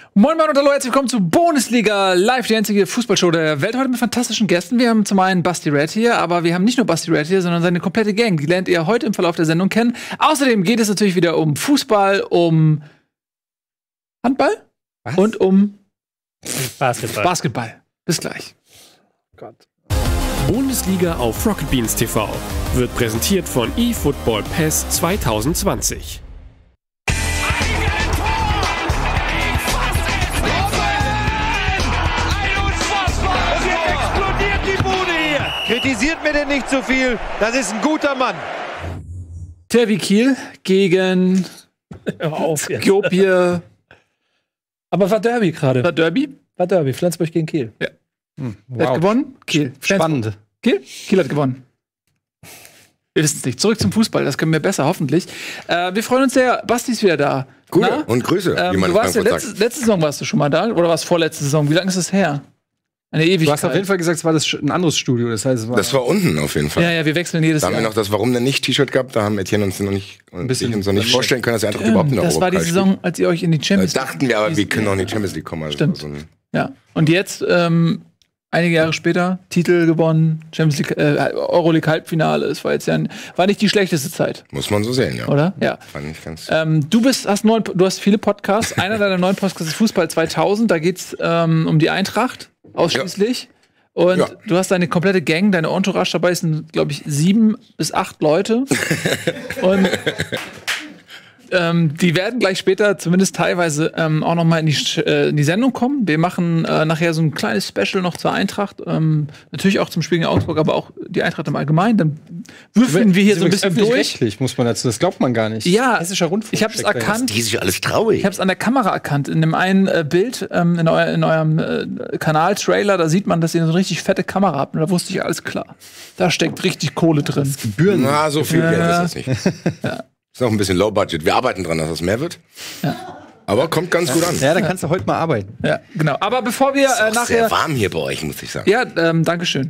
Moin Moin und hallo, herzlich willkommen zu Bundesliga Live, die einzige Fußballshow der Welt. Heute mit fantastischen Gästen. Wir haben zum einen Basti Red hier, aber wir haben nicht nur Basti Red hier, sondern seine komplette Gang. Die lernt ihr heute im Verlauf der Sendung kennen. Außerdem geht es natürlich wieder um Fußball, um Handball und um Basketball. Bis gleich. Gott. Bundesliga auf Rocket Beans TV wird präsentiert von eFootball PES 2020. Kritisiert mir denn nicht so viel, das ist ein guter Mann. THW Kiel gegen Skopje. Aber war Derby gerade. War Derby? War Derby, Flensburg gegen Kiel. Ja. Wer hat gewonnen? Kiel. Spannend. Kiel hat gewonnen. Wir wissen es nicht. Zurück zum Fußball, das können wir besser, hoffentlich. Wir freuen uns sehr. Basti ist wieder da. Gute und Grüße, wie man du warst ja letzte Saison warst du schon mal da, oder war es vorletzte Saison? Wie lange ist das her? Eine Ewigkeit. Du hast auf jeden Fall gesagt, es war ein anderes Studio. Das heißt, das war unten auf jeden Fall. Ja, wir wechseln jedes Jahr. Da haben wir noch das Warum denn nicht T-Shirt gehabt. Da haben Etienne uns noch nicht vorstellen können, dass er einfach überhaupt in der Das war die Saison, als ihr euch in die Champions League... dachten wir aber, wir können auch in die Champions League kommen. Also stimmt. Ja. Und jetzt, einige Jahre später, Titel gewonnen, Champions League, Euroleague Halbfinale. Es war jetzt war nicht die schlechteste Zeit. Muss man so sehen, ja. Oder? Ja. Fand ich ganz du hast viele Podcasts. Einer deiner neuen Podcasts ist Fußball 2000. Da geht's um die Eintracht ausschließlich. Ja. Und du hast deine komplette Gang, deine Entourage dabei sind, glaube ich, 7 bis 8 Leute. Und die werden gleich später, zumindest teilweise, auch noch mal in die Sendung kommen. Wir machen nachher so ein kleines Special noch zur Eintracht. Natürlich auch zum Spiel gegen Augsburg, aber auch die Eintracht im Allgemeinen. Dann würfeln wir hier so ein bisschen durch. Muss man dazu, das glaubt man gar nicht. Ja, Hessischer Rundfunk. Ich habe es erkannt. Die sich alles traurig. Ich habe es an der Kamera erkannt. In dem einen Bild, in eurem Kanal-Trailer, da sieht man, dass ihr so eine richtig fette Kamera habt. Und da wusste ich, alles klar. Da steckt richtig Kohle drin. Gebühren. Na, so viel Geld ist das nicht. Ja. Ist auch ein bisschen Low Budget. Wir arbeiten dran, dass das mehr wird. Ja. Aber kommt ganz gut an. Ja, da kannst du heute mal arbeiten. Ja, genau. Aber bevor wir ist nachher... sehr warm hier bei euch, muss ich sagen. Ja, Dankeschön.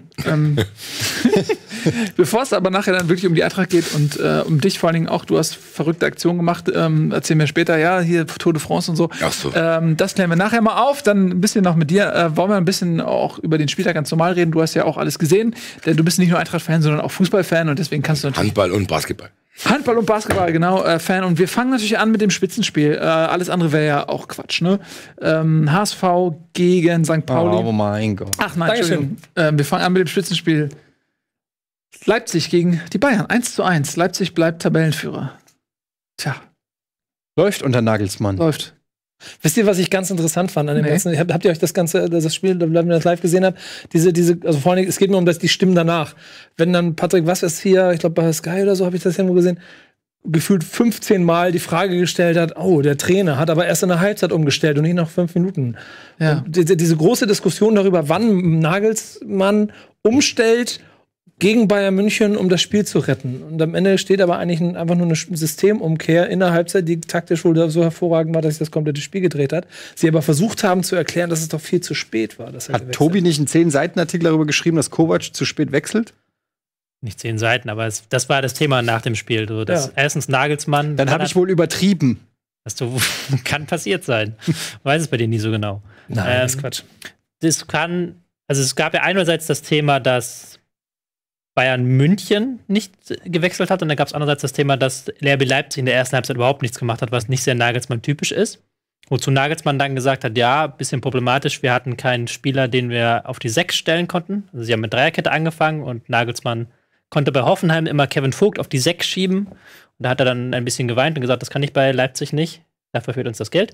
Bevor es aber nachher dann wirklich um die Eintracht geht und um dich vor allen Dingen auch, du hast verrückte Aktionen gemacht, erzähl mir später, ja, hier Tour de France und so. Ach so. Das klären wir nachher mal auf. Dann ein bisschen noch mit dir. Wollen wir ein bisschen auch über den Spieltag ganz normal reden? Du hast ja auch alles gesehen. Denn du bist nicht nur Eintracht-Fan, sondern auch Fußball-Fan und deswegen kannst du natürlich... Handball und Basketball. Handball und Basketball, genau, Fan. Und wir fangen natürlich an mit dem Spitzenspiel. Alles andere wäre ja auch Quatsch, ne? HSV gegen St. Pauli. Oh mein Gott. Ach nein, Entschuldigung. Wir fangen an mit dem Spitzenspiel. Leipzig gegen die Bayern. 1:1. Leipzig bleibt Tabellenführer. Tja. Läuft unter Nagelsmann. Läuft. Wisst ihr, was ich ganz interessant fand an dem Ganzen? Habt ihr euch das Spiel, wenn ihr das live gesehen habt, also vor allem, es geht mir um die Stimmen danach. Wenn dann Patrick, was ist hier, ich glaube bei Sky oder so, habe ich das ja nur gesehen, gefühlt 15 Mal die Frage gestellt hat, oh, der Trainer hat aber erst in der Halbzeit umgestellt und nicht nach 5 Minuten. Ja. Diese große Diskussion darüber, wann Nagelsmann umstellt gegen Bayern München, um das Spiel zu retten. Und am Ende steht aber eigentlich einfach nur eine Systemumkehr in der Halbzeit, die taktisch wohl so hervorragend war, dass sich das komplette Spiel gedreht hat. Sie aber versucht haben zu erklären, dass es doch viel zu spät war. Hat Tobi nicht einen 10-Seiten-Artikel darüber geschrieben, dass Kovac zu spät wechselt? Nicht 10 Seiten, aber das war das Thema nach dem Spiel. So, erstens Nagelsmann. Dann habe ich wohl übertrieben. Kann passiert sein. Weiß es bei dir nie so genau. Nein, das ist Quatsch. Es gab ja einerseits das Thema, dass Bayern München nicht gewechselt hat und dann gab es andererseits das Thema, dass RB Leipzig in der ersten Halbzeit überhaupt nichts gemacht hat, was nicht sehr Nagelsmann-typisch ist. Wozu Nagelsmann dann gesagt hat, ja, bisschen problematisch, wir hatten keinen Spieler, den wir auf die 6 stellen konnten. Also sie haben mit Dreierkette angefangen und Nagelsmann konnte bei Hoffenheim immer Kevin Vogt auf die 6 schieben. Und da hat er dann ein bisschen geweint und gesagt, das kann ich bei Leipzig nicht. Dafür fehlt uns das Geld.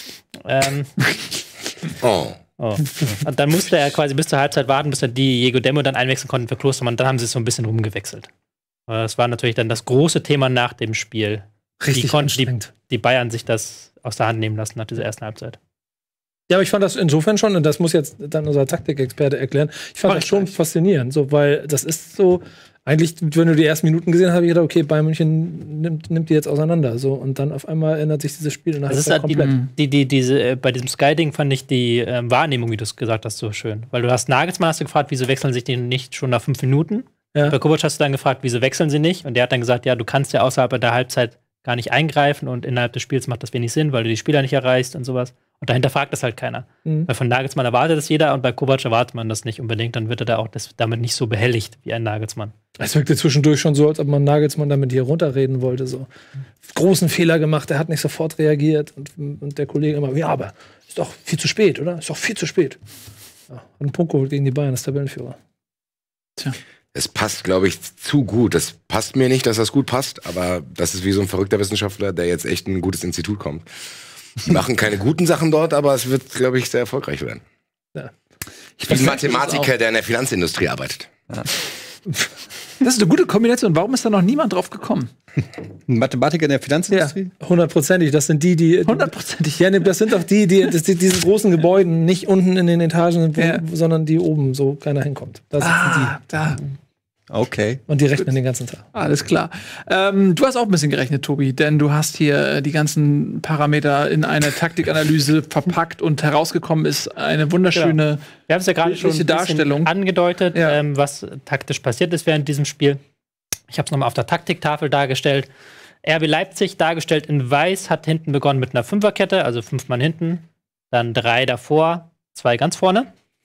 Oh. Und dann musste er quasi bis zur Halbzeit warten, bis er Diego Demo dann einwechseln konnte für Klostermann. Dann haben sie es so ein bisschen rumgewechselt. Das war natürlich dann das große Thema nach dem Spiel. Wie konnten die Bayern sich das aus der Hand nehmen lassen nach dieser ersten Halbzeit? Ja, aber ich fand das insofern schon, und das muss jetzt dann unser Taktikexperte erklären, ich fand das schon faszinierend, so, weil das ist so, eigentlich, wenn du die ersten Minuten gesehen hast, habe ich gedacht, okay, Bayern München nimmt die jetzt auseinander, so, und dann auf einmal ändert sich dieses Spiel das ist halt komplett. Bei diesem Sky-Ding fand ich die Wahrnehmung, wie du es gesagt hast, so schön. Weil du hast Nagelsmann gefragt, wieso wechseln sich die nicht schon nach 5 Minuten? Ja. Bei Kovac hast du dann gefragt, wieso wechseln sie nicht? Und der hat dann gesagt, ja, du kannst ja außerhalb der Halbzeit gar nicht eingreifen und innerhalb des Spiels macht das wenig Sinn, weil du die Spieler nicht erreichst und sowas. Und dahinter fragt das halt keiner. Weil von Nagelsmann erwartet das jeder und bei Kovac erwartet man das nicht unbedingt. Dann wird er da auch damit nicht so behelligt wie ein Nagelsmann. Es wirkte zwischendurch schon so, als ob man Nagelsmann damit hier runterreden wollte. So. Großen Fehler gemacht, er hat nicht sofort reagiert. Und der Kollege immer, ja, aber ist doch viel zu spät, oder? Ist doch viel zu spät. Ja, hat einen Punkt geholt gegen die Bayern, das Tabellenführer. Tja. Es passt, glaube ich, zu gut. Das passt mir nicht, dass das gut passt, aber das ist wie so ein verrückter Wissenschaftler, der jetzt echt in ein gutes Institut kommt. Die machen keine guten Sachen dort, aber es wird, glaube ich, sehr erfolgreich werden. Ja. Ich bin ein Mathematiker, der in der Finanzindustrie arbeitet. Ja. Das ist eine gute Kombination. Warum ist da noch niemand drauf gekommen? Ein Mathematiker in der Finanzindustrie? Ja, 100%. Das sind die 100%. Ja, das sind doch die diesen großen Gebäuden nicht unten in den Etagen, sondern die oben, so keiner hinkommt. Da sitzen die. Da. Okay. Und die rechnen den ganzen Tag. Alles klar. Du hast auch ein bisschen gerechnet, Tobi, denn du hast hier die ganzen Parameter in eine Taktikanalyse verpackt und herausgekommen ist eine wunderschöne Wir haben es ja gerade schon ein bisschen angedeutet, was taktisch passiert ist während diesem Spiel. Ich habe es nochmal auf der Taktiktafel dargestellt. RB Leipzig dargestellt in Weiß hat hinten begonnen mit einer Fünferkette, also 5 Mann hinten, dann 3 davor, 2 ganz vorne.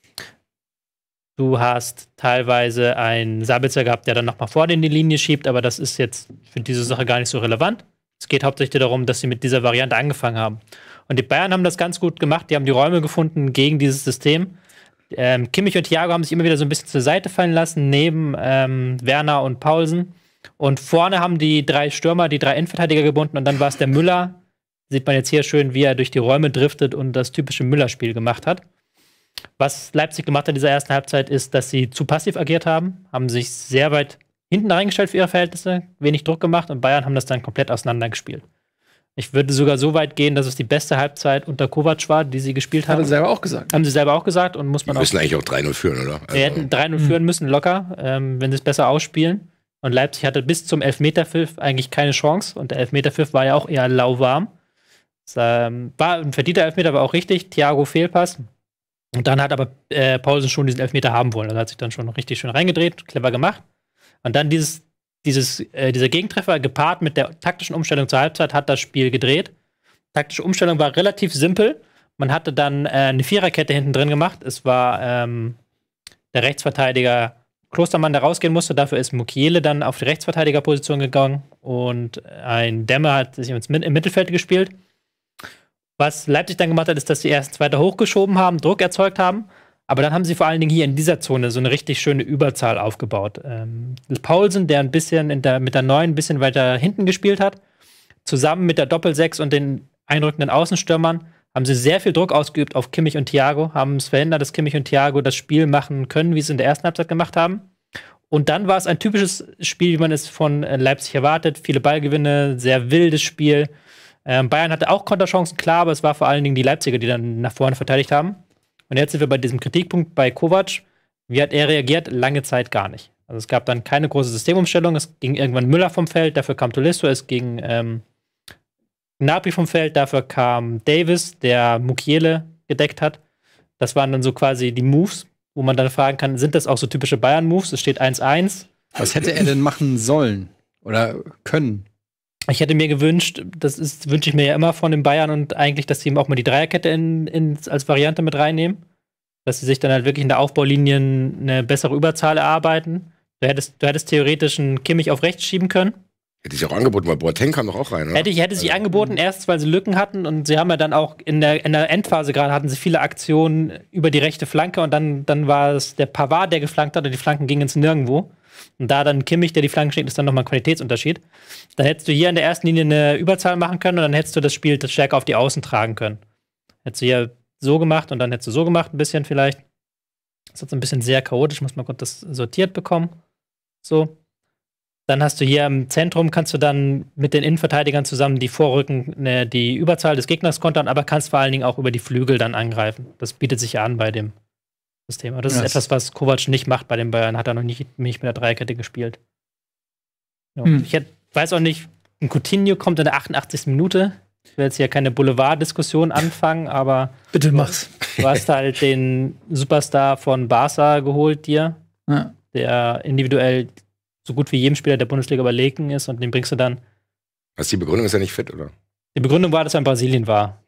Du hast teilweise einen Sabitzer gehabt, der dann noch mal vorne in die Linie schiebt, aber das ist jetzt für diese Sache gar nicht so relevant. Es geht hauptsächlich darum, dass sie mit dieser Variante angefangen haben. Und die Bayern haben das ganz gut gemacht. Die haben die Räume gefunden gegen dieses System. Kimmich und Thiago haben sich immer wieder so ein bisschen zur Seite fallen lassen, neben Werner und Paulsen. Und vorne haben die 3 Stürmer, die 3 Innenverteidiger gebunden. Und dann war es der Müller. Sieht man jetzt hier schön, wie er durch die Räume driftet und das typische Müller-Spiel gemacht hat. Was Leipzig gemacht hat in dieser ersten Halbzeit, ist, dass sie zu passiv agiert haben sich sehr weit hinten reingestellt für ihre Verhältnisse, wenig Druck gemacht und Bayern haben das dann komplett auseinandergespielt. Ich würde sogar so weit gehen, dass es die beste Halbzeit unter Kovac war, die sie gespielt haben. Haben sie selber auch gesagt. Haben sie selber auch gesagt und muss man auch. Die müssen eigentlich auch 3-0 führen, oder? Sie hätten 3-0 führen müssen, locker, wenn sie es besser ausspielen. Und Leipzig hatte bis zum Elfmeterpfiff eigentlich keine Chance und der Elfmeterpfiff war ja auch eher lauwarm. Es war ein verdienter Elfmeter, war auch richtig. Thiago Fehlpass. Und dann hat aber Paulsen schon diesen Elfmeter haben wollen. Also hat sich dann schon richtig schön reingedreht, clever gemacht. Und dann dieser Gegentreffer gepaart mit der taktischen Umstellung zur Halbzeit hat das Spiel gedreht. Taktische Umstellung war relativ simpel. Man hatte dann eine Viererkette hinten drin gemacht. Es war der Rechtsverteidiger Klostermann, der rausgehen musste. Dafür ist Mukiele dann auf die Rechtsverteidigerposition gegangen. Und ein Dämme hat sich im Mittelfeld gespielt. Was Leipzig dann gemacht hat, ist, dass sie erst weiter hochgeschoben haben, Druck erzeugt haben. Aber dann haben sie vor allen Dingen hier in dieser Zone so eine richtig schöne Überzahl aufgebaut. Paulsen, der ein bisschen mit der 9 ein bisschen weiter hinten gespielt hat, zusammen mit der Doppel-6 und den einrückenden Außenstürmern, haben sie sehr viel Druck ausgeübt auf Kimmich und Thiago, haben es verhindert, dass Kimmich und Thiago das Spiel machen können, wie sie es in der ersten Halbzeit gemacht haben. Und dann war es ein typisches Spiel, wie man es von Leipzig erwartet. Viele Ballgewinne, sehr wildes Spiel. Bayern hatte auch Konterchancen, klar, aber es war vor allen Dingen die Leipziger, die dann nach vorne verteidigt haben. Und jetzt sind wir bei diesem Kritikpunkt bei Kovac. Wie hat er reagiert? Lange Zeit gar nicht. Also es gab dann keine große Systemumstellung. Es ging irgendwann Müller vom Feld, dafür kam Tolisso, es ging Gnabry vom Feld, dafür kam Davis, der Mukiele gedeckt hat. Das waren dann so quasi die Moves, wo man dann fragen kann, sind das auch so typische Bayern-Moves? Es steht 1-1. Was hätte er denn machen sollen oder können? Ich hätte mir gewünscht, wünsche ich mir ja immer von den Bayern und eigentlich, dass sie eben auch mal die Dreierkette als Variante mit reinnehmen. Dass sie sich dann halt wirklich in der Aufbaulinie eine bessere Überzahl erarbeiten. Du hättest theoretisch einen Kimmich auf rechts schieben können. Hätte ich auch angeboten, weil Boateng kam doch auch rein, oder? Hätte sich angeboten, erst weil sie Lücken hatten und sie haben ja dann auch in der Endphase gerade hatten sie viele Aktionen über die rechte Flanke und dann war es der Pavard, der geflankt hat und die Flanken gingen ins Nirgendwo. Und da dann Kimmich, der die Flanken schlägt, ist dann nochmal ein Qualitätsunterschied. Dann hättest du hier in der ersten Linie eine Überzahl machen können und dann hättest du das Spiel stärker auf die Außen tragen können. Hättest du hier so gemacht und dann hättest du so gemacht, ein bisschen vielleicht. Das ist jetzt ein bisschen sehr chaotisch, muss man kurz das sortiert bekommen. So. Dann hast du hier im Zentrum, kannst du dann mit den Innenverteidigern zusammen die Vorrücken, die Überzahl des Gegners kontern, aber kannst vor allen Dingen auch über die Flügel dann angreifen. Das bietet sich ja an bei dem System. Aber das ist etwas, was Kovac nicht macht bei den Bayern. Hat er noch nicht mit der Dreierkette gespielt. Ja. Ich weiß auch nicht, ein Coutinho kommt in der 88. Minute. Ich will jetzt hier keine Boulevard-Diskussion anfangen, aber bitte mach's. Du hast halt den Superstar von Barca geholt dir, der individuell so gut wie jedem Spieler der Bundesliga überlegen ist und den bringst du dann. Was die Begründung ist, ja nicht fit, oder? Die Begründung war, dass er in Brasilien war.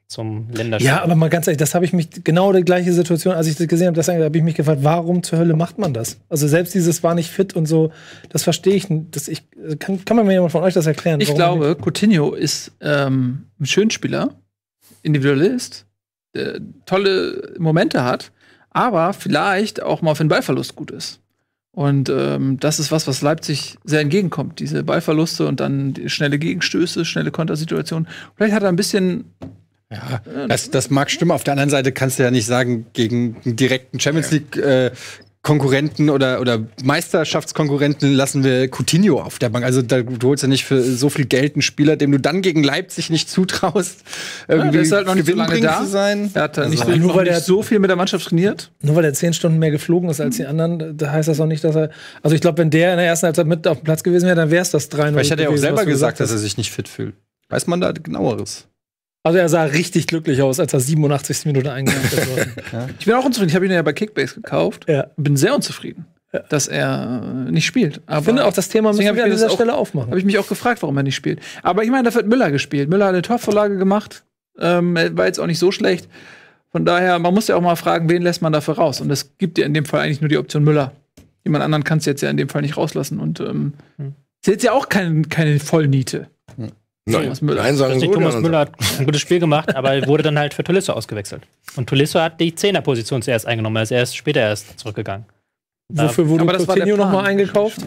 zum Länderspiel. Ja, aber mal ganz ehrlich, das habe ich mich, genau die gleiche Situation, als ich das gesehen habe, habe ich mich gefragt, warum zur Hölle macht man das? Also selbst dieses war nicht fit und so, das verstehe ich nicht. Kann man mir jemand von euch das erklären? Ich glaube, Coutinho ist ein Schönspieler, Individualist, der tolle Momente hat, aber vielleicht auch mal für den Ballverlust gut ist. Und das ist was Leipzig sehr entgegenkommt. Diese Ballverluste und dann die schnelle Gegenstöße, schnelle Kontersituationen. Vielleicht hat er ein bisschen. Ja, das mag stimmen. Auf der anderen Seite kannst du ja nicht sagen, gegen einen direkten Champions League Konkurrenten oder Meisterschaftskonkurrenten lassen wir Coutinho auf der Bank. Also du holst ja nicht für so viel Geld einen Spieler, dem du dann gegen Leipzig nicht zutraust, irgendwie der ist halt noch nicht so lange gewinnbringend da zu sein. Er hat Also, nur weil er so viel mit der Mannschaft trainiert. Nur weil er 10 Stunden mehr geflogen ist als die anderen, da heißt das auch nicht, dass er. Also ich glaube, wenn der in der ersten Halbzeit mit auf dem Platz gewesen wäre, dann wäre es das 3-0. Vielleicht hat er auch gewesen, selber was du gesagt, dass hast. er sich nicht fit fühlt. Weiß man da genaueres? Also er sah richtig glücklich aus, als er 87. Minute eingewechselt wurde. Ich bin auch unzufrieden. Ich habe ihn ja bei Kickbase gekauft. Ja. Bin sehr unzufrieden, dass er nicht spielt. Aber Ich finde auch, das Thema müssen deswegen wir an hab ich mir dieser das Stelle aufmachen. habe ich mich auch gefragt, warum er nicht spielt. Aber ich meine, da wird Müller gespielt. Müller hat eine Torvorlage gemacht. Er war jetzt auch nicht so schlecht. Von daher, man muss ja auch mal fragen, wen lässt man dafür raus? Und es gibt ja in dem Fall eigentlich nur die Option Müller. Jemand anderen kannst du jetzt ja in dem Fall nicht rauslassen. Und ist jetzt ja auch keine Vollniete. Nein, Thomas Müller. Nein, sagen so, Thomas dann Müller hat ein gutes Spiel gemacht, aber wurde dann halt für Tolisso ausgewechselt. Und Tolisso hat die 10er-Position zuerst eingenommen, er ist später erst zurückgegangen. Wofür wurde Aber das war der Coutinho Plan. noch mal eingekauft?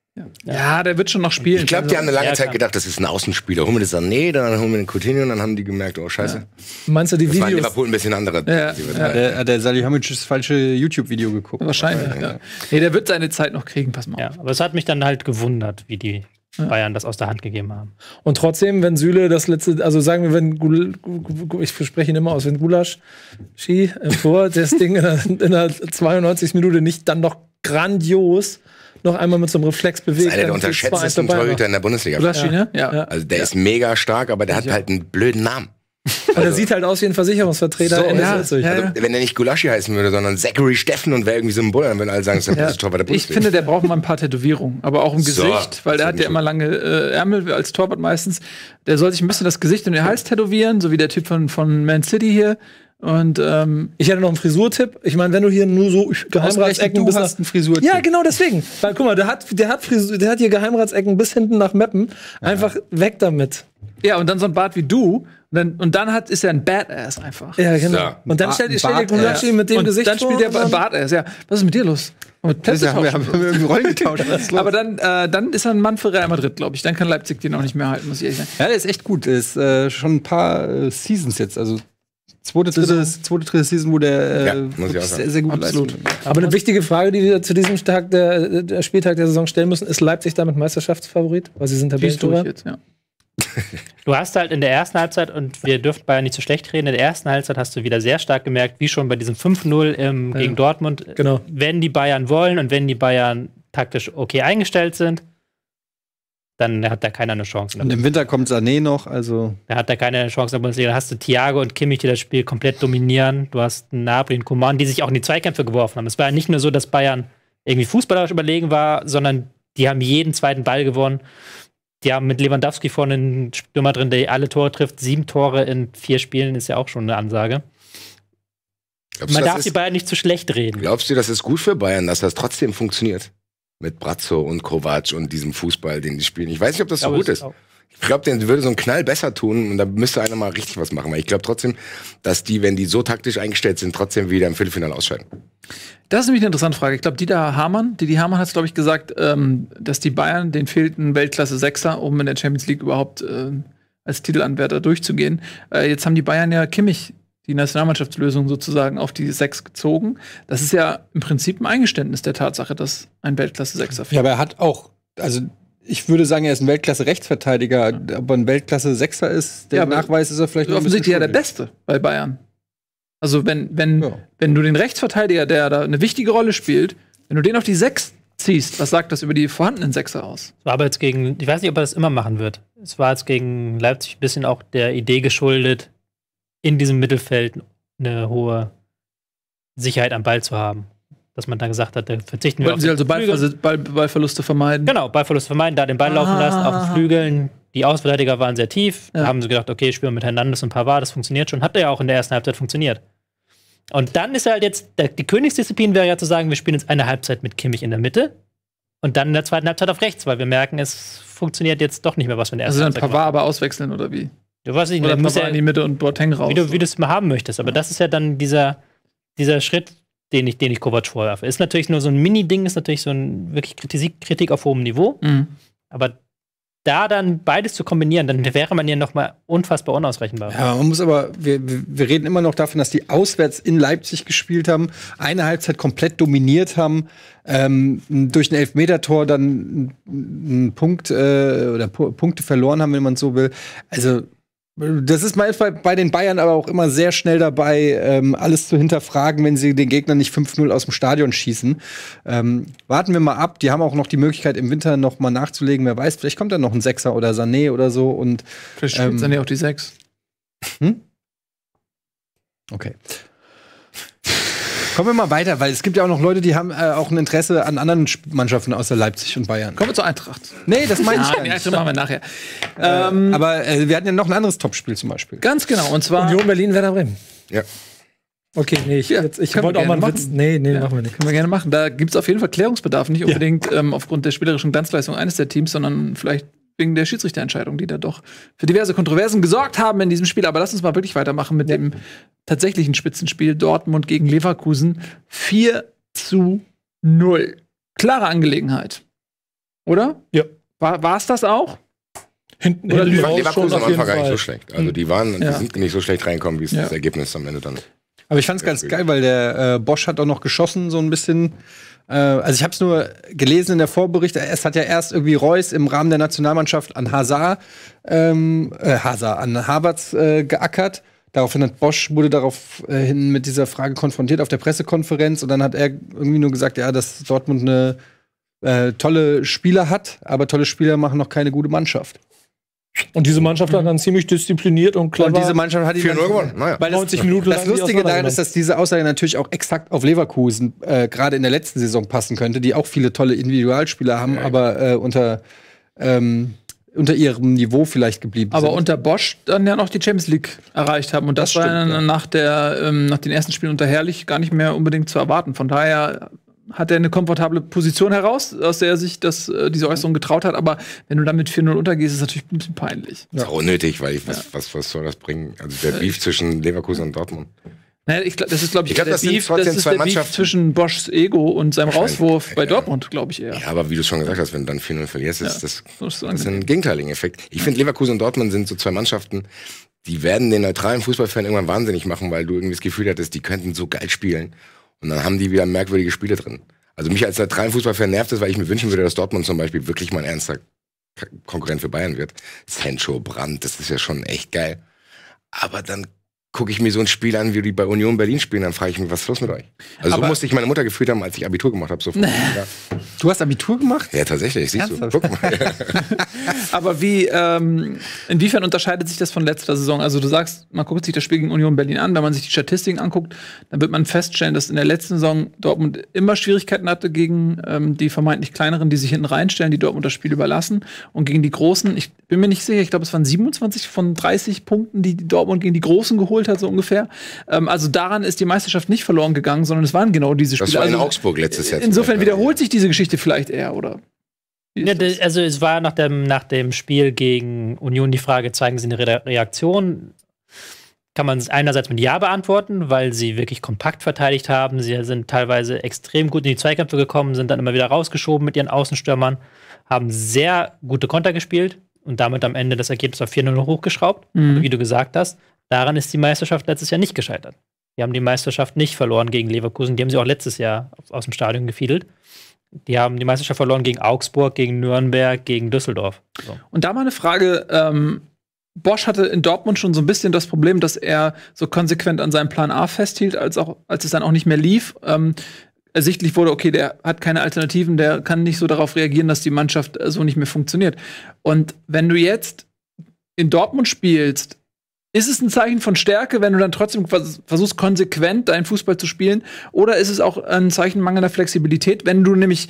Ja, der wird schon noch spielen. Ich glaube, die haben eine lange Ja, Zeit klar. gedacht, das ist ein Außenspieler. Holen wir das dann? Nee, dann holen wir den Coutinho und dann haben die gemerkt, oh scheiße. Meinst du, die Das war in Videos? Liverpool ein bisschen andere. Hat der Salihamidzic das falsche YouTube-Video geguckt? Wahrscheinlich, ja. Nee, der wird seine Zeit noch kriegen, pass mal Ja, auf. aber es hat mich dann halt gewundert, wie die Bayern das aus der Hand gegeben haben. Und trotzdem, wenn Süle das letzte, also sagen wir, wenn ich verspreche ihn immer aus, wenn Gulasch Ski im Tor das Ding in der 92. Minute nicht dann noch grandios noch einmal mit so einem Reflex bewegt. Das ist einer der dann steht's 2-1 unterschätztesten dabei noch. Torhüter in der Bundesliga. Gulaschi, ne? Ja. Also der ist mega stark, aber der hat halt einen blöden Namen. Und er sieht halt aus wie ein Versicherungsvertreter. So, Ende ja, 40. ja. Also, wenn er nicht Gulaschi heißen würde, sondern Zachary Steffen und wäre irgendwie so ein Buller, dann würden alle sagen, das ist der beste Torwart der Ich Bundesliga. finde, der braucht mal ein paar Tätowierungen, aber auch im So, Gesicht, weil der das hat ist ja immer lange Ärmel als Torwart meistens. Der soll sich ein bisschen das Gesicht und den Hals tätowieren, so wie der Typ von Man City hier. Und Ich hätte noch einen Frisurtipp. Ich meine, wenn du hier nur so Geheimratsecken du bis hast einen Frisurtipp. Ja, genau deswegen. Weil, guck mal, der hat hier Geheimratsecken bis hinten nach Meppen. Einfach weg damit. ja, und dann so ein Bart wie du. Und dann ist er ein Badass einfach. Ja, genau. So. Und dann stellt ihr Gulaschi mit dem und Gesicht dann spielt vor. er Badass. Ja, was ist mit dir los? Und Plätze haben wir tauschen. irgendwie Rollen getauscht. Was ist los? Aber dann ist er ein Mann für Real Madrid, glaube ich. Dann kann Leipzig den auch nicht mehr halten, muss ich ehrlich sagen. Ja, der ist echt gut. Der ist schon ein paar Seasons jetzt. Also zweite, dritte Season, wo der muss ich auch sagen. sehr, sehr gut Absolut. leistet. Aber eine wichtige Frage, die wir zu diesem Tag der Spieltag der Saison stellen müssen, ist Leipzig damit Meisterschaftsfavorit? Weil sie sind Die ist durch Tabellenführer. jetzt, ja. Du hast halt in der ersten Halbzeit, und wir dürfen Bayern nicht so schlecht reden, in der ersten Halbzeit hast du wieder sehr stark gemerkt, wie schon bei diesem 5-0 gegen Dortmund, Genau. wenn die Bayern wollen und wenn die Bayern taktisch okay eingestellt sind, dann hat da keiner eine Chance. Und im Winter kommt Sané noch, also Da hat er keine Chance in der Bundesliga. Da hast du Thiago und Kimmich, die das Spiel komplett dominieren. Du hast einen Gnabry und Coman, die sich auch in die Zweikämpfe geworfen haben. Es war ja nicht nur so, dass Bayern irgendwie fußballerisch überlegen war, sondern die haben jeden zweiten Ball gewonnen. Die haben mit Lewandowski vorne einen Stürmer drin, der alle Tore trifft. 7 Tore in 4 Spielen ist ja auch schon eine Ansage. Glaubst Man du, darf das die ist, Bayern nicht zu schlecht reden. glaubst du, das ist gut für Bayern, dass das trotzdem funktioniert? Mit Brazzo und Kovac und diesem Fußball, den die spielen. Ich weiß nicht, ob das so gut ist. Ich glaube, der würde so einen Knall besser tun und da müsste einer mal richtig was machen. Weil ich glaube trotzdem, dass die, wenn die so taktisch eingestellt sind, trotzdem wieder im Viertelfinale ausscheiden. Das ist nämlich eine interessante Frage. Ich glaube, Didi Hamann hat es, glaube ich, gesagt, dass die Bayern, denen fehlt ein Weltklasse-Sechser, um in der Champions League überhaupt als Titelanwärter durchzugehen. Jetzt haben die Bayern ja Kimmich, die Nationalmannschaftslösung sozusagen, auf die 6 gezogen. Das ist ja im Prinzip ein Eingeständnis der Tatsache, dass ein Weltklasse-Sechser fehlt. ja, aber er hat auch, also ich würde sagen, er ist ein Weltklasse-Rechtsverteidiger, aber ein Weltklasse-Sechser ist, der Ja, aber Nachweis ist er vielleicht noch ein offensichtlich ja der bisschen Beste bei Bayern. Also wenn Ja. du den Rechtsverteidiger, der da eine wichtige Rolle spielt, wenn du den auf die 6 ziehst, was sagt das über die vorhandenen Sechser aus? Es war aber jetzt gegen, ich weiß nicht, ob er das immer machen wird. Es war jetzt gegen Leipzig ein bisschen auch der Idee geschuldet, in diesem Mittelfeld eine hohe Sicherheit am Ball zu haben. Dass man dann gesagt hat, da verzichten wir Wollten sie also Flügel. Ballverluste vermeiden? Genau, Ballverlust vermeiden, da den Ball laufen lassen, auf den Flügeln Die Außenverteidiger waren sehr tief. Da haben sie gedacht, okay, spielen wir mit Hernandez und Pavard, das funktioniert schon. Hat ja auch in der ersten Halbzeit funktioniert. Und dann ist halt jetzt, die Königsdisziplin wäre ja zu sagen, wir spielen jetzt eine Halbzeit mit Kimmich in der Mitte und dann in der zweiten Halbzeit auf rechts, weil wir merken, es funktioniert jetzt doch nicht mehr, was wir in der ersten Halbzeit machen. Also dann Pavard aber auswechseln, oder wie? Du weißt nicht, oder Pavard in die Mitte und Boateng raus. Wie du es mal haben möchtest. Aber das ist ja dann dieser Schritt, den ich Kovac vorwerfe. Ist natürlich nur so ein Mini-Ding, ist natürlich so ein wirklich Kritik auf hohem Niveau. Aber da dann beides zu kombinieren, dann wäre man ja noch mal unfassbar unausrechenbar. Ja, man muss aber, wir reden immer noch davon, dass die auswärts in Leipzig gespielt haben, eine Halbzeit komplett dominiert haben, durch ein Elfmetertor dann einen Punkt oder Punkte verloren haben, wenn man so will. Also das ist manchmal bei den Bayern aber auch immer sehr schnell dabei, alles zu hinterfragen, wenn sie den Gegner nicht 5-0 aus dem Stadion schießen. Warten wir mal ab. Die haben auch noch die Möglichkeit, im Winter noch mal nachzulegen. Wer weiß, vielleicht kommt dann noch ein Sechser oder Sané oder so. Und vielleicht spielt Sané auch die 6. Okay. Kommen wir mal weiter, weil es gibt ja auch noch Leute, die haben auch ein Interesse an anderen Mannschaften außer Leipzig und Bayern. Kommen wir zur Eintracht. Nee, das meine ich gar nicht. Das machen wir nachher. Aber wir hatten ja noch ein anderes Topspiel zum Beispiel. Ganz genau, und zwar Union Berlin, Werder Bremen. Ja. Okay, nee, ich wollte auch mal einen Witz. Nee, machen wir nicht. Können wir gerne machen. Da gibt es auf jeden Fall Klärungsbedarf. Nicht unbedingt aufgrund der spielerischen Glanzleistung eines der Teams, sondern vielleicht wegen der Schiedsrichterentscheidung, die da doch für diverse Kontroversen gesorgt haben in diesem Spiel. Aber lass uns mal wirklich weitermachen mit dem tatsächlichen Spitzenspiel Dortmund gegen Leverkusen. 4:0. Klare Angelegenheit. Oder? Ja. War es das auch? Hinten Oder raus Leverkusen schon am auf jeden Anfang gar nicht Fall. so schlecht. Also die sind nicht so schlecht reingekommen, wie es das Ergebnis am Ende dann. Aber ich fand's ganz geil, weil der Bosch hat auch noch geschossen, so ein bisschen. Also ich habe es nur gelesen in der Vorbericht. Es hat ja erst irgendwie Reus im Rahmen der Nationalmannschaft an an Havertz geackert. Daraufhin hat wurde daraufhin mit dieser Frage konfrontiert auf der Pressekonferenz. Und dann hat er irgendwie nur gesagt, ja, dass Dortmund eine tolle Spieler hat, aber tolle Spieler machen noch keine gute Mannschaft. Und diese Mannschaft war dann ziemlich diszipliniert und clever. Und diese Mannschaft hat 4-0 gewonnen. Naja. Weil 90 Minuten das lang Lustige daran ist, dass diese Aussage natürlich auch exakt auf Leverkusen gerade in der letzten Saison passen könnte, die auch viele tolle Individualspieler haben, aber unter ihrem Niveau vielleicht geblieben sind. Aber unter Bosch dann ja noch die Champions League erreicht haben. Und das war dann nach den ersten Spielen unter Herrlich gar nicht mehr unbedingt zu erwarten. Von daher hat er eine komfortable Position heraus, aus der er sich diese Äußerung getraut hat. Aber wenn du dann mit 4-0 untergehst, ist das natürlich ein bisschen peinlich. Das ist auch unnötig, weil was soll das bringen? Also der Beef zwischen Leverkusen und Dortmund. Naja, das ist, glaube ich, das sind trotzdem zwei der Beef Mannschaften zwischen Boschs Ego und seinem Rauswurf bei Dortmund, glaube ich eher. Ja, aber wie du schon gesagt hast, wenn du dann 4-0 verlierst, ist das so ist ein gegenteiliger Effekt. Ich finde, Leverkusen und Dortmund sind so zwei Mannschaften, die werden den neutralen Fußballfan irgendwann wahnsinnig machen, weil du irgendwie das Gefühl hattest, die könnten so geil spielen. Und dann haben die wieder merkwürdige Spiele drin. Also mich als neutralen Fußballfan nervt es, weil ich mir wünschen würde, dass Dortmund zum Beispiel wirklich mal ein ernster Konkurrent für Bayern wird. Sancho, Brandt, das ist ja schon echt geil. Aber dann gucke ich mir so ein Spiel an, wie die bei Union Berlin spielen, dann frage ich mich, was ist los mit euch? Also so musste ich meine Mutter gefühlt haben, als ich Abitur gemacht habe. Sofort. Ja. Du hast Abitur gemacht? Ja, tatsächlich, siehst du. Guck mal. Aber inwiefern unterscheidet sich das von letzter Saison? Also du sagst, man guckt sich das Spiel gegen Union Berlin an, wenn man sich die Statistiken anguckt, dann wird man feststellen, dass in der letzten Saison Dortmund immer Schwierigkeiten hatte gegen die vermeintlich kleineren, die sich hinten reinstellen, die Dortmund das Spiel überlassen. Und gegen die Großen, ich bin mir nicht sicher, ich glaube, es waren 27 von 30 Punkten, die Dortmund gegen die Großen geholt hat, so ungefähr. Also daran ist die Meisterschaft nicht verloren gegangen, sondern es waren genau diese Spiele. Das war in Augsburg letztes Jahr. Insofern wiederholt sich diese Geschichte vielleicht eher, oder? Ja, also es war nach dem Spiel gegen Union die Frage, zeigen sie eine Reaktion? Kann man es einerseits mit Ja beantworten, weil sie wirklich kompakt verteidigt haben. Sie sind teilweise extrem gut in die Zweikämpfe gekommen, sind dann immer wieder rausgeschoben mit ihren Außenstürmern, haben sehr gute Konter gespielt und damit am Ende das Ergebnis auf 4-0 hochgeschraubt. Aber wie du gesagt hast, daran ist die Meisterschaft letztes Jahr nicht gescheitert. Die haben die Meisterschaft nicht verloren gegen Leverkusen. Die haben sie auch letztes Jahr aus dem Stadion gefiedelt. Die haben die Meisterschaft verloren gegen Augsburg, gegen Nürnberg, gegen Düsseldorf. So. Und da mal eine Frage. Bosch hatte in Dortmund schon so ein bisschen das Problem, dass er so konsequent an seinem Plan A festhielt, als es dann auch nicht mehr lief. Ersichtlich wurde, okay, der hat keine Alternativen, der kann nicht so darauf reagieren, dass die Mannschaft so nicht mehr funktioniert. Und wenn du jetzt in Dortmund spielst, ist es ein Zeichen von Stärke, wenn du dann trotzdem versuchst, konsequent deinen Fußball zu spielen? Oder ist es auch ein Zeichen mangelnder Flexibilität, wenn du nämlich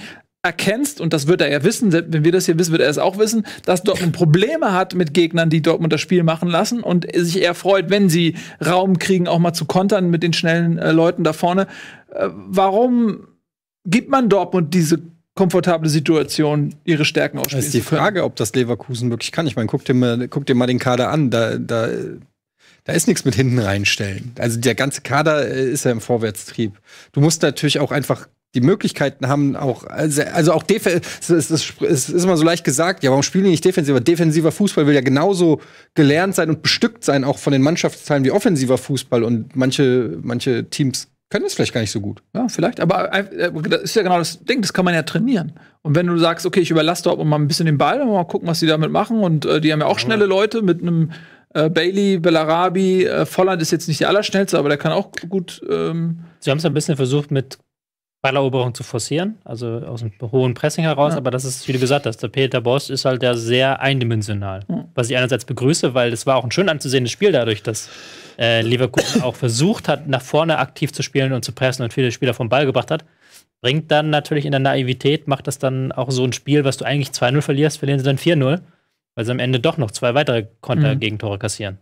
erkennst, und das wird er ja wissen, wenn wir das hier wissen, wird er es auch wissen, dass Dortmund Probleme hat mit Gegnern, die Dortmund das Spiel machen lassen und sich eher freut, wenn sie Raum kriegen, auch mal zu kontern mit den schnellen Leuten da vorne. Warum gibt man Dortmund diese komfortable Situation, ihre Stärken ausspielen zu können? Das ist die Frage, ob das Leverkusen wirklich kann. Ich meine, guck dir mal den Kader an. Da ist nichts mit hinten reinstellen. Also der ganze Kader ist ja im Vorwärtstrieb. Du musst natürlich auch einfach die Möglichkeiten haben, also auch es ist immer so leicht gesagt, ja, warum spielen die nicht defensiver? Defensiver Fußball will ja genauso gelernt sein und bestückt sein, auch von den Mannschaftsteilen wie offensiver Fußball. Und manche Teams können es vielleicht gar nicht so gut. Ja, vielleicht, aber das ist ja genau das Ding, das kann man ja trainieren. Und wenn du sagst, okay, ich überlasse Dortmund mal ein bisschen den Ball, mal gucken, was die damit machen. Und die haben ja auch schnelle Leute mit einem Bailey, Bellarabi, Volland ist jetzt nicht der Allerschnellste, aber der kann auch gut. Sie haben es ein bisschen versucht, mit Balleroberung zu forcieren, also aus dem hohen Pressing heraus, aber das ist, wie du gesagt hast, der Peter Bosz ist halt ja sehr eindimensional. Was ich einerseits begrüße, weil es war auch ein schön anzusehendes Spiel dadurch, dass Leverkusen auch versucht hat, nach vorne aktiv zu spielen und zu pressen und viele Spieler vom Ball gebracht hat. Bringt dann natürlich in der Naivität, macht das dann auch so ein Spiel, was du eigentlich 2-0 verlierst, verlieren sie dann 4-0, weil sie am Ende doch noch 2 weitere Konter-Gegentore kassieren.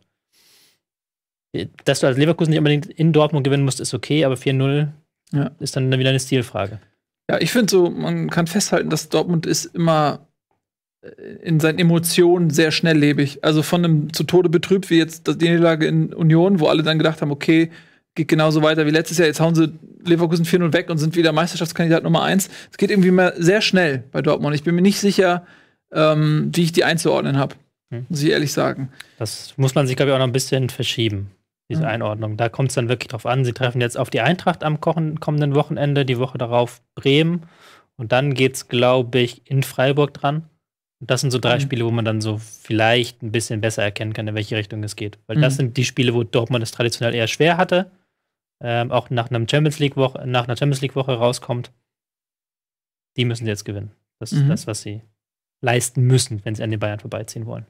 Dass du als Leverkusen nicht unbedingt in Dortmund gewinnen musst, ist okay, aber 4-0 ist dann wieder eine Stilfrage. Ja, ich finde so, man kann festhalten, dass Dortmund ist immer in seinen Emotionen sehr schnelllebig. Also von einem zu Tode betrübt, wie jetzt die Niederlage in Union, wo alle dann gedacht haben, okay, geht genauso weiter wie letztes Jahr, jetzt hauen sie Leverkusen 4-0 weg und sind wieder Meisterschaftskandidat Nummer 1. Es geht irgendwie immer sehr schnell bei Dortmund. Ich bin mir nicht sicher, wie ich die einzuordnen habe, muss ich ehrlich sagen. Das muss man sich, glaube ich, auch noch ein bisschen verschieben, diese Einordnung. Da kommt es dann wirklich drauf an. Sie treffen jetzt auf die Eintracht am kommenden Wochenende, die Woche darauf Bremen. Und dann geht's, glaube ich, in Freiburg dran. Und das sind so 3 Spiele, wo man dann so vielleicht ein bisschen besser erkennen kann, in welche Richtung es geht. Weil das sind die Spiele, wo Dortmund es traditionell eher schwer hatte. Auch nach einer Champions League-Woche rauskommt. Die müssen sie jetzt gewinnen. Das ist das, was sie leisten müssen, wenn sie an den Bayern vorbeiziehen wollen.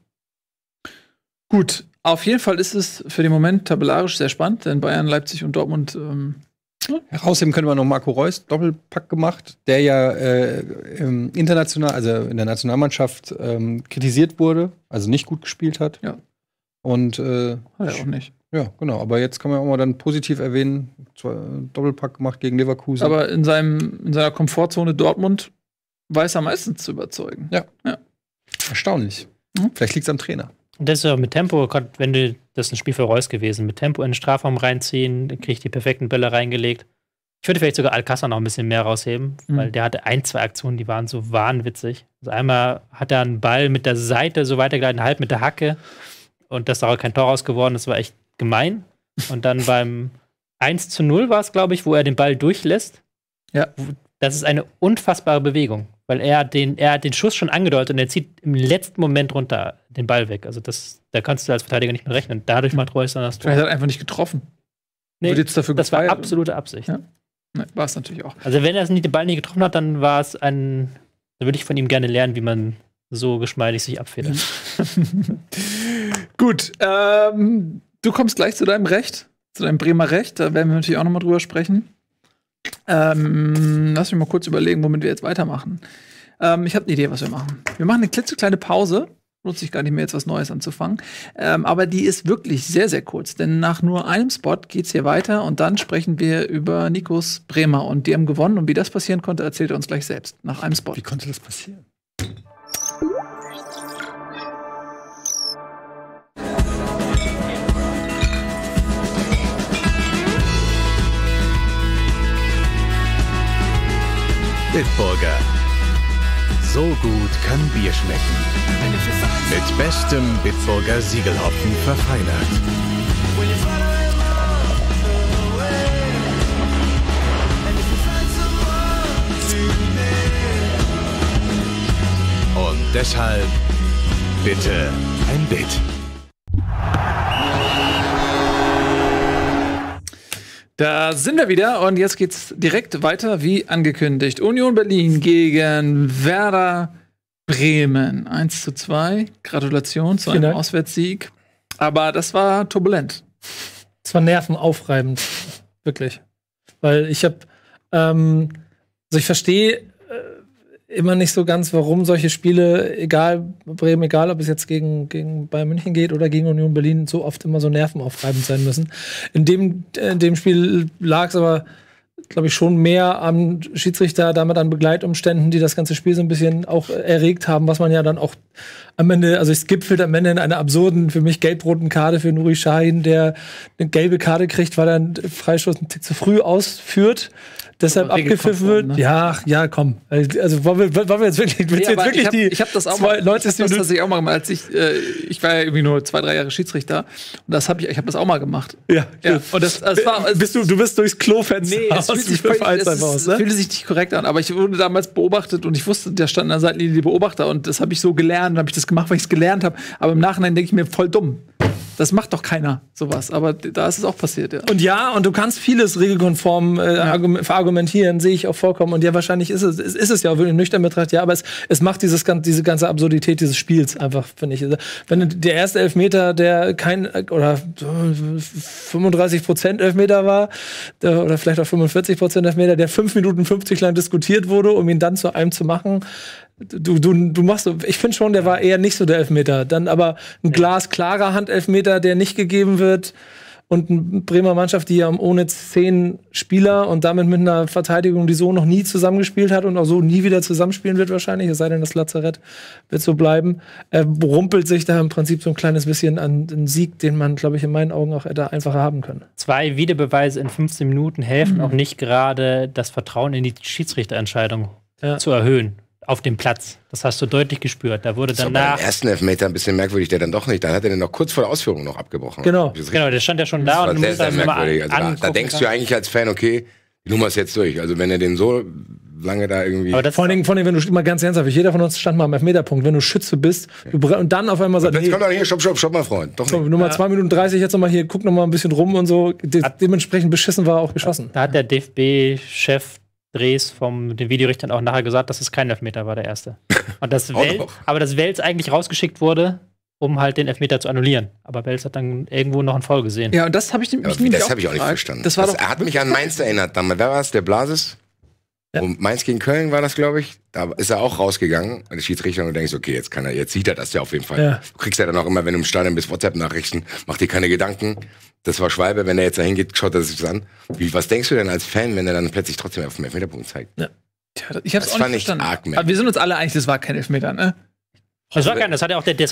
Gut, auf jeden Fall ist es für den Moment tabellarisch sehr spannend, denn Bayern, Leipzig und Dortmund herausheben können wir noch Marco Reus, Doppelpack gemacht, der ja international, also in der Nationalmannschaft kritisiert wurde, also nicht gut gespielt hat. Ja. Und hat er auch nicht. Ja, genau. Aber jetzt kann man auch mal dann positiv erwähnen, Doppelpack gemacht gegen Leverkusen. Aber in seiner Komfortzone Dortmund weiß er meistens zu überzeugen. Ja. Erstaunlich. Vielleicht liegt es am Trainer. Das ist ja mit Tempo, das ist ein Spiel für Reus gewesen, mit Tempo in den Strafraum reinziehen, kriegt die perfekten Bälle reingelegt. Ich würde vielleicht sogar Alcázar noch ein bisschen mehr rausheben, weil der hatte 1, 2 Aktionen, die waren so wahnwitzig. Also einmal hat er einen Ball mit der Seite so weitergeleitet, halb mit der Hacke, und das ist auch kein Tor raus geworden, das war echt gemein. Und dann beim 1:0 war es, glaube ich, wo er den Ball durchlässt. Ja. Das ist eine unfassbare Bewegung, weil er hat den Schuss schon angedeutet und er zieht im letzten Moment runter den Ball weg. Also da kannst du als Verteidiger nicht mit rechnen. Dadurch macht Reus dann das Tor. Er hat einfach nicht getroffen. Nee, jetzt dafür das war gefeiert. absolute Absicht. Ja. Nee, war es natürlich auch. Also wenn er den Ball nicht getroffen hat, dann war es da würde ich von ihm gerne lernen, wie man so geschmeidig sich abfedert. Gut, du kommst gleich zu deinem Recht, zu deinem Bremer Recht. Da werden wir natürlich auch noch mal drüber sprechen. Lass mich mal kurz überlegen, womit wir jetzt weitermachen. Ich habe eine Idee, was wir machen. Wir machen eine klitzekleine Pause. Lohnt sich gar nicht mehr, jetzt was Neues anzufangen. Aber die ist wirklich sehr, sehr kurz. Denn nach nur einem Spot geht's hier weiter. Und dann sprechen wir über Nikos Bremer. Und die haben gewonnen. Und wie das passieren konnte, erzählt er uns gleich selbst. Nach einem Spot. Wie konnte das passieren? Bitburger. So gut kann Bier schmecken. Mit bestem Bitburger Siegelhopfen verfeinert. Und deshalb bitte ein Bit. Da sind wir wieder und jetzt geht's direkt weiter wie angekündigt. Union Berlin gegen Werder Bremen. 1:2. Gratulation zu einem Auswärtssieg. Aber das war turbulent. Es war nervenaufreibend. Wirklich. Weil ich habe, also ich verstehe immer nicht so ganz, warum solche Spiele, Bremen, egal ob es jetzt gegen Bayern München geht oder gegen Union Berlin, so oft immer so nervenaufreibend sein müssen. In dem Spiel lag es aber, glaube ich, schon mehr am Schiedsrichter, damit an Begleitumständen, die das ganze Spiel so ein bisschen auch erregt haben, was man ja dann auch am Ende, also es gipfelt am Ende in einer absurden, für mich gelb-roten Karte für Nuri Sahin, der eine gelbe Karte kriegt, weil er einen Freistoß einen Tick zu früh ausführt, deshalb abgepfiffen wird. Ne? Ja, komm. Also wollen wir jetzt wirklich, ich habe das auch mal, auch mal gemacht, als ich war ja irgendwie nur 2-3 Jahre Schiedsrichter und ich habe das auch mal gemacht. Ja. Und das war, du bist durchs Klofenster. Nee, es fühlte sich nicht korrekt an, aber ich wurde damals beobachtet und ich wusste, da standen an der Seitenlinie die Beobachter und das habe ich so gelernt, habe ich das gemacht, weil ich es gelernt habe, aber im Nachhinein denke ich mir, voll dumm. Das macht doch keiner, sowas. Aber da ist es auch passiert, ja. Und du kannst vieles regelkonform verargumentieren, sehe ich auch vollkommen. Und ja, wahrscheinlich ist es ja auch wirklich nüchtern betrachtet, ja, aber es macht diese ganze Absurdität dieses Spiels einfach, finde ich. Wenn der erste Elfmeter, der kein, oder 35% Elfmeter war, oder vielleicht auch 45% Elfmeter, der 5 Minuten 50 lang diskutiert wurde, um ihn dann zu einem zu machen, du machst so, ich finde schon, der war eher nicht so der Elfmeter. Dann aber ein glasklarer Handelfmeter, der nicht gegeben wird. Und eine Bremer Mannschaft, die ja ohne 10 Spieler und damit mit einer Verteidigung, die so noch nie zusammengespielt hat und auch so nie wieder zusammenspielen wird wahrscheinlich, es sei denn, das Lazarett wird so bleiben, rumpelt sich da im Prinzip so ein kleines bisschen an den Sieg, den man, glaube ich, in meinen Augen auch hätte einfacher haben können. 2 Videobeweise in 15 Minuten helfen auch nicht gerade, das Vertrauen in die Schiedsrichterentscheidung zu erhöhen. Auf dem Platz. Das hast du deutlich gespürt. Da wurde danach. Beim ersten Elfmeter ein bisschen merkwürdig, der dann doch nicht. Dann hat er den noch kurz vor der Ausführung noch abgebracht. Genau, der stand ja schon da. Und sehr, sehr merkwürdig. Also da denkst du ja eigentlich als Fan, okay, die Nummer ist jetzt durch. Also wenn er den so lange da irgendwie. Aber vor allem, wenn du mal ganz ernsthaft, jeder von uns stand mal am Elfmeterpunkt, wenn du Schütze bist und dann auf einmal sagst, jetzt komm doch hier, stopp, mein Freund. Doch nicht. Nummer 2 Minuten 30, jetzt noch mal hier, guck noch mal ein bisschen rum und so. Dementsprechend beschissen war auch geschossen. Da hat der DFB-Chef Drees vom den Videorichtern auch nachher gesagt, dass es kein Elfmeter war, der erste. Und aber dass Wels eigentlich rausgeschickt wurde, um halt den Elfmeter zu annullieren. Aber Wels hat dann irgendwo noch einen Foul gesehen. Ja, und das habe ich nämlich das habe ich auch nicht verstanden. Er hat mich an Mainz erinnert. Wer war es? Der Blasis? Ja. Und Mainz gegen Köln war das, glaube ich. Da ist er auch rausgegangen. Und der Schiedsrichter und du denkst, okay, jetzt sieht er das ja auf jeden Fall. Ja. Du kriegst ja dann auch immer, wenn du im Stadion bist, WhatsApp-Nachrichten, mach dir keine Gedanken. Das war Schwalbe, wenn er jetzt da hingeht, schaut er sich das an. Was denkst du denn als Fan, wenn er dann plötzlich trotzdem auf den Elfmeterpunkt zeigt? Ja. Ich hab's das auch nicht verstanden. Aber wir sind uns alle einig, das war kein Elfmeter, ne? Das war kein, das hat ja auch der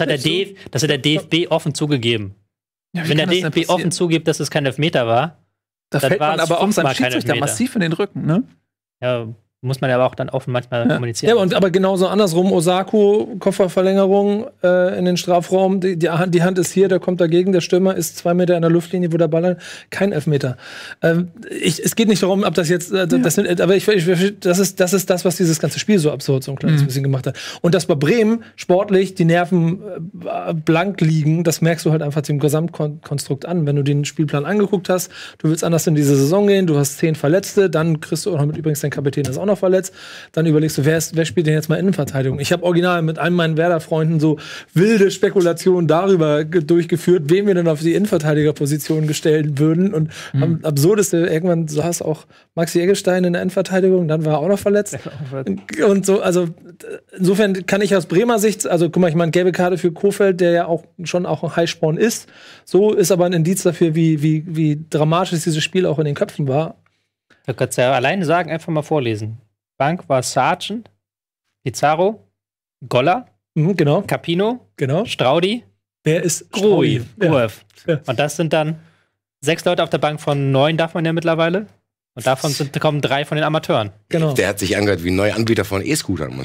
DFB offen zugegeben. Ja, wenn der DFB offen zugibt, dass es kein Elfmeter war, da fällt man aber auch seinem Schiedsrichter massiv in den Rücken, ne? Ja, muss man ja aber auch dann offen manchmal kommunizieren. Ja, aber genauso andersrum, Osako, Kopfballverlängerung in den Strafraum, die Hand ist hier, der kommt dagegen, der Stürmer ist 2 Meter in der Luftlinie, wo der Ball kein Elfmeter. Es geht nicht darum, ob das jetzt, aber das ist das, was dieses ganze Spiel so absurd so ein kleines bisschen gemacht hat. Und dass bei Bremen sportlich die Nerven blank liegen, das merkst du halt einfach dem Gesamtkonstrukt an. Wenn du den Spielplan angeguckt hast, du willst anders in diese Saison gehen, du hast 10 Verletzte, dann kriegst du auch noch mit, übrigens dein Kapitän ist auch noch verletzt, dann überlegst du, wer spielt denn jetzt mal Innenverteidigung? Ich habe original mit einem meinen Werder-Freunden so wilde Spekulationen darüber durchgeführt, wen wir denn auf die Innenverteidigerposition gestellt würden und am absurdeste, irgendwann saß auch Maxi Eggestein in der Innenverteidigung, dann war er auch noch verletzt. Und so, also insofern kann ich aus Bremer Sicht, also guck mal, ich meine, gelbe Karte für Kofeld, der ja auch schon auch ein Highsporn ist, so ist aber ein Indiz dafür, wie dramatisch dieses Spiel auch in den Köpfen war. Du kannst ja alleine sagen, einfach mal vorlesen. Bank war Sargent, Pizarro, Goller, genau. Capino, genau. Straudi. Wer ist Gruev? Ja. Und das sind dann 6 Leute auf der Bank von 9, darf man ja mittlerweile. Und davon kommen 3 von den Amateuren. Genau. Der hat sich angehört wie ein neuer Anbieter von E-Scootern.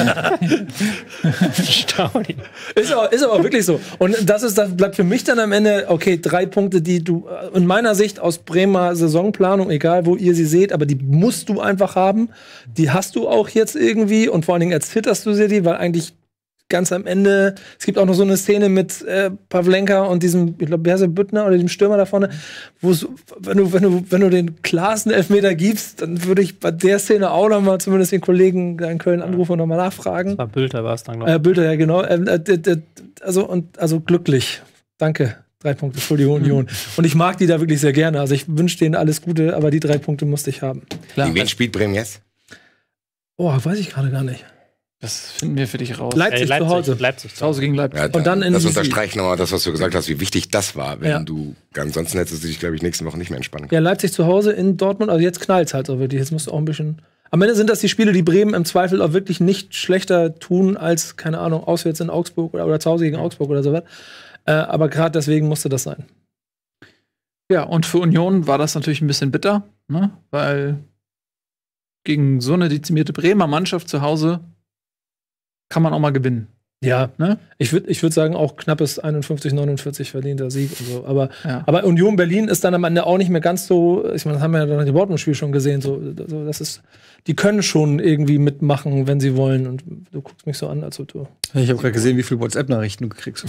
Straudi. Ist aber wirklich so. Und das bleibt für mich dann am Ende, okay, 3 Punkte, die du in meiner Sicht aus Bremer Saisonplanung, egal wo ihr sie seht, aber die musst du einfach haben. Die hast du auch jetzt irgendwie und vor allen Dingen erzitterst du sie die, weil eigentlich ganz am Ende, es gibt auch noch so eine Szene mit Pavlenka und diesem, ich glaube, wer ist der Büttner oder dem Stürmer da vorne, wo wenn du den klarsten Elfmeter gibst, dann würde ich bei der Szene auch noch mal zumindest den Kollegen in Köln anrufen und noch mal nachfragen. Das war Bülter, war es dann, glaube ich. Bülter, ja, genau. Also glücklich. Danke. 3 Punkte für die Union. Und ich mag die da wirklich sehr gerne. Also ich wünsche denen alles Gute, aber die 3 Punkte musste ich haben. Gegen wen spielt Bremen jetzt? Oh, weiß ich gerade gar nicht. Das finden wir für dich raus. Leipzig zu Hause. Leipzig Zu Hause gegen Leipzig. Ja, Und dann in das die- unterstreicht nochmal das, was du gesagt hast, wie wichtig das war. Wenn Ja. du, ansonsten hättest du dich, glaube ich, nächste Woche nicht mehr entspannen Ja, können. Leipzig zu Hause in Dortmund, also jetzt knallt's halt so wirklich. Jetzt musst du auch ein bisschen. Am Ende sind das die Spiele, die Bremen im Zweifel auch wirklich nicht schlechter tun als, keine Ahnung, auswärts in Augsburg oder zu Hause gegen Augsburg oder sowas. Aber gerade deswegen musste das sein. Ja, und für Union war das natürlich ein bisschen bitter, ne? Weil gegen so eine dezimierte Bremer Mannschaft zu Hause kann man auch mal gewinnen. Ja, Ne? ich würd sagen, auch knappes 51-49 verdienter Sieg und so. Ja. Aber Union Berlin ist dann am Ende auch nicht mehr ganz so, ich meine, das haben wir ja dann im Dortmund-Spiel schon gesehen, das ist, die können schon irgendwie mitmachen, wenn sie wollen. Und du guckst mich so an, als ob du. Ich habe gerade gesehen, wie viele WhatsApp-Nachrichten du kriegst.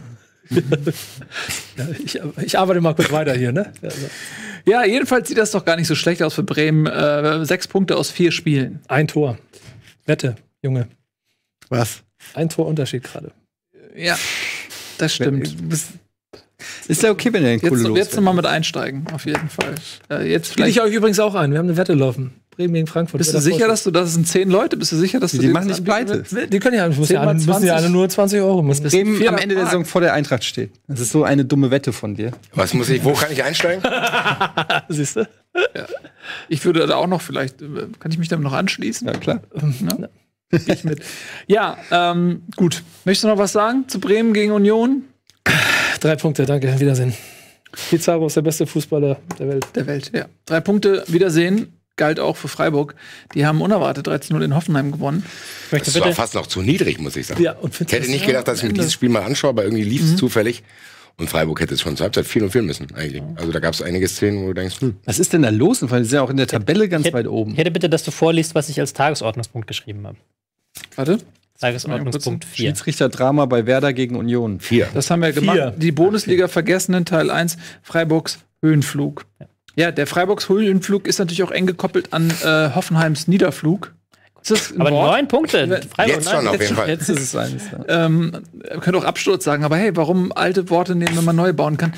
Ja, ich arbeite mal kurz weiter hier, ne? Ja, also. Ja, jedenfalls sieht das doch gar nicht so schlecht aus für Bremen. 6 Punkte aus 4 Spielen. Ein Tor. Wette, Junge. Was? Ein Tor Unterschied gerade. Ja, das stimmt. Ist ja okay, wenn er den Kohle Jetzt nochmal mit einsteigen, auf jeden Fall. Jetzt Biete ich vielleicht. euch übrigens auch ein. Wir haben eine Wette laufen. Bremen gegen Frankfurt. Bist du sicher, dass das sind 10 Leute? Bist du sicher, dass du Die den machen nicht pleite. Die können ja, müssen ja alle 20. nur 20 Euro müssen. Das Bremen vierter am Ende der Mark. Saison vor der Eintracht steht. Das ist so eine dumme Wette von dir. Wo kann ich einsteigen? siehst du? Ich würde da auch noch vielleicht, kann ich mich dem noch anschließen? Ja, klar. Ne? Ich mit. Ja, gut. Möchtest du noch was sagen zu Bremen gegen Union? 3 Punkte, danke. Wiedersehen. Pizarro ist der beste Fußballer der Welt. Ja. 3 Punkte, Wiedersehen. Galt auch für Freiburg. Die haben unerwartet 13-0 in Hoffenheim gewonnen. Ich möchte Das war bitte, fast noch zu niedrig, muss ich sagen. Ja, und Ich hätte nicht gedacht, dass ich mir dieses Spiel mal anschaue, aber irgendwie lief es zufällig. Und Freiburg hätte es schon zur Halbzeit 4-0 führen müssen, eigentlich. Also da gab es einige Szenen, wo du denkst, Was ist denn da los? Weil die sind ja auch in der Tabelle ganz weit oben. ich hätte bitte, dass du vorliest, was ich als Tagesordnungspunkt geschrieben habe. Warte. Tagesordnungspunkt 4. Schiedsrichter-Drama bei Werder gegen Union. 4. Das haben wir gemacht. Die Bundesliga vergessenen Teil 1, Freiburgs Höhenflug. Ja, der Freiburgs Höhenflug ist natürlich auch eng gekoppelt an Hoffenheims Niederflug. Ist das ein Aber Wort? 9 Punkte. Freiburg, Jetzt schon, auf jeden Fall. Jetzt ist es eins. Ihr könnt auch Absturz sagen, aber hey, warum alte Worte nehmen, wenn man neu bauen kann?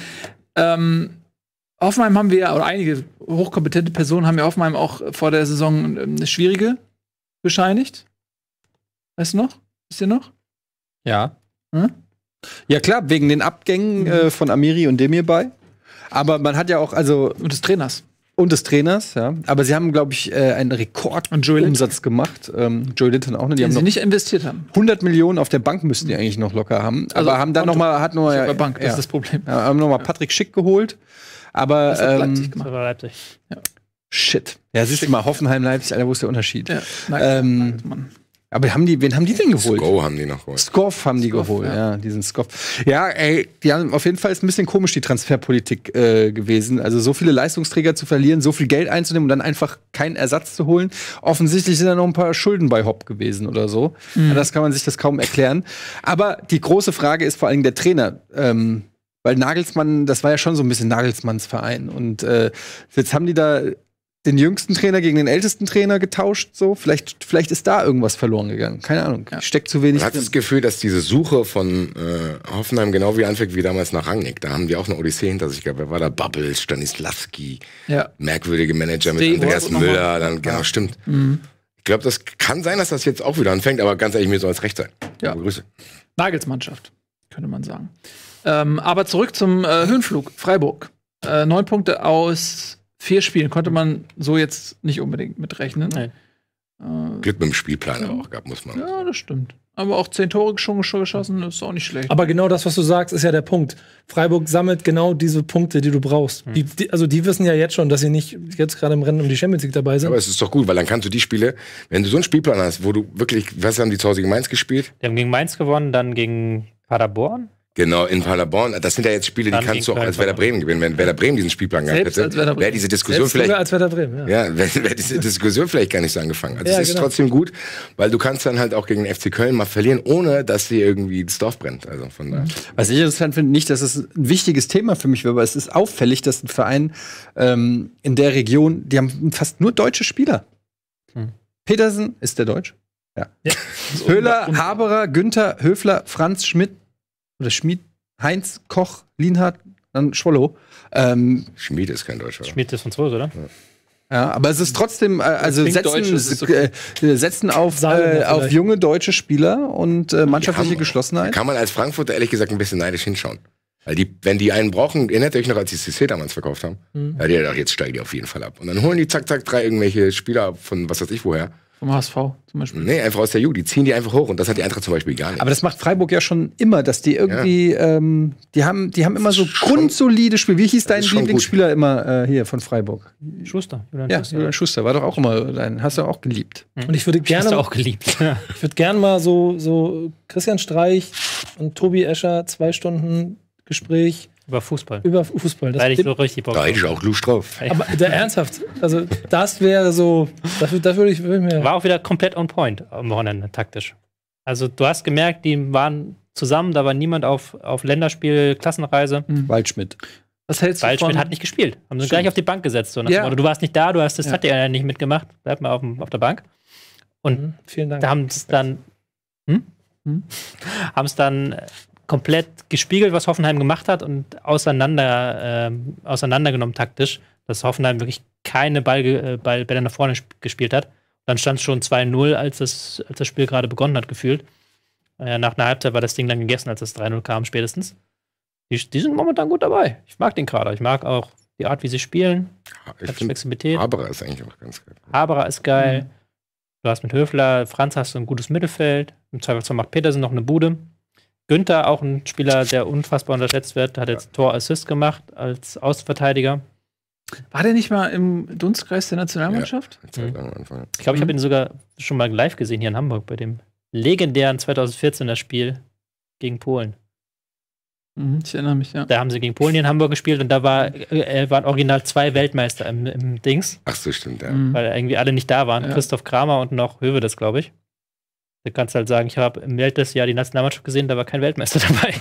Hoffenheim haben wir ja, oder einige hochkompetente Personen haben ja Hoffenheim auch vor der Saison eine schwierige bescheinigt. Weißt du noch? Wisst ihr noch? Ja. Ja, klar, wegen den Abgängen von Amiri und Demirbay. Aber man hat ja auch, also. Und des Trainers. Und des Trainers, ja. Aber sie haben, glaube ich, einen Rekordumsatz gemacht. Joey Linton auch, ne? Die haben Den sie noch nicht investiert haben. 100 Millionen auf der Bank müssten die eigentlich noch locker haben. Also aber haben dann Konto. noch mal, Bank, das ist das Problem. Ja, haben noch mal Patrick Schick geholt. Aber Das hat Leipzig gemacht. Das war Leipzig. shit. Ja, siehst du mal, Hoffenheim, Leipzig, Alter, wo ist der Unterschied? Ja, Wen haben die denn geholt? Go haben die noch geholt. Skoff haben die geholt, ja, diesen Skoff. Ja, ey, die haben auf jeden Fall ist ein bisschen komisch die Transferpolitik gewesen. Also so viele Leistungsträger zu verlieren, so viel Geld einzunehmen und dann einfach keinen Ersatz zu holen. Offensichtlich sind da noch ein paar Schulden bei Hopp gewesen oder so. Das kann man sich das kaum erklären. Aber die große Frage ist vor allem der Trainer. Weil Nagelsmann, das war ja schon so ein bisschen Nagelsmanns Verein. Und jetzt haben die da den jüngsten Trainer gegen den ältesten Trainer getauscht, so. Vielleicht ist da irgendwas verloren gegangen. Keine Ahnung. Steckt zu wenig Man hat das Gefühl, dass diese Suche von Hoffenheim genau wie anfängt wie damals nach Rangnick. Da haben die auch eine Odyssee hinter sich gehabt. Wer war da? Bubbles, Stanislavski, merkwürdige Manager mit Steve Andreas Wolf Müller. Dann, genau, stimmt. Ich glaube, das kann sein, dass das jetzt auch wieder anfängt, aber ganz ehrlich, mir soll es recht sein. Ja. Grüße. Nagelsmannschaft, könnte man sagen. Aber zurück zum Höhenflug. Freiburg. 9 Punkte aus 4 Spielen. Konnte man so jetzt nicht unbedingt mitrechnen. Nein. Glück mit dem Spielplan aber auch gehabt, muss man. Ja, das stimmt. Aber auch 10 Tore schon geschossen, ist auch nicht schlecht. Aber genau das, was du sagst, ist ja der Punkt. Freiburg sammelt genau diese Punkte, die du brauchst. Die wissen ja jetzt schon, dass sie nicht jetzt gerade im Rennen um die Champions League dabei sind. Aber es ist doch gut, weil dann kannst du die Spiele, wenn du so einen Spielplan hast, wo du wirklich, was haben die zu Hause gegen Mainz gespielt? Die haben gegen Mainz gewonnen, dann gegen Paderborn. Genau, in Paderborn. Das sind ja jetzt Spiele, die Dann kannst du auch gegen als Werder Bremen gewinnen. Wenn Werder Bremen diesen Spielplan gehabt Selbst als Werder hätte, Bremen. wäre diese Diskussion Selbst sogar vielleicht. als Werder Bremen, ja. Ja, wäre diese Diskussion vielleicht gar nicht so angefangen. Also Ja, es ist genau. trotzdem gut, weil du kannst dann halt auch gegen den FC Köln mal verlieren, ohne dass dir irgendwie das Dorf brennt. Also von daher. Was ich interessant finde, nicht, dass es ein wichtiges Thema für mich wäre, aber es ist auffällig, dass ein Verein in der Region, die haben fast nur deutsche Spieler. Petersen, ist der Deutsch? Ja. Höhler, Haberer, Günther, Höfler, Franz, Schmidt oder Schmid, Heinz, Koch, Lienhardt, dann Schwollow. Schmied ist kein Deutscher. Schmied ist von 2, oder? Ja, aber es ist trotzdem, also setzen auf junge deutsche Spieler und mannschaftliche Geschlossenheit. Kann man als Frankfurter ehrlich gesagt ein bisschen neidisch hinschauen. Weil wenn die einen brauchen, erinnert ihr euch noch, als die CC damals verkauft haben? Ja, die dachten, jetzt steigen die auf jeden Fall ab. Und dann holen die zack, 3 irgendwelche Spieler von was weiß ich woher. Vom HSV zum Beispiel. Nee, einfach aus der Jugend. Die ziehen die einfach hoch und das hat die Eintracht zum Beispiel gar nicht. Aber das macht Freiburg ja schon immer, dass die irgendwie, die haben immer so grundsolide Spiele. Wie hieß dein Lieblingsspieler immer hier von Freiburg? Schuster. Julian Schuster war doch auch immer dein, hast du auch geliebt. Und ich würde gerne Hast du auch geliebt. Ich würde gerne mal so Christian Streich und Tobi Escher 2 Stunden Gespräch Über Fußball. Das Da hätte ich so richtig Bock Da hätte ich auch Lust drauf. aber ernsthaft, also das wäre so, das würde ich mir. War auch wieder komplett on point am Wochenende, taktisch. Also du hast gemerkt, die waren zusammen, da war niemand auf Länderspiel, Klassenreise. Waldschmidt. Was hältst du Waldschmidt von? hat nicht gespielt. Haben sie gleich auf die Bank gesetzt. So nach dem Motto, du warst nicht da, das hat ja nicht mitgemacht. Bleib mal auf der Bank. Und Vielen Dank. da haben es dann komplett gespiegelt, was Hoffenheim gemacht hat und auseinandergenommen taktisch, dass Hoffenheim wirklich keine Bälle nach vorne gespielt hat. Dann stand es schon 2-0, als das Spiel gerade begonnen hat, gefühlt. Nach einer Halbzeit war das Ding dann gegessen, als das 3-0 kam, spätestens. Die sind momentan gut dabei. Ich mag den Kader. Ich mag auch die Art, wie sie spielen. Ich finde, Haberer ist eigentlich auch ganz geil. Haberer ist geil. Du hast mit Höfler, Franz hast du ein gutes Mittelfeld. Im Zweifelsfall macht Petersen noch eine Bude. Günther, auch ein Spieler, der unfassbar unterschätzt wird, hat jetzt Tor-Assist gemacht als Außenverteidiger. War der nicht mal im Dunstkreis der Nationalmannschaft? Ja, Zeit lang am Anfang. Ich glaube, ich habe ihn sogar schon mal live gesehen hier in Hamburg bei dem legendären 2014er Spiel gegen Polen. Ich erinnere mich, ja. Da haben sie gegen Polen hier in Hamburg gespielt und da waren original 2 Weltmeister im Dings, Ach so, stimmt, ja. weil irgendwie alle nicht da waren. Ja. Christoph Kramer und noch Höwedes, glaube ich. Da kannst du halt sagen, ich habe im Weltmeisterjahr die Nationalmannschaft gesehen, da war kein Weltmeister dabei.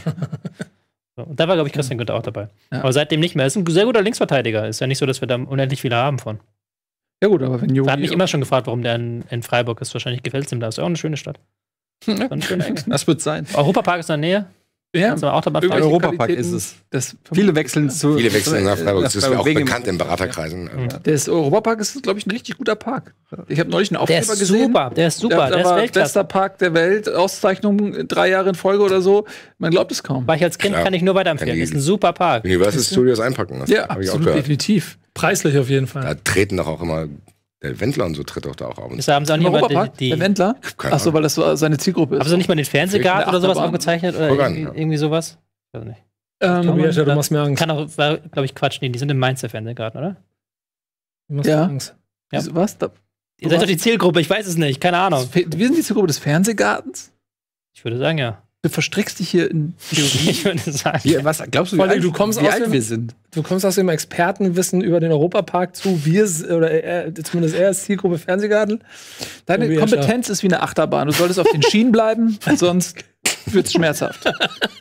So, und da war, glaube ich, Christian Günther auch dabei. Ja. Aber seitdem nicht mehr. Ist ein sehr guter Linksverteidiger. Ist ja nicht so, dass wir da unendlich viele haben von. Ja gut, aber wenn Er hat mich immer schon gefragt, warum der in Freiburg ist. Wahrscheinlich gefällt es ihm da. Ist ja auch eine schöne Stadt. Eine schöne Ecke. Das wird sein. Europapark ist in der Nähe. Ja, Kannst du mal auch dabei irgendwelche fragen. Europapark Qualitäten, ist es. das Viele wechseln nach Freiburg. Das ist ja auch wegen bekannt in Beraterkreisen. Also. Das Europapark ist, glaube ich, ein richtig guter Park. Ich habe neulich einen Der Aufkleber ist gesehen. super. Der ist super. Der Der ist war Weltklasse. bester Park der Welt, Auszeichnung 3 Jahre in Folge oder so. Man glaubt es kaum. War ich als Kind, Klar. kann ich nur weiterempfehlen. Ist ein super Park. Universal Studios einpacken. Das Ja, hab ich auch absolut, gehört. definitiv. Preislich auf jeden Fall. Da treten doch auch immer, der Wendler und so tritt doch da auch auf. Ist da haben sie auch Im nicht mal Europapark? die Der Wendler? Keine Achso, weil das so seine Zielgruppe ist. haben sie nicht mal den Fernsehgarten In oder der sowas Achterbahn. aufgezeichnet? Oder Voran, irgendwie sowas? Ich weiß nicht. Tobi Escher, du machst mir Angst. Kann auch, glaube ich, Quatsch. Nee, die sind im Mainzer Fernsehgarten, oder? Du machst Ja. mir Angst. Ja. Was? Ihr seid doch die Zielgruppe, ich weiß es nicht. Keine Ahnung. Wir sind die Zielgruppe des Fernsehgartens? Ich würde sagen, ja. Du verstrickst dich hier in Theorie. Ich würde sagen. Was glaubst du, Vor allem, du kommst wie aus alt dem- wir sind? Du kommst aus dem Expertenwissen über den Europapark zu, zumindest er ist Zielgruppe Fernsehgarten. Deine Tobi Kompetenz ist wie eine Achterbahn. Du solltest auf den Schienen bleiben, sonst wird es schmerzhaft.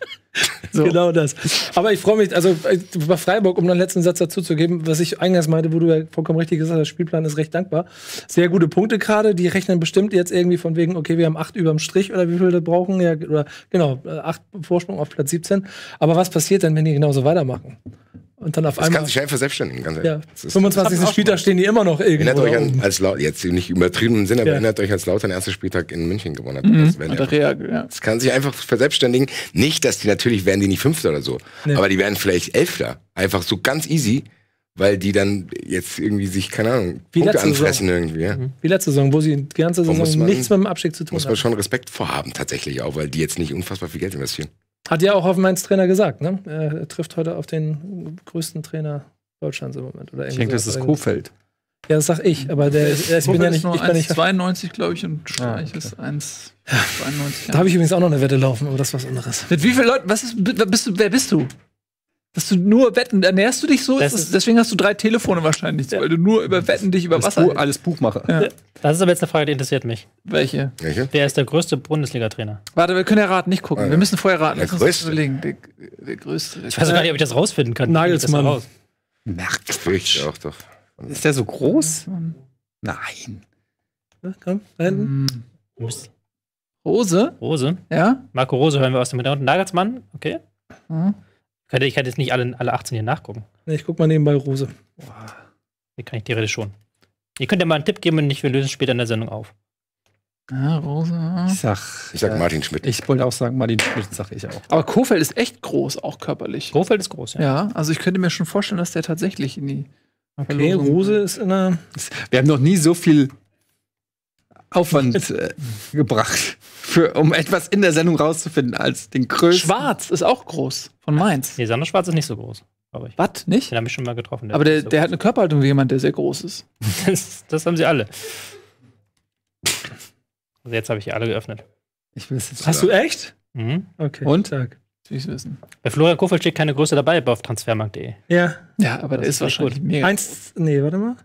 So. Genau das. Aber ich freue mich, also bei Freiburg, um noch einen letzten Satz dazu zu geben, was ich eingangs meinte, wo du ja vollkommen richtig gesagt hast, der Spielplan ist recht dankbar. Sehr gute Punkte gerade, die rechnen bestimmt jetzt irgendwie von wegen, okay, wir haben 8 überm Strich oder wie viel wir brauchen, ja, oder genau, 8 Vorsprung auf Platz 17. Aber was passiert denn, wenn die genauso weitermachen? Und dann auf Das einmal, kann sich schnell verselbstständigen, ganz ehrlich. ja, Das ist- 25. Spieltag stehen die immer noch irgendwo. Erinnert euch da an, oben. als jetzt nicht übertrieben im Sinne, aber Ja. erinnert euch, als Lautern ersten Spieltag in München gewonnen hat. Das wäre Der Real, ja. Das kann sich einfach verselbstständigen. Nicht, dass die natürlich werden die nicht Fünfter oder so, Nee. aber die werden vielleicht Elfter. Einfach so ganz easy, weil die dann jetzt irgendwie sich, keine Ahnung, Wie Punkte letzte anfressen irgendwie. Ja. Wie letzte Saison, wo sie die ganze Wo muss Saison man- nichts mit dem Abstieg zu tun Muss man haben. schon Respekt vorhaben, tatsächlich auch, weil die jetzt nicht unfassbar viel Geld investieren. Hat ja auch Hoffenheims Trainer gesagt, ne? Er trifft heute auf den größten Trainer Deutschlands im Moment. Oder Ich denke, das ist Kofeld. Ja, das sag ich, aber ich bin ja nicht. nur Ich bin nicht 1,92, glaube ich, und Streich ist 1,92. da habe ich übrigens auch noch eine Wette laufen, aber das ist was anderes. Mit wie vielen Leuten, wer bist du? Dass du nur Wetten, ernährst du dich so? Deswegen hast du 3 Telefone wahrscheinlich, weil du nur über Wetten dich über Wasser hältst. Alles Buchmacher. Ja. Das ist aber jetzt eine Frage, die interessiert mich. Welche? Welche? Wer ist der größte Bundesliga-Trainer? Warte, wir können ja raten, nicht gucken. Ja. Wir müssen vorher raten. Der Lass uns größte. überlegen. Der größte. Ich weiß gar nicht, ob ich das rausfinden kann. Nagelsmann. Wie geht das raus? Fürcht auch doch. Ist der so groß? Nein. Ja, komm, da hinten. Rose? Rose. Ja? Marco Rose hören wir aus dem Hintergrund. Nagelsmann, okay. Mhm. Ich kann jetzt nicht alle 18 hier nachgucken. Nee, ich guck mal nebenbei Rose. Hier kann ich theoretisch schon. Ihr könnt ja mal einen Tipp geben und wir lösen später in der Sendung auf. Ja, Rosa. Ich sag Martin Schmidt. Ich wollte auch sagen, Martin Schmidt, sag ich auch. Aber Kohfeldt ist echt groß, auch körperlich. Kohfeldt ist groß, ja. Ja, also ich könnte mir schon vorstellen, dass der tatsächlich in die Okay, Rose ist in einer. Wir haben noch nie so viel Aufwand gebracht, um etwas in der Sendung rauszufinden, als den größten. Schwarz ist auch groß, von Mainz. Nee, Sandro Schwarz ist nicht so groß, glaube ich. Was? Nicht? Den habe ich schon mal getroffen. Aber der hat eine Körperhaltung wie jemand, der sehr groß ist. Das haben sie alle. Also jetzt habe ich hier alle geöffnet. Ich will es jetzt Hast du echt? Mhm. Okay. Und? Tag. Will ich wissen. Bei Florian Kohfeldt steht keine Größe dabei auf transfermarkt.de. Ja. Ja, aber der Das ist ist wahrscheinlich gut. mega. Nee, warte mal.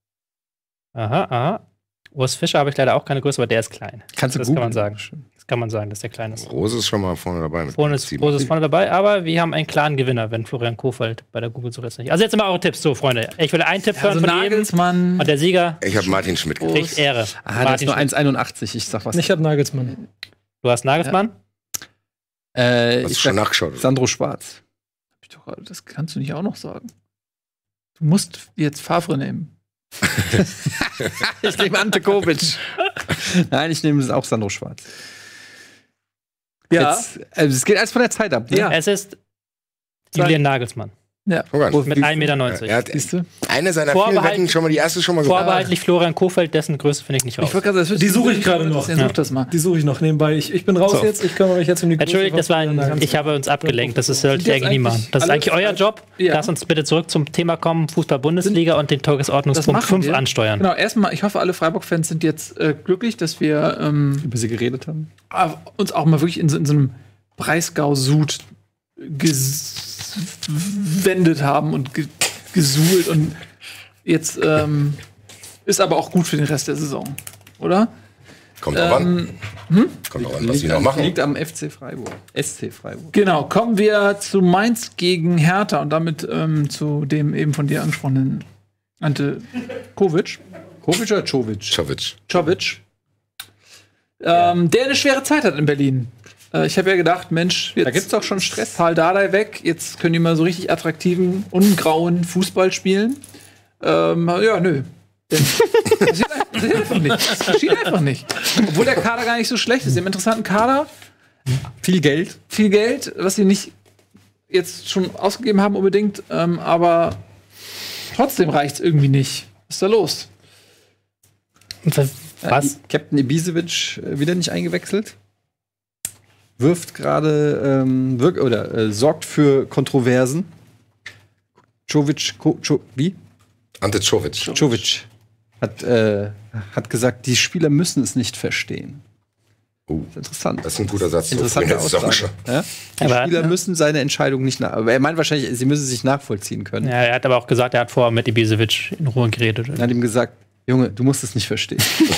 Aha. Urs Fischer habe ich leider auch keine Größe, aber der ist klein. Kannst du Das googeln. kann man sagen. Das kann man sagen, dass der klein ist. Rose ist schon mal vorne dabei. Mit Rose ist vorne dabei, aber wir haben einen klaren Gewinner, wenn Florian Kohfeldt bei der Google-Suche ist nicht. Also jetzt immer eure Tipps, so Freunde. Ich will einen Tipp hören Also von jedem Nagelsmann. und der Sieger Ich habe Martin Schmidt gekriegt. kriegt Ehre. Das ist Martin nur Schmidt. 1,81. Ich sag was. Ich habe Nagelsmann. Du hast Nagelsmann? Hast du Ich schon sag nachgeschaut? Sandro Schwarz. Das kannst du nicht auch noch sagen. Du musst jetzt Favre nehmen. Ich nehme Ante Kovic. Nein, ich nehme auch Sandro Schwarz. Ja. Jetzt, also es geht alles von der Zeit ab. Ne? Ja. Es ist Julian Nagelsmann Guck mal. mit 1,90 Meter. Er hat Siehst du? eine seiner vielen Vorbehalten- Wetten schon mal, die erste schon mal gewonnen. Vorbehaltlich Florian Kohfeldt, dessen Größe finde ich nicht raus. Ich wollte gerade sagen, Die suche ich gerade noch. Such das mal. Die suche ich noch nebenbei. Ich bin raus So. jetzt. Ich kümmere mich jetzt um die Entschuldigt, das war ich habe uns abgelenkt. Das sollte ich eigentlich nie machen. Das ist eigentlich euer Job. Ja. Lass uns bitte zurück zum Thema kommen, Fußball-Bundesliga und den Das Tagesordnungspunkt machen 5 wir. ansteuern. Genau, erstmal, ich hoffe, alle Freiburg-Fans sind jetzt glücklich, dass wir Über sie geredet haben. uns auch mal wirklich in so einem Breisgau-Sud gewendet haben und gesuhlt und jetzt ist aber auch gut für den Rest der Saison, oder? Kommt auch an. Kommt auch an, was die noch machen. Liegt am FC Freiburg. SC Freiburg. Genau, kommen wir zu Mainz gegen Hertha und damit zu dem eben von dir angesprochenen Ante Kovic. Kovic oder Czovic? Czovic. Der eine schwere Zeit hat in Berlin. Ich habe ja gedacht, Mensch, jetzt Da gibt's doch schon Stress. Paul Dardai weg, jetzt können die mal so richtig attraktiven, ungrauen Fußball spielen. Ja, nö. Passiert einfach nicht. Das geschieht einfach nicht. Obwohl der Kader gar nicht so schlecht ist. Sie haben einen interessanten Kader, Viel Geld. viel Geld, was sie nicht jetzt schon ausgegeben haben unbedingt, aber trotzdem reicht es irgendwie nicht. Was ist da los? Was? Captain Ibisevic wieder nicht eingewechselt. Wirft gerade sorgt für Kontroversen. Wie? Ante Czovic. Czovic hat gesagt, die Spieler müssen es nicht verstehen. Das ist interessant. Das ist ein guter Satz. Interessante So, Aussage. Ja? Die Aber- Spieler müssen seine Entscheidung nicht aber er meint wahrscheinlich, sie müssen sich nachvollziehen können. Ja, er hat aber auch gesagt, er hat vorher mit Ibisevic in Ruhe geredet. Er hat ihm gesagt, Junge, du musst es nicht verstehen.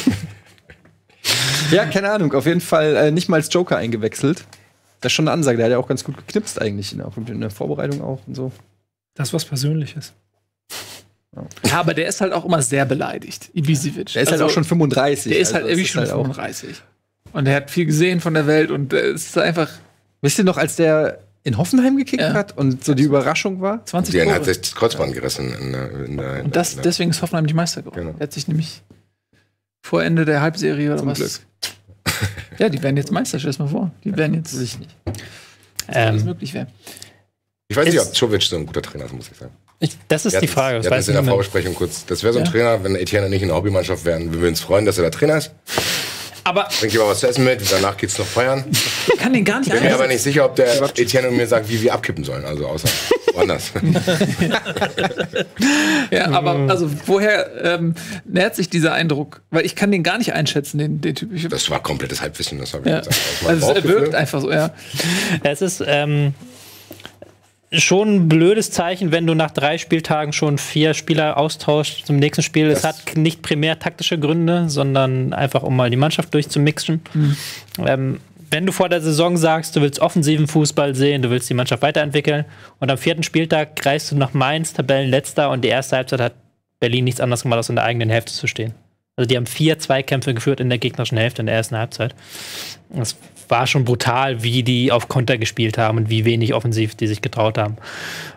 Ja, keine Ahnung. Auf jeden Fall nicht mal als Joker eingewechselt. Das ist schon eine Ansage. Der hat ja auch ganz gut geknipst eigentlich. Auch in der Vorbereitung auch und so. Das ist was Persönliches. Ja, aber der ist halt auch immer sehr beleidigt, Ibisevic. Der ist halt auch schon 35. Der ist halt also irgendwie es schon halt auch- 35. Und er hat viel gesehen von der Welt und es ist einfach Wisst ihr noch, als der in Hoffenheim gekickt Ja. hat und so die Überraschung war? 20 Der hat Tore. sich das Kreuzband gerissen. Und deswegen ist Hoffenheim nicht Meister geworden. Genau. Er hat sich nämlich vor Ende der Halbserie oder Zum was. Glück. Ja, die werden jetzt Meister, stell dir das mal vor. Die werden jetzt, Will ich nicht. alles möglich wäre. Ich weiß nicht, Ist- ob Czovic so ein guter Trainer ist, muss ich sagen. Das ist die Frage. Wir hatten es in der Vorbesprechung kurz. Das wäre so ein Ja. Trainer, wenn Etienne nicht in der Hobbymannschaft wären, würden wir uns freuen, dass er der Trainer ist. Aber Bringt lieber was zu essen mit, danach geht's noch feiern. ich kann den gar nicht Bin mir aber einschätzen. nicht sicher, ob der Etienne mir sagt, wie wir abkippen sollen. Also außer woanders. Ja, aber also woher nährt sich dieser Eindruck? Weil ich kann den gar nicht einschätzen, den Typ. Ich, Das war komplettes Halbwissen, das habe ich ja. gesagt. Aus meinem Also er Bauchgefühl. wirkt einfach so, ja. Es ist schon ein blödes Zeichen, wenn du nach 3 Spieltagen schon 4 Spieler austauschst zum nächsten Spiel. Es hat nicht primär taktische Gründe, sondern einfach, um mal die Mannschaft durchzumixen. Wenn du vor der Saison sagst, du willst offensiven Fußball sehen, du willst die Mannschaft weiterentwickeln und am 4. Spieltag reist du nach Mainz, Tabellenletzter, und die erste Halbzeit hat Berlin nichts anderes gemacht, als in der eigenen Hälfte zu stehen. Also die haben 4 Zweikämpfe geführt in der gegnerischen Hälfte in der ersten Halbzeit. Das war schon brutal, wie die auf Konter gespielt haben und wie wenig offensiv die sich getraut haben.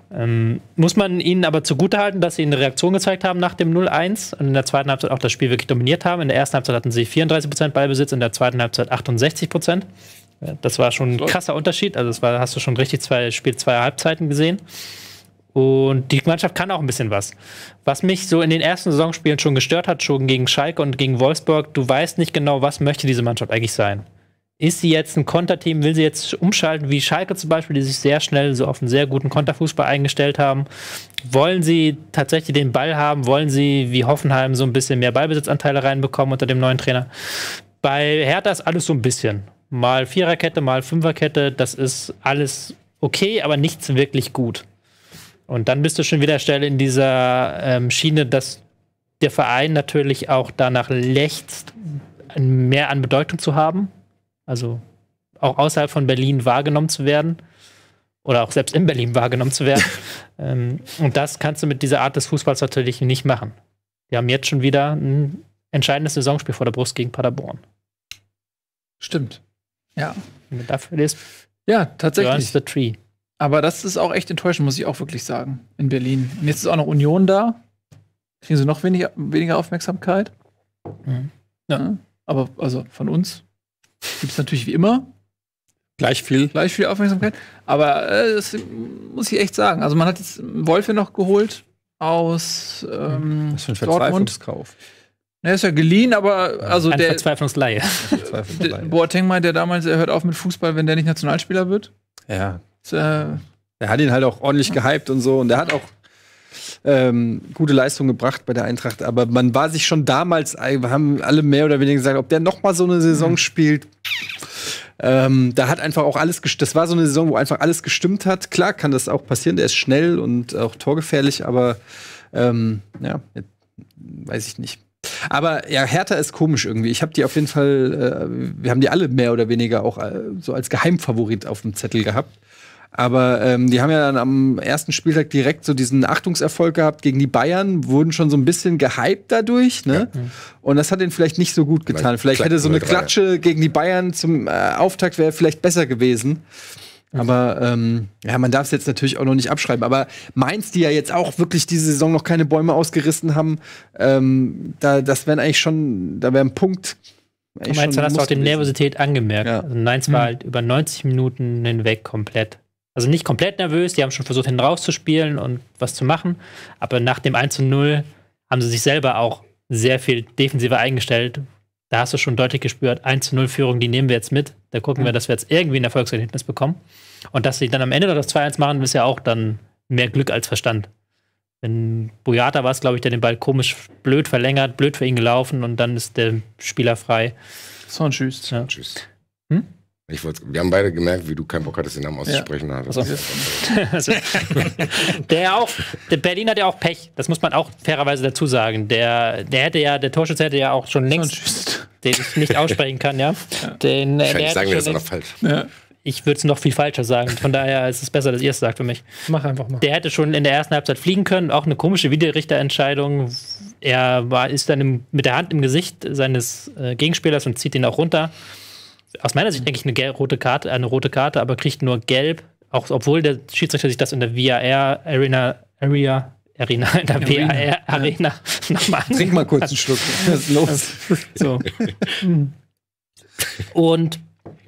Muss man ihnen aber zugutehalten, dass sie eine Reaktion gezeigt haben nach dem 0-1 und in der zweiten Halbzeit auch das Spiel wirklich dominiert haben. In der ersten Halbzeit hatten sie 34% Ballbesitz, in der zweiten Halbzeit 68%. Das war schon ein krasser Unterschied. Also hast du schon richtig zwei Halbzeiten gesehen. Und die Mannschaft kann auch ein bisschen was. Was mich so in den ersten Saisonspielen schon gestört hat, schon gegen Schalke und gegen Wolfsburg, du weißt nicht genau, was möchte diese Mannschaft eigentlich sein. Ist sie jetzt ein Konterteam, will sie jetzt umschalten, wie Schalke zum Beispiel, die sich sehr schnell so auf einen sehr guten Konterfußball eingestellt haben? Wollen sie tatsächlich den Ball haben? Wollen sie, wie Hoffenheim, so ein bisschen mehr Ballbesitzanteile reinbekommen unter dem neuen Trainer? Bei Hertha ist alles so ein bisschen. Mal Viererkette, mal Fünferkette, das ist alles okay, aber nichts wirklich gut. Und dann bist du schon wieder Stelle in dieser Schiene, dass der Verein natürlich auch danach lechzt, mehr an Bedeutung zu haben. Also auch außerhalb von Berlin wahrgenommen zu werden. Oder auch selbst in Berlin wahrgenommen zu werden. Und das kannst du mit dieser Art des Fußballs natürlich nicht machen. Wir haben jetzt schon wieder ein entscheidendes Saisonspiel vor der Brust gegen Paderborn. Stimmt. Ja. Wenn du dafür ist, ja, tatsächlich. The Tree. Aber das ist auch echt enttäuschend, muss ich auch wirklich sagen, in Berlin. Und jetzt ist auch noch Union da. Kriegen sie noch weniger Aufmerksamkeit. Mhm. Ja. Aber also von uns gibt es natürlich wie immer gleich viel Aufmerksamkeit. Aber das muss ich echt sagen. Also man hat jetzt Wolfe noch geholt aus Was für ein Dortmund. Verzweiflungskauf. Er ist ja geliehen, aber also Eine der Verzweiflungsleihe. Boateng meint ja damals, er hört auf mit Fußball, wenn der nicht Nationalspieler wird. Ja. Er hat ihn halt auch ordentlich gehypt und so. Und der hat auch gute Leistung gebracht bei der Eintracht. Aber man war sich schon damals, haben alle mehr oder weniger gesagt, ob der noch mal so eine Saison spielt. Da hat einfach auch alles gestimmt. Das war so eine Saison, wo einfach alles gestimmt hat. Klar kann das auch passieren. Der ist schnell und auch torgefährlich. Aber ja, weiß ich nicht. Aber ja, Hertha ist komisch irgendwie. Ich habe die auf jeden Fall, wir haben die alle mehr oder weniger auch so als Geheimfavorit auf dem Zettel gehabt. Aber die haben ja dann am ersten Spieltag direkt so diesen Achtungserfolg gehabt gegen die Bayern, wurden schon so ein bisschen gehypt dadurch, ne? Ja. Und das hat ihnen vielleicht nicht so gut getan. Vielleicht hätte so eine Klatsche gegen die Bayern zum Auftakt wäre vielleicht besser gewesen. Aber ja, man darf es jetzt natürlich auch noch nicht abschreiben. Aber Mainz, die ja jetzt auch wirklich diese Saison noch keine Bäume ausgerissen haben, das wären eigentlich schon, da wäre ein Punkt. Mainz hast du auch die Nervosität angemerkt. Ja. Also Mainz war halt über 90 Minuten hinweg komplett. Also nicht komplett nervös, die haben schon versucht, hinten rauszuspielen und was zu machen. Aber nach dem 1:0 haben sie sich selber auch sehr viel defensiver eingestellt. Da hast du schon deutlich gespürt, 1:0-Führung, die nehmen wir jetzt mit. Da gucken wir, dass wir jetzt irgendwie ein Erfolgserlebnis bekommen. Und dass sie dann am Ende noch das 2:1 machen, ist ja auch dann mehr Glück als Verstand. Wenn Boyata war es, glaube ich, der den Ball komisch blöd verlängert, blöd für ihn gelaufen und dann ist der Spieler frei. So ein Tschüss. Ja. Tschüss. Wir haben beide gemerkt, wie du keinen Bock hattest, den Namen auszusprechen. Ja. Der Berlin hat ja auch Pech. Das muss man auch fairerweise dazu sagen. Der Torschütze hätte ja auch schon längst, den ich nicht aussprechen kann, ja. Wahrscheinlich sagen wir das auch noch falsch. Ja. Ich würde es noch viel falscher sagen. Von daher ist es besser, dass ihr es sagt für mich. Mach einfach mal. Der hätte schon in der ersten Halbzeit fliegen können. Auch eine komische Videorichterentscheidung. Er ist dann mit der Hand im Gesicht seines Gegenspielers und zieht ihn auch runter. Aus meiner Sicht denke ich eine rote Karte, aber kriegt nur gelb. Auch obwohl der Schiedsrichter sich das in der VAR Arena nochmal an. Trink mal kurz einen Schluck. Was ist los? So. Und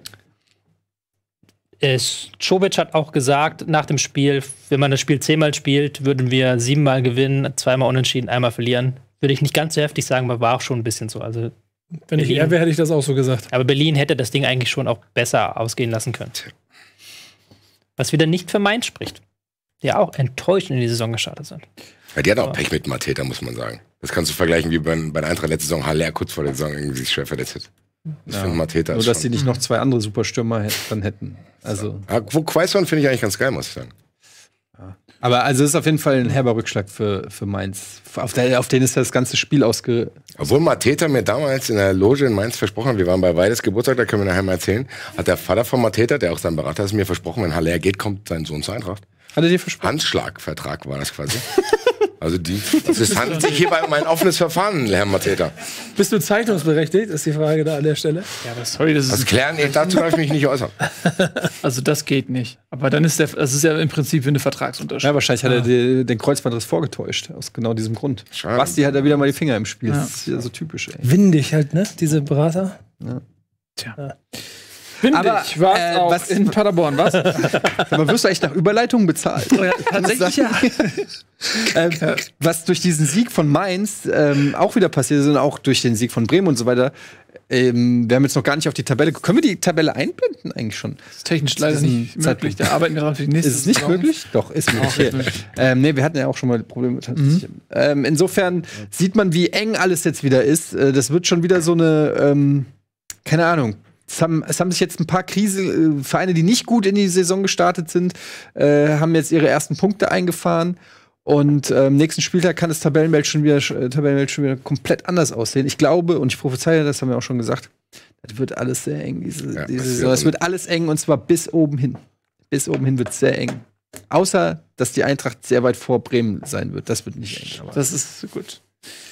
Čović hat auch gesagt, nach dem Spiel, wenn man das Spiel 10-mal spielt, würden wir 7-mal gewinnen, 2-mal unentschieden, 1-mal verlieren. Würde ich nicht ganz so heftig sagen, aber war auch schon ein bisschen so. Also, wenn ich er wäre, hätte ich das auch so gesagt. Aber Berlin hätte das Ding eigentlich schon auch besser ausgehen lassen können. Was wieder nicht für Mainz spricht. Die auch enttäuschend in die Saison gestartet sind. Ja, die hat auch Pech mit Mateta, muss man sagen. Das kannst du vergleichen wie bei der Eintracht letzte Saison, Haller kurz vor der Saison irgendwie sich schwer verletzt hat. Ich finde Mateta nur, dass sie nicht noch 2 andere Superstürmer dann hätten. Also. Ja, Quaison finde ich eigentlich ganz geil, muss ich sagen. Ja. Aber also es ist auf jeden Fall ein herber Rückschlag für Mainz. Auf den ist das ganze Spiel Obwohl Mateta mir damals in der Loge in Mainz versprochen hat, wir waren bei Weides Geburtstag, da können wir nachher mal erzählen, hat der Vater von Mateta, der auch sein Berater ist, mir versprochen, wenn Haller geht, kommt sein Sohn zur Eintracht. Hat er dir versprochen? Handschlagvertrag war das quasi. Also es handelt sich hierbei um ein offenes Verfahren, Herr Mateta. Bist du zeichnungsberechtigt, ist die Frage da an der Stelle. Ja, aber sorry, Das klären, dazu darf ich mich nicht äußern. Also das geht nicht. Aber dann ist das ist ja im Prinzip wie eine Vertragsunterschrift. Ja, wahrscheinlich hat er den Kreuzbandriss vorgetäuscht, aus genau diesem Grund. Schade. Basti hat da wieder mal die Finger im Spiel. Das ist ja so typisch, ey. Windig halt, ne? Diese Berater. Windig, Aber, was in Paderborn, was? Aber wirst du echt nach Überleitungen bezahlt? Tatsächlich ja. Was durch diesen Sieg von Mainz auch wieder passiert ist und auch durch den Sieg von Bremen und so weiter. Wir haben jetzt noch gar nicht auf die Tabelle. Können wir die Tabelle einblenden eigentlich schon? Das ist technisch leider nicht möglich. Da arbeiten wir dran für die nächste Ist es nicht Saison. möglich? Doch, ist möglich. Nee, wir hatten ja auch schon mal Probleme. Insofern sieht man, wie eng alles jetzt wieder ist. Das wird schon wieder so eine, keine Ahnung. Es haben sich jetzt ein paar Vereine, die nicht gut in die Saison gestartet sind, haben jetzt ihre ersten Punkte eingefahren. Und nächsten Spieltag kann das Tabellenbild schon wieder komplett anders aussehen. Ich glaube, und ich prophezeie, das haben wir auch schon gesagt, das wird alles sehr eng, diese Saison. Es wird alles eng, und zwar bis oben hin. Bis oben hin wird es sehr eng. Außer, dass die Eintracht sehr weit vor Bremen sein wird. Das wird nicht eng. Aber Das ist gut.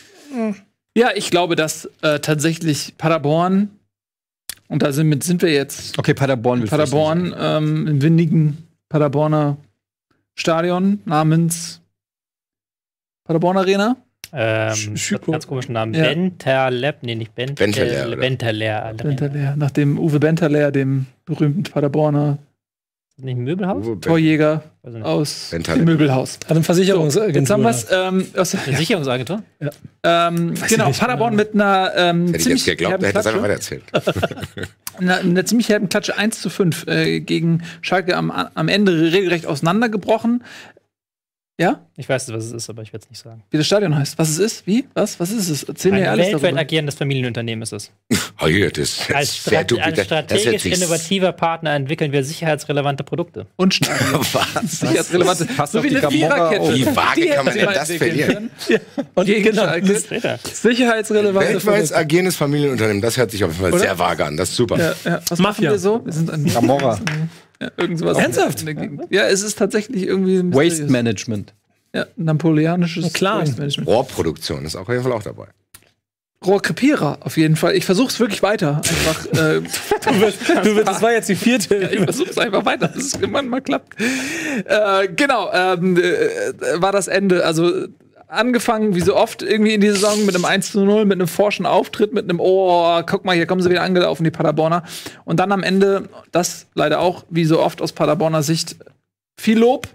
Ja, ich glaube, dass tatsächlich Paderborn, und da sind wir jetzt okay, Paderborn will Paderborn, im windigen Paderborner Stadion namens Paderborn Arena. Ganz komischen Namen. Ja. Bentaleb, nee, nicht Bentaleb. Bentaleb, nach dem Uwe Bentaleb, dem berühmten Paderborner Nicht ein Möbelhaus? Torjäger Weiß ich nicht. aus Bentaleb. dem Möbelhaus. Hat eine Versicherungsagentur. Jetzt haben wir es Eine Sicherungsagentur? genau, Paderborn mit einer Hätte ich jetzt geglaubt, herben der hätte es einfach Klatsche. weitererzählt. Eine ziemlich herben Klatsche 1:5 gegen Schalke am Ende regelrecht auseinandergebrochen. Ja? Ich weiß, was es ist, aber ich werde es nicht sagen. Wie das Stadion heißt. Was es ist? Wie? Was? Was ist es? Erzähl mir Ein alles weltweit darüber. agierendes Familienunternehmen ist es. Oh, hier, das Als, sehr als strategisch innovativer Partner entwickeln wir sicherheitsrelevante Produkte. Und Stadion. Was? Sicherheitsrelevante. Passt So auf wie die eine Gamora Viererkette. auf. Wie vage kann man denn das verlieren? Und gegen Genau. Schalke. Sicherheitsrelevante Weltweit agierendes Familienunternehmen, das hört sich auf jeden Fall sehr vage an. Das ist super. Ja. Was Mafia. machen wir so? Wir sind an Gamora. ja, irgendwas. Ernsthaft? In der Gegend. Ja, es ist tatsächlich irgendwie Waste Management. Ja, napoleonisches Clan. Waste Management. Rohrproduktion ist auf jeden Fall auch dabei. Rohrkrepierer, auf jeden Fall. Ich versuch's wirklich weiter. Einfach, Das war jetzt die vierte. ich versuch's einfach weiter, bis es irgendwann mal klappt. Genau, war das Ende. Also angefangen, wie so oft, irgendwie in die Saison mit einem 1:0, mit einem forschen Auftritt, mit einem guck mal, hier kommen sie wieder angelaufen, die Paderborner. Und dann am Ende, das leider auch, wie so oft aus Paderborner Sicht, viel Lob,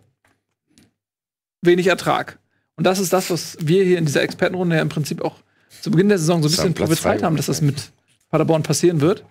wenig Ertrag. Und das ist das, was wir hier in dieser Expertenrunde ja im Prinzip auch zu Beginn der Saison so ein bisschen Platz prophezeit frei haben, dass das mit Paderborn passieren wird.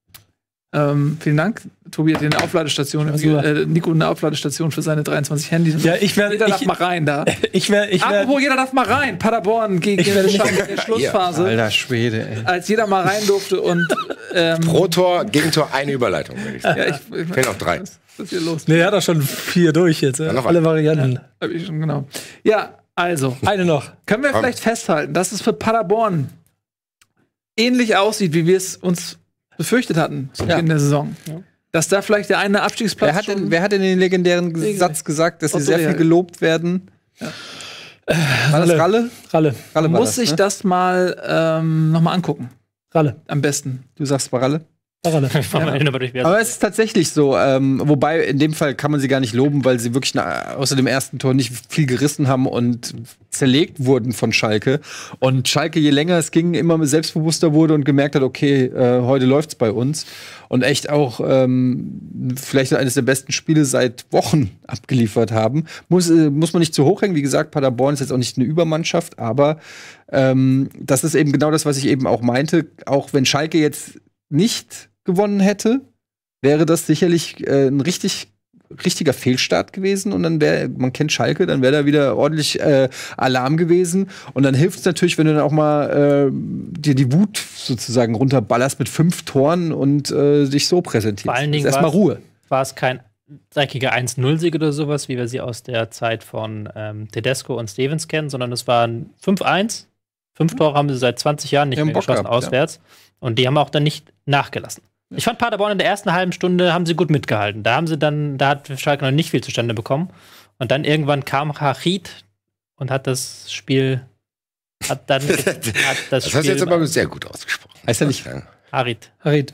Vielen Dank. Tobi hat hier eine Aufladestation, Nico eine Aufladestation für seine 23 Handys. Ja, jeder darf mal rein da. Apropos, jeder darf mal rein. Paderborn gegen Schalke in der Schlussphase. Alter Schwede, ey. Als jeder mal rein durfte und Pro Tor, Gegentor, eine Überleitung, würde ich sagen. ja, Fehlen noch 3. Was ist hier los? Nee, er hat doch schon 4 durch jetzt. noch Alle Varianten. Hab ich schon, genau. Ja, also. Eine noch. Können wir vielleicht festhalten, dass es für Paderborn ähnlich aussieht, wie wir es uns befürchtet hatten zu Beginn der Saison. Ja. Dass da vielleicht der eine Abstiegsplatz Wer hat denn den legendären Satz gesagt, dass sie sehr viel gelobt werden? Ja. War das Ralle? Ralle. Ralle war muss das, sich ne? das mal nochmal angucken. Ralle. Am besten. Du sagst war Ralle? Ralle. Aber es ist tatsächlich so, wobei in dem Fall kann man sie gar nicht loben, weil sie wirklich außer dem ersten Tor nicht viel gerissen haben und zerlegt wurden von Schalke. Und Schalke, je länger es ging, immer selbstbewusster wurde und gemerkt hat, okay, heute läuft's bei uns. Und echt auch vielleicht eines der besten Spiele seit Wochen abgeliefert haben. Muss man nicht zu hoch hängen. Wie gesagt, Paderborn ist jetzt auch nicht eine Übermannschaft, aber das ist eben genau das, was ich eben auch meinte. Auch wenn Schalke jetzt nicht gewonnen hätte, wäre das sicherlich ein richtiger Fehlstart gewesen. Und dann man kennt Schalke, dann wäre da wieder ordentlich Alarm gewesen. Und dann hilft es natürlich, wenn du dann auch mal dir die Wut sozusagen runterballerst mit 5 Toren und dich so präsentierst. Vor allen Dingen erstmal Ruhe. War es kein dreckiger 1-0-Sieg oder sowas, wie wir sie aus der Zeit von Tedesco und Stevens kennen, sondern es waren 5-1. 5 Tore haben sie seit 20 Jahren nicht mehr geschossen auswärts. Ja. Und die haben auch dann nicht nachgelassen. Ich fand Paderborn in der ersten halben Stunde haben sie gut mitgehalten. Da hat Schalke noch nicht viel zustande bekommen. Und dann irgendwann kam Harit und hat das Spiel. Das hast du jetzt aber sehr gut ausgesprochen. Heißt er nicht Harit.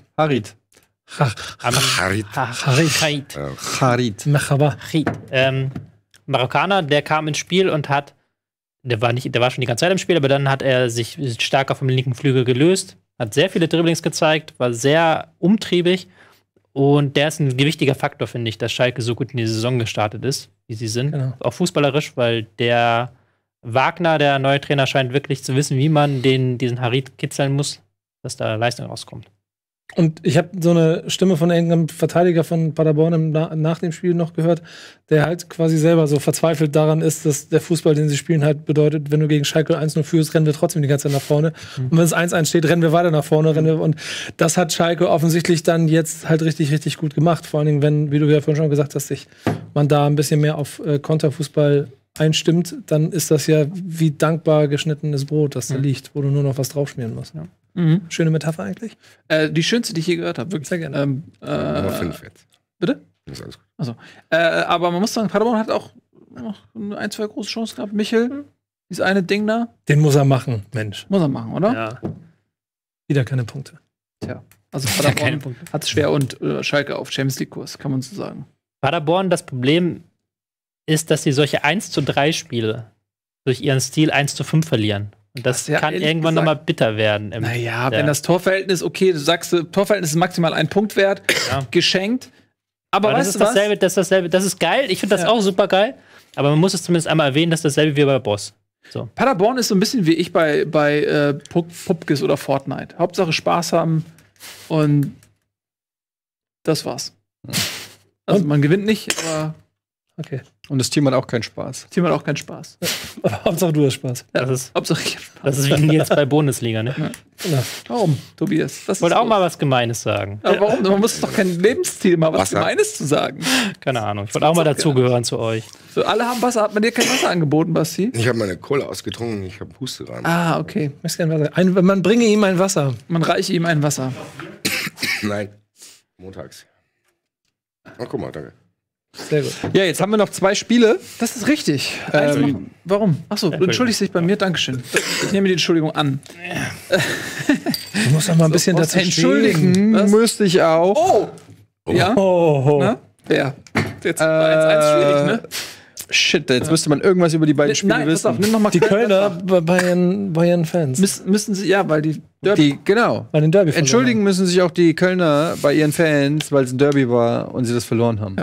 Marokkaner, der kam ins Spiel und der war schon die ganze Zeit im Spiel, aber dann hat er sich stärker vom linken Flügel gelöst, hat sehr viele Dribblings gezeigt, war sehr umtriebig und der ist ein wichtiger Faktor, finde ich, dass Schalke so gut in die Saison gestartet ist, wie sie sind. Genau. Auch fußballerisch, weil der Wagner, der neue Trainer, scheint wirklich zu wissen, wie man diesen Harit kitzeln muss, dass da Leistung rauskommt. Und ich habe so eine Stimme von irgendeinem Verteidiger von Paderborn nach dem Spiel noch gehört, der halt quasi selber so verzweifelt daran ist, dass der Fußball, den sie spielen, halt bedeutet, wenn du gegen Schalke 1-0 führst, rennen wir trotzdem die ganze Zeit nach vorne. Und wenn es 1-1 steht, rennen wir weiter nach vorne. Und das hat Schalke offensichtlich dann jetzt halt richtig, richtig gut gemacht. Vor allen Dingen, wenn, wie du ja vorhin schon gesagt hast, sich man da ein bisschen mehr auf Konterfußball einstimmt, dann ist das ja wie dankbar geschnittenes Brot, das da liegt, wo du nur noch was draufschmieren musst. Ja. Schöne Metapher eigentlich. Die schönste, die ich je gehört habe. Wirklich. Sehr gerne. Nummer 5 jetzt. Bitte? Ist alles gut. Also, aber man muss sagen, Paderborn hat auch noch 1, 2 große Chancen gehabt. Michel, dieses eine Ding da. Den muss er machen, Mensch. Muss er machen, oder? Ja. Wieder keine Punkte. Tja. Also Paderborn hat es schwer und Schalke auf Champions League-Kurs, kann man so sagen. Paderborn, das Problem ist, dass sie solche 1:3 Spiele durch ihren Stil 1:5 verlieren. Und das kann irgendwann nochmal bitter werden. Naja, wenn das Torverhältnis, okay, du sagst, Torverhältnis ist maximal 1 Punkt wert, geschenkt. Aber weißt du was? Das ist geil. Ich finde das auch super geil. Aber man muss es zumindest einmal erwähnen, dass dasselbe wie bei Boss. So. Paderborn ist so ein bisschen wie ich bei Pupkis oder Fortnite. Hauptsache Spaß haben und das war's. Also man gewinnt nicht, aber okay. Und das Team hat auch keinen Spaß. Das Team hat auch keinen Spaß. Aber Hauptsache du hast Spaß. Ja, Hauptsache ich hab Spaß. Das ist wie jetzt bei Bundesliga, ne? Ja. Warum, Tobias? Ich wollte auch mal was Gemeines sagen. Aber warum? Man muss doch kein Lebensstil mal was Gemeines zu sagen. Keine Ahnung. Ich wollte auch mal dazugehören zu euch. So, alle haben Wasser. Hat man dir kein Wasser angeboten, Basti? Ich habe meine Cola ausgetrunken. Ich habe Huste dran. Ah, okay. Ich möchte gerne Wasser. Man bringe ihm ein Wasser. Man reiche ihm ein Wasser. Nein. Montags. Oh, guck mal, danke. Sehr gut. Ja, jetzt haben wir noch 2 Spiele. Das ist richtig. Warum? Achso, du entschuldigst dich bei mir. Dankeschön. Ich nehme die Entschuldigung an. Du musst doch mal ein bisschen dazu entschuldigen. Müsste ich auch. Oh. Ja? Na? Wer? Jetzt 1-1 schwierig, ne? Shit, jetzt müsste man irgendwas über die beiden Spiele wissen. Pass auf, nimm noch mal die Kölner Bayern-Fans. Müssen sie, ja, weil die Derby. Genau. Bei den Derby entschuldigen müssen sich auch die Kölner bei ihren Fans, weil es ein Derby war und sie das verloren haben. Ja.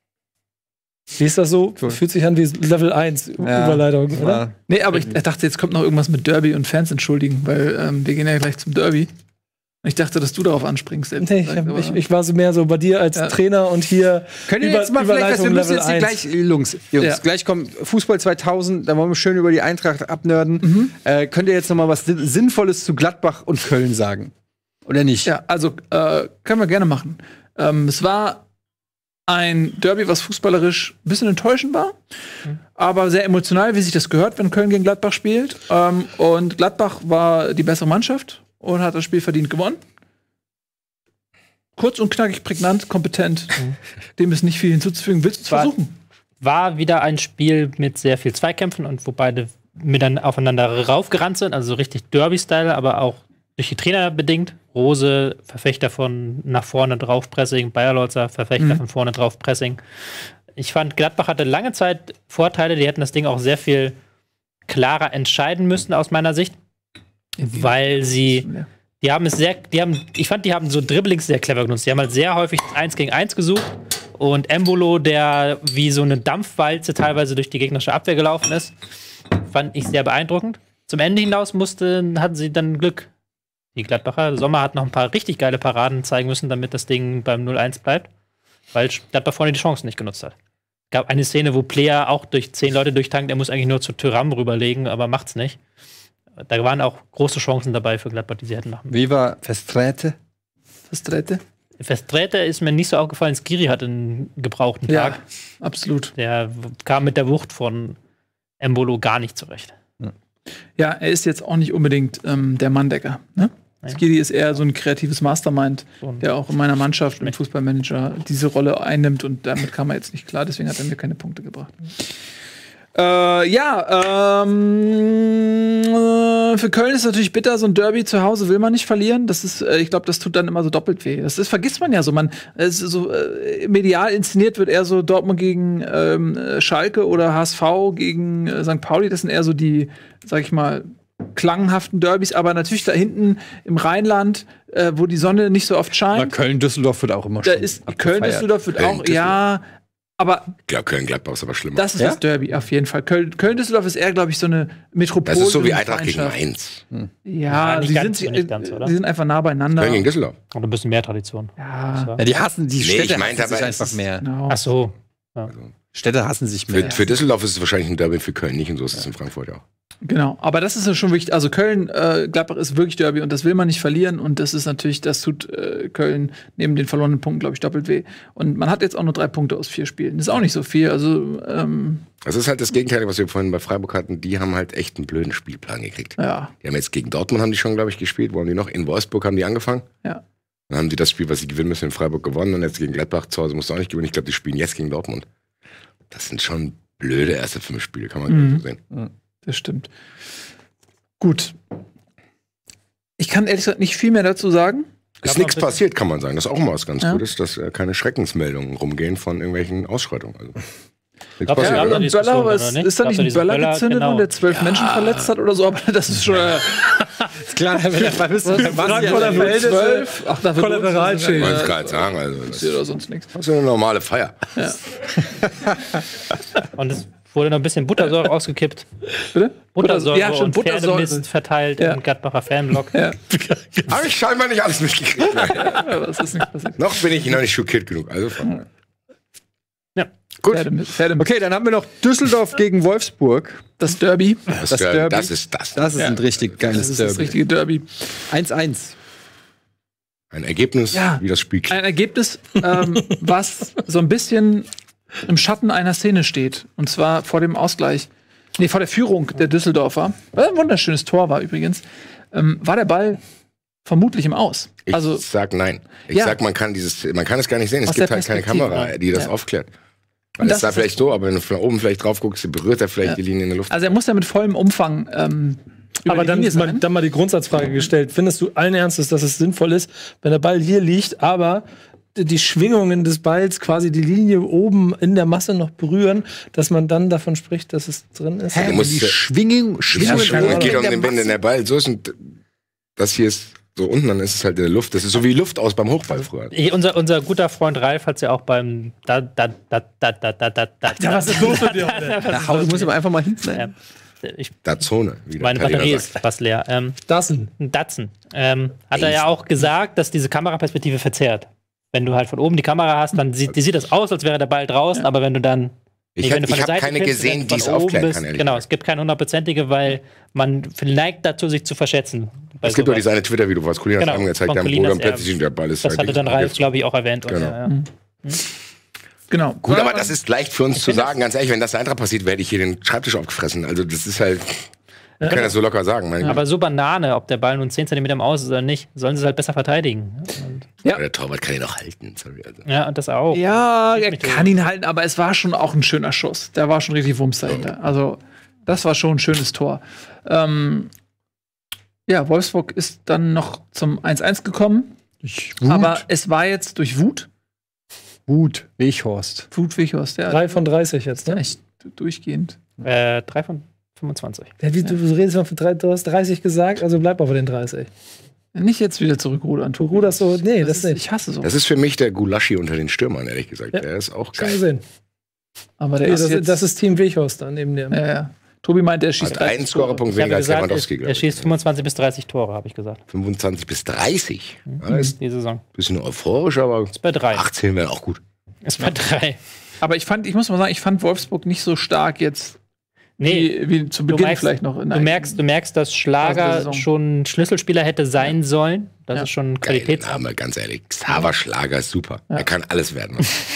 Wie ist das so? Cool. Fühlt sich an wie Level 1 Überleitung, oder? Ja. Nee, aber ich dachte, jetzt kommt noch irgendwas mit Derby und Fans entschuldigen, weil wir gehen ja gleich zum Derby. Ich dachte, dass du darauf anspringst. Nee, ich war so mehr so bei dir als Trainer und hier. Können wir jetzt mal vielleicht, wir müssen jetzt gleich, Jungs, gleich kommt Fußball 2000, da wollen wir schön über die Eintracht abnörden. Könnt ihr jetzt noch mal was Sinnvolles zu Gladbach und Köln sagen? Oder nicht? Ja, also können wir gerne machen. Es war ein Derby, was fußballerisch ein bisschen enttäuschend war, aber sehr emotional, wie sich das gehört, wenn Köln gegen Gladbach spielt. Und Gladbach war die bessere Mannschaft und hat das Spiel verdient gewonnen. Kurz und knackig, prägnant, kompetent. Dem ist nicht viel hinzuzufügen. Willst du es versuchen? War wieder ein Spiel mit sehr viel Zweikämpfen und wo beide aufeinander raufgerannt sind, also richtig Derby-Style, aber auch durch die Trainer bedingt. Rose, Verfechter von nach vorne drauf Pressing, Bayerlotzer, Verfechter von vorne drauf Pressing. Ich fand, Gladbach hatte lange Zeit Vorteile, die hätten das Ding auch sehr viel klarer entscheiden müssen aus meiner Sicht, weil ich fand, die haben so Dribblings sehr clever genutzt. Die haben halt sehr häufig 1 gegen 1 gesucht und Embolo, der wie so eine Dampfwalze teilweise durch die gegnerische Abwehr gelaufen ist, fand ich sehr beeindruckend. Zum Ende hinaus hatten sie dann Glück. Die Gladbacher. Sommer hat noch ein paar richtig geile Paraden zeigen müssen, damit das Ding beim 0-1 bleibt, weil Gladbach vorne die Chancen nicht genutzt hat. Gab eine Szene, wo Player auch durch 10 Leute durchtankt, er muss eigentlich nur zu Thuram rüberlegen, aber macht's nicht. Da waren auch große Chancen dabei für Gladbach, die sie hätten machen. Wie war Festrete? Festrete ist mir nicht so aufgefallen, Skiri hat einen gebrauchten Tag. Ja, absolut. Der kam mit der Wucht von Embolo gar nicht zurecht. Ja, er ist jetzt auch nicht unbedingt der Manndecker, ne? Skiri ist eher so ein kreatives Mastermind, der auch in meiner Mannschaft im Fußballmanager diese Rolle einnimmt und damit kam er jetzt nicht klar, deswegen hat er mir keine Punkte gebracht. Für Köln ist natürlich bitter, so ein Derby zu Hause will man nicht verlieren. Das ist, ich glaube, das tut dann immer so doppelt weh. Das vergisst man ja so. Medial inszeniert wird eher so Dortmund gegen Schalke oder HSV gegen St. Pauli. Das sind eher so die, sag ich mal, klanghaften Derbys. Aber natürlich da hinten im Rheinland, wo die Sonne nicht so oft scheint. Aber Köln-Düsseldorf wird auch immer schon. Köln-Düsseldorf wird auch, ja. Aber ich glaube, Köln-Gladbach ist aber schlimmer. Das ist das Derby, auf jeden Fall. Köln-Düsseldorf ist eher, glaube ich, so eine Metropole. Das ist so wie Eintracht gegen Mainz. Ja, die sind einfach nah beieinander. Köln gegen Düsseldorf. Und ein bisschen mehr Tradition. Ja, die hassen die Städte. Ich meinte aber einfach mehr. Genau. Ach so. Ja. Also, Städte hassen sich mehr. Für Düsseldorf ist es wahrscheinlich ein Derby, für Köln nicht. Und so ist es in Frankfurt auch. Genau, aber das ist ja schon wichtig. Also Köln-Gladbach ist wirklich Derby und das will man nicht verlieren. Und das ist natürlich, das tut Köln neben den verlorenen Punkten, glaube ich, doppelt weh. Und man hat jetzt auch nur 3 Punkte aus 4 Spielen. Das ist auch nicht so viel. Also, das ist halt das Gegenteil, was wir vorhin bei Freiburg hatten. Die haben halt echt einen blöden Spielplan gekriegt. Ja. Die haben jetzt gegen Dortmund haben die schon, glaube ich, gespielt. Wo haben die noch? In Wolfsburg haben die angefangen. Ja. Dann haben die das Spiel, was sie gewinnen müssen, in Freiburg gewonnen. Und jetzt gegen Gladbach zu Hause musst du auch nicht gewinnen. Ich glaube, die spielen jetzt gegen Dortmund. Das sind schon blöde erste 5 Spiele, kann man gar nicht so sehen. Das stimmt. Gut. Ich kann ehrlich gesagt nicht viel mehr dazu sagen. Ist nichts passiert, kann man sagen. Das ist auch mal was ganz Gutes, dass keine Schreckensmeldungen rumgehen von irgendwelchen Ausschreitungen. Also, nichts passiert, oder? Böller, ist da nicht ein Böller gezündet und der 12 Menschen verletzt hat oder so? Aber das ist schon. Ist klar, wenn wir mal wissen, was 12. Ach, da Kollateralschäden. Ich wollte gerade sagen, also das oder sonst nichts. ist eine normale Feier. Ja. Und es wurde noch ein bisschen Buttersäure ausgekippt. Bitte? Buttersäure ja, schon und Pferdemist verteilt im Gladbacher Fanblock. Ja. Habe ich scheinbar nicht alles mitgekriegt. Das ist nicht passiert. Noch bin ich noch nicht schockiert genug. Also Ja. gut. Pferdemist. Okay, dann haben wir noch Düsseldorf gegen Wolfsburg. Das Derby. Das Derby. Das ist das. Das ist ein richtig geiles Das ist Derby. das richtige Derby. 1-1. Ein Ergebnis, wie das Spiel klingt. Ein Ergebnis, was so ein bisschen im Schatten einer Szene steht. Und zwar vor dem Ausgleich. Nee, vor der Führung der Düsseldorfer. Ein wunderschönes Tor war übrigens. War der Ball vermutlich im Aus. Ich Also, sag nein. Ich sag, man kann es gar nicht sehen. Es Aus gibt der halt keine Perspektive, Kamera, die das aufklärt. Weil Und es das sah ist vielleicht so, aber wenn du von oben vielleicht drauf guckst, berührt er vielleicht die Linie in der Luft. also er muss ja mit vollem Umfang über Aber die dann Linie ist sein. dann mal die Grundsatzfrage gestellt. Findest du allen Ernstes, dass es sinnvoll ist, wenn der Ball hier liegt, aber die Schwingungen des Balls quasi die Linie oben in der Masse noch berühren, dass man dann davon spricht, dass es drin ist? Du musst Die Schwingungen es geht um den Masse. wenn der Ball so ist und das hier ist so unten, dann ist es halt in der Luft. Das ist so wie Luft aus beim Hochball früher. Unser guter Freund Ralf hat es ja auch beim was ist los mit dir heute? Du musst aber einfach mal hinten sein. Da Zone. Wie der Meine Italiener Batterie sagt. ist fast leer. Datsun. Ein Datsun. Hat er ja auch gesagt, dass diese Kameraperspektive verzerrt. Wenn du halt von oben die Kamera hast, dann sieht das aus, als wäre der Ball draußen, aber wenn du dann Ich wenn du von der habe Seite keine filmst, gesehen, wenn die du es von oben aufklären bist, kann, ehrlich Genau, gesagt. es gibt keine hundertprozentige, weil man neigt dazu, sich zu verschätzen. Es gibt doch dieses eine Twitter-Video, was Colinas Genau, angezeigt von haben, wo Colinas, dann plötzlich der Ball ist. Das hatte dann Ralf, glaube ich, auch erwähnt. Genau. Ja. Genau. Gut, aber das ist leicht für uns zu sagen, ganz ehrlich, wenn das der Eintracht passiert, werde ich hier den Schreibtisch aufgefressen. Also das ist halt, ich kann das so locker sagen. Mein Aber so Banane, ob der Ball nun 10 cm im Aus ist oder nicht, sollen sie es halt besser verteidigen. Und, Der Torwart kann ihn doch halten. Sorry, also. ja, und das auch. Ja, er kann ihn halten, aber es war schon auch ein schöner Schuss. Der war schon richtig Wumms dahinter. Also, das war schon ein schönes Tor. Ja, Wolfsburg ist dann noch zum 1-1 gekommen. Aber es war jetzt durch Wut. Weghorst. Wut Weghorst, ja. 3 von 30 jetzt, ne? Echt durchgehend. 3 von 25. Ja, du redest mal für 3, du hast 30 gesagt, also bleib auf den 30. Nicht jetzt wieder zurückrudern. Du ruderst so, nee, das nicht. Ich hasse so. Das ist für mich der Gulaschi unter den Stürmern, ehrlich gesagt. Der ist auch Schon geil. gesehen. Aber der Nee, ist jetzt, das ist Team Weghorst da neben dir. ja. Tobi meint, er schießt Hat einen 30 Tore. Scorerpunkt Ich habe weniger als gesagt, Lewandowski, er glaube ich. schießt 25 bis 30 Tore, habe ich gesagt. 25 bis 30. Ja, ist Die Saison. ein bisschen euphorisch, aber Ist bei 3. 18 wäre auch gut. Ist bei 3. Aber ich muss mal sagen, ich fand Wolfsburg nicht so stark jetzt Nee, wie zu Beginn vielleicht noch. Du merkst, dass der Schlager Saison. schon Schlüsselspieler hätte sein sollen. Das ist schon Geiler Qualitäts. Name, ganz ehrlich. Xaver Schlager ist super. Er kann alles werden.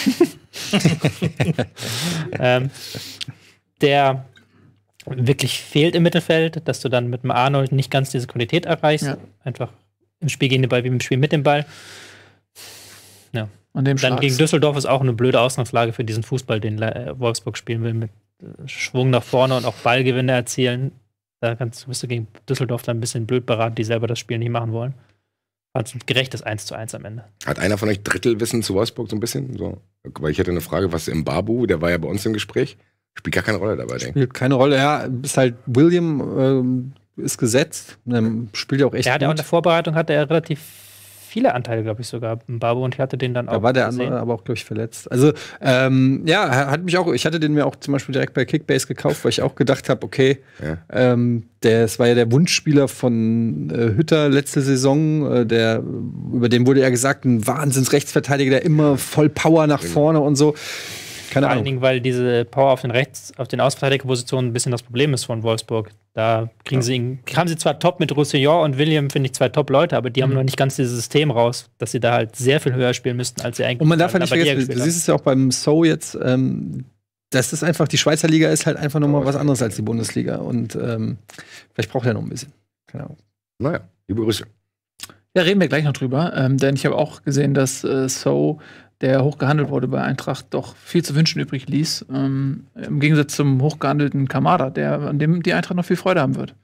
Der wirklich fehlt im Mittelfeld, dass du dann mit dem Arnold nicht ganz diese Qualität erreichst. Ja. Einfach im Spiel gegen den Ball wie im Spiel mit dem Ball. Ja. Und dem Dann gegen Düsseldorf ist auch eine blöde Ausgangslage für diesen Fußball, den Wolfsburg spielen will, mit Schwung nach vorne und auch Ballgewinne erzielen. Da bist du gegen Düsseldorf dann ein bisschen blöd beraten, die selber das Spiel nicht machen wollen. War ein gerechtes 1:1 am Ende. Hat einer von euch Drittelwissen zu Wolfsburg so ein bisschen? So? Weil ich hatte eine Frage, was im Babu, der war ja bei uns im Gespräch, spielt gar keine Rolle dabei, denke ich. Spielt keine Rolle, ja. Ist halt William ist gesetzt. Spielt ja auch echt Er hatte auch gut. in der Vorbereitung hatte er relativ viele Anteile, glaube ich, sogar im Babu und ich hatte den dann auch. Da war der gesehen. andere aber auch, glaube ich, verletzt. Also, ja, hat mich auch, ich hatte den mir auch zum Beispiel direkt bei Kickbase gekauft, weil ich auch gedacht habe, okay, das war ja der Wunschspieler von Hütter letzte Saison, über den wurde ja gesagt, ein Wahnsinns-Rechtsverteidiger, der immer voll Power nach vorne und so. Keine Vor allen Ahnung. Dingen, weil diese Power auf den Außenverteidigerpositionen ein bisschen das Problem ist von Wolfsburg. Da haben sie zwar top mit Roussillon und William, finde ich, 2 Top-Leute, aber die haben noch nicht ganz dieses System raus, dass sie da halt sehr viel höher spielen müssten, als sie eigentlich. Und man darf ja nicht Labadia vergessen, du gespielt siehst es ja auch beim So jetzt, das ist einfach, die Schweizer Liga ist halt einfach nochmal was anderes als die Bundesliga. Und vielleicht braucht er noch ein bisschen. Keine Ahnung. Naja, liebe Grüße. Ja, reden wir gleich noch drüber. Denn ich habe auch gesehen, dass So, der hochgehandelt wurde bei Eintracht, doch viel zu wünschen übrig ließ. Im Gegensatz zum hochgehandelten Kamada, an dem die Eintracht noch viel Freude haben wird.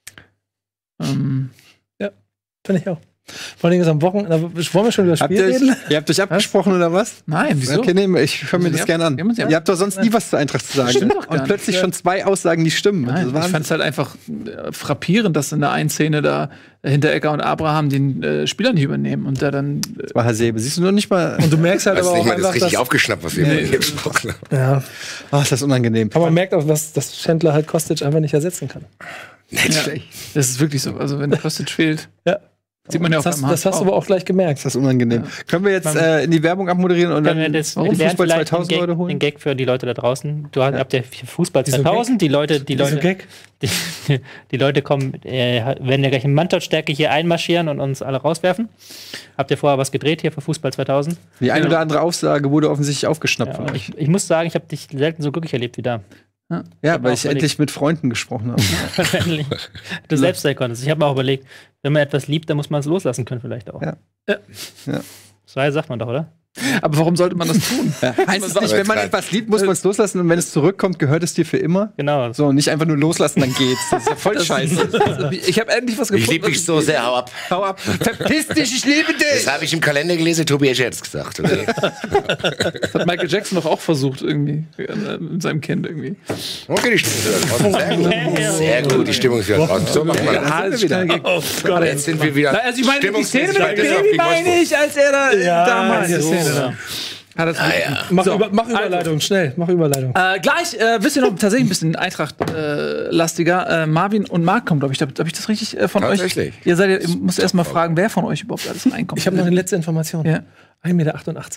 Ja, finde ich auch. Vor allem ist am Wochenende, wollen wir schon über das Spiel reden? Ihr habt euch abgesprochen oder was? Nein, wieso? Okay, nee, ich höre mir das gerne an. Ihr habt doch sonst nie was zu Eintracht zu sagen. Stimmt doch gar Und nicht. plötzlich schon 2 Aussagen, die stimmen. Nein, Also ich fand es halt einfach frappierend, dass in der einen Szene da Hinteregger und Abraham den Spieler nicht übernehmen und der dann. das war Hasebe. Siehst du noch nicht mal. Und du merkst halt Weißt aber nicht auch mal, das einfach, richtig dass, aufgeschnappt, was wir hier gesprochen haben. ja, Ach, das ist unangenehm. aber man merkt auch, dass Schändler halt Kostic einfach nicht ersetzen kann. Nicht Ja, schlecht. das ist wirklich so. Also, wenn Kostic fehlt, Ja. sieht man ja auch Das beim hast du aber auch gleich gemerkt. Das ist unangenehm. Können wir jetzt in die Werbung abmoderieren und Können dann wir das warum lernen Fußball vielleicht 2000 Leute den holen? Gag für die Leute da draußen. Habt ja Fußball Wieso 2000, die Leute Gag? die Leute kommen, werden ja gleich in Mannschaftsstärke hier einmarschieren und uns alle rauswerfen. Habt ihr vorher was gedreht hier für Fußball 2000? Die eine oder andere Aussage wurde offensichtlich aufgeschnappt Ja, von und euch. ich muss sagen, ich habe dich selten so glücklich erlebt wie da. Ja, weil ich auch endlich mit Freunden gesprochen habe. Wahrscheinlich. Du selbst sein konntest. Ich habe mir auch überlegt, wenn man etwas liebt, dann muss man es loslassen können vielleicht auch. Ja. Ja. So sagt man doch, oder? aber warum sollte man das tun? Heißt es nicht, wenn man etwas liebt, muss man es loslassen und wenn es zurückkommt, gehört es dir für immer? Genau. So, nicht einfach nur loslassen, dann geht's. Das ist ja voll scheiße. Ich habe endlich was gefunden. Ich liebe dich so sehr, hau ab. Hau ab. Verpiss dich, ich liebe dich! Das habe ich im Kalender gelesen, Tobi hat jetzt gesagt. Okay? Das hat Michael Jackson doch auch versucht, irgendwie, mit seinem Kind irgendwie. Okay, die Stimmung ist wieder draußen. Sehr gut, die Stimmung ist wieder draußen. So machen wir das. Alles schnell gegangen. Oh Gott, Jetzt sind wir wieder. Also ich meine, die Szene mit stimmungsmäßig dem weiter Baby auf meine gegen ich, als er da damals die Szene da. Hat das Mach Überleitung, schnell, mach Überleitung. gleich, wisst ihr noch, tatsächlich ein bisschen Eintracht-lastiger. Marvin und Marc kommen, glaube ich. Hab ich das richtig von euch? Tatsächlich. Ihr müsst erst mal fragen, wer von euch überhaupt alles reinkommt. Ich habe noch eine letzte Information. Ja. 1,88 Meter.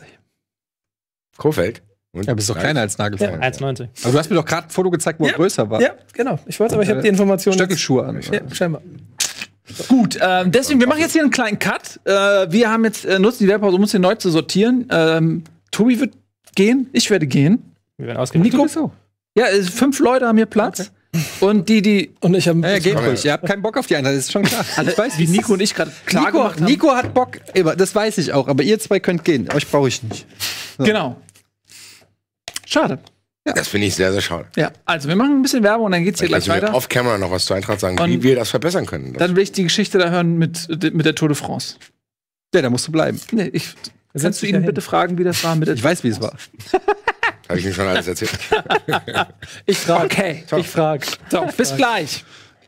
Kofeld. Und Ja, bist doch kleiner als Nagelsmann. 1,90. Aber du hast mir doch gerade ein Foto gezeigt, wo er größer war. Ja, genau. Ich wollte, aber ich habe die Information. Stöckelschuhe an. Ja, scheinbar. Gut, deswegen, wir machen jetzt hier einen kleinen Cut. Wir haben jetzt nutzen die Werbepause, um uns hier neu zu sortieren. Tobi wird gehen, ich werde gehen. Wir werden ausgemacht. Nico? Ja, 5 Leute haben hier Platz. Und die Und ich habe. Ja, geht ruhig. Ihr habt keinen Bock auf die Eintracht, das ist schon klar. Ich weiß, wie Nico und ich gerade klar gemacht haben. Nico hat Bock, immer, das weiß ich auch. Aber ihr 2 könnt gehen. Euch brauche ich nicht. So. Genau. Schade. das finde ich sehr, sehr schade. Ja, also wir machen ein bisschen Werbung und dann geht's hier gleich Also weiter. off-camera noch was zu Eintracht sagen, Und wie wir das verbessern können. Dann will ich die Geschichte da hören mit der Tour de France. Ja, da musst du bleiben. Nee, kannst du dich ihn ja bitte fragen, wie das war mit der Ich weiß, wie es war. Habe ich Ihnen schon alles erzählt. Ich frage. Okay. Ich frage. So, bis gleich.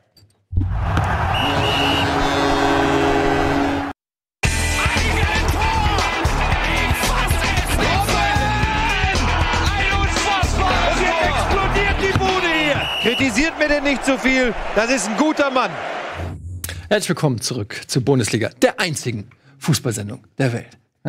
Und jetzt explodiert die Bude hier. Kritisiert mir denn nicht zu viel. Das ist ein guter Mann. Herzlich willkommen zurück zur Bundesliga, der einzigen Fußballsendung der Welt. Ja?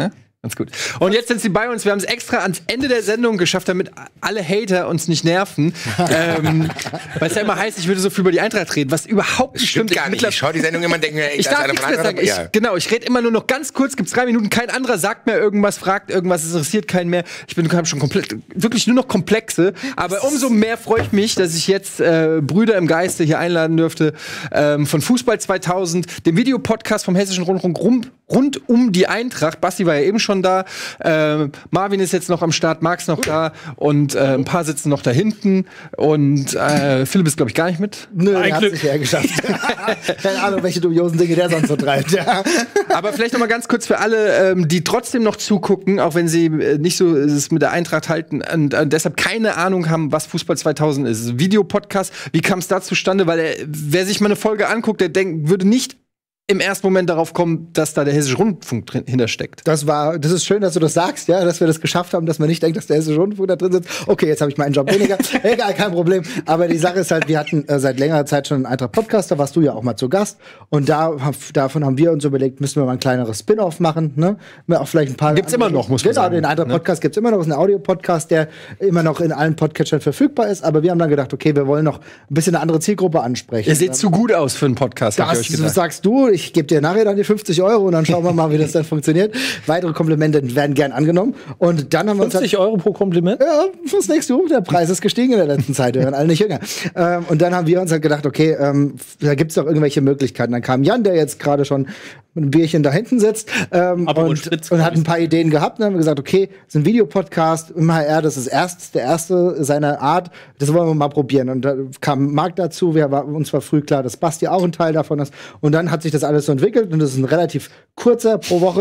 Ganz gut. Und jetzt sind sie bei uns. Wir haben es extra ans Ende der Sendung geschafft, damit alle Hater uns nicht nerven. Weil es ja immer heißt, ich würde so viel über die Eintracht reden, was überhaupt nicht stimmt. Gar nicht. Ich schaue die Sendung immer und denke mir, ich darf nichts mehr sagen. Ich rede immer nur noch ganz kurz, gibt's 3 Minuten, kein anderer sagt mir irgendwas, fragt irgendwas, es interessiert keinen mehr. Ich bin schon komplett, wirklich nur noch Komplexe. Aber umso mehr freue ich mich, dass ich jetzt Brüder im Geiste hier einladen dürfte von Fußball 2000, dem Videopodcast vom Hessischen Rundfunk rund um die Eintracht. Basti war ja eben schon da. Marvin ist jetzt noch am Start, Max noch da und ein paar sitzen noch da hinten. Und Philipp ist, glaube ich, gar nicht mit. Nö, er hat sich ja geschafft. Keine Ahnung, welche dubiosen Dinge der sonst so treibt. Ja. Aber vielleicht noch mal ganz kurz für alle, die trotzdem noch zugucken, auch wenn sie nicht so es mit der Eintracht halten und deshalb keine Ahnung haben, was Fußball 2000 ist. Videopodcast, wie kam es da zustande? Weil wer sich mal eine Folge anguckt, der würde nicht im ersten Moment darauf kommen, dass da der Hessische Rundfunk hintersteckt. Das ist schön, dass du das sagst, ja, dass wir das geschafft haben, dass man nicht denkt, dass der Hessische Rundfunk da drin sitzt. Okay, jetzt habe ich meinen Job weniger. Egal, kein Problem. Aber die Sache ist halt, wir hatten seit längerer Zeit schon einen Eintracht-Podcast, da warst du ja auch mal zu Gast. Und davon haben wir uns überlegt, müssen wir mal ein kleineres Spin-off machen, ne? Auch vielleicht ein paar. Gibt's immer noch, muss man sagen. Genau, den Eintracht-Podcast gibt's immer noch. Das ist ein Audio-Podcast, der immer noch in allen Podcatchern verfügbar ist. Aber wir haben dann gedacht, okay, wir wollen noch ein bisschen eine andere Zielgruppe ansprechen. Ihr seht zu gut aus für einen Podcast, hab ich euch gedacht. Das sagst du, ich gebe dir nachher dann die 50 € und dann schauen wir mal, wie das dann funktioniert. Weitere Komplimente werden gern angenommen. Und dann haben wir 50 € pro Kompliment? Ja, fürs nächste Jahr. Der Preis ist gestiegen in der letzten Zeit. Wir werden alle nicht jünger. Und dann haben wir uns halt gedacht, okay, da gibt's doch irgendwelche Möglichkeiten. Dann kam Jan, der jetzt gerade schon mit einem Bierchen da hinten sitzt und hat ein paar Ideen gehabt. Und dann haben wir gesagt, okay, das ist ein Videopodcast im HR, das ist der erste seiner Art. Das wollen wir mal probieren. Und da kam Marc dazu. Uns war früh klar, dass Basti auch ein Teil davon ist. Und dann hat sich das alles so entwickelt. Und das ist ein relativ kurzer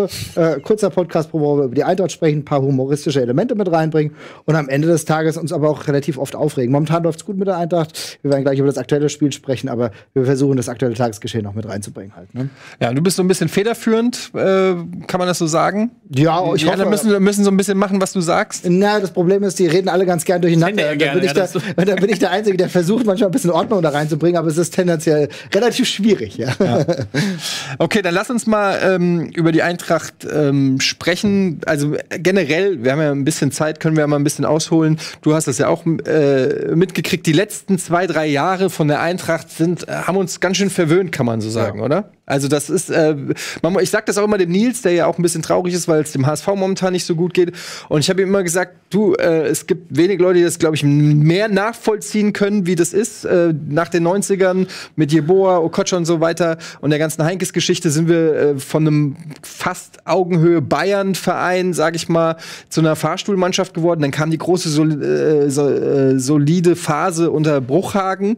Podcast pro Woche über die Eintracht sprechen, ein paar humoristische Elemente mit reinbringen und am Ende des Tages uns aber auch relativ oft aufregen. Momentan läuft's gut mit der Eintracht. Wir werden gleich über das aktuelle Spiel sprechen, aber wir versuchen, das aktuelle Tagesgeschehen noch mit reinzubringen halt. Ne? Ja, du bist so ein bisschen federführend, kann man das so sagen? Ja, ich hoffe. Wir müssen so ein bisschen machen, was du sagst. Na, das Problem ist, die reden alle ganz gern durcheinander. Da bin ich der Einzige, der versucht, manchmal ein bisschen Ordnung da reinzubringen, aber es ist tendenziell relativ schwierig. Ja. Okay, dann lass uns mal über die Eintracht sprechen. Also generell, wir haben ja ein bisschen Zeit, können wir ja mal ein bisschen ausholen. Du hast das ja auch mitgekriegt. Die letzten 2-3 Jahre von der Eintracht haben uns ganz schön verwöhnt, kann man so sagen, oder? Also das ist, ich sag das auch immer dem Nils, der ja auch ein bisschen traurig ist, weil es dem HSV momentan nicht so gut geht. Und ich habe ihm immer gesagt, es gibt wenig Leute, die das, glaube ich, mehr nachvollziehen können, wie das ist. Nach den 90ern mit Jeboa, Okocha und so weiter und der ganzen Heinkes-Geschichte sind wir von einem fast Augenhöhe Bayern-Verein, sag ich mal, zu einer Fahrstuhlmannschaft geworden. Dann kam die große solide Phase unter Bruchhagen.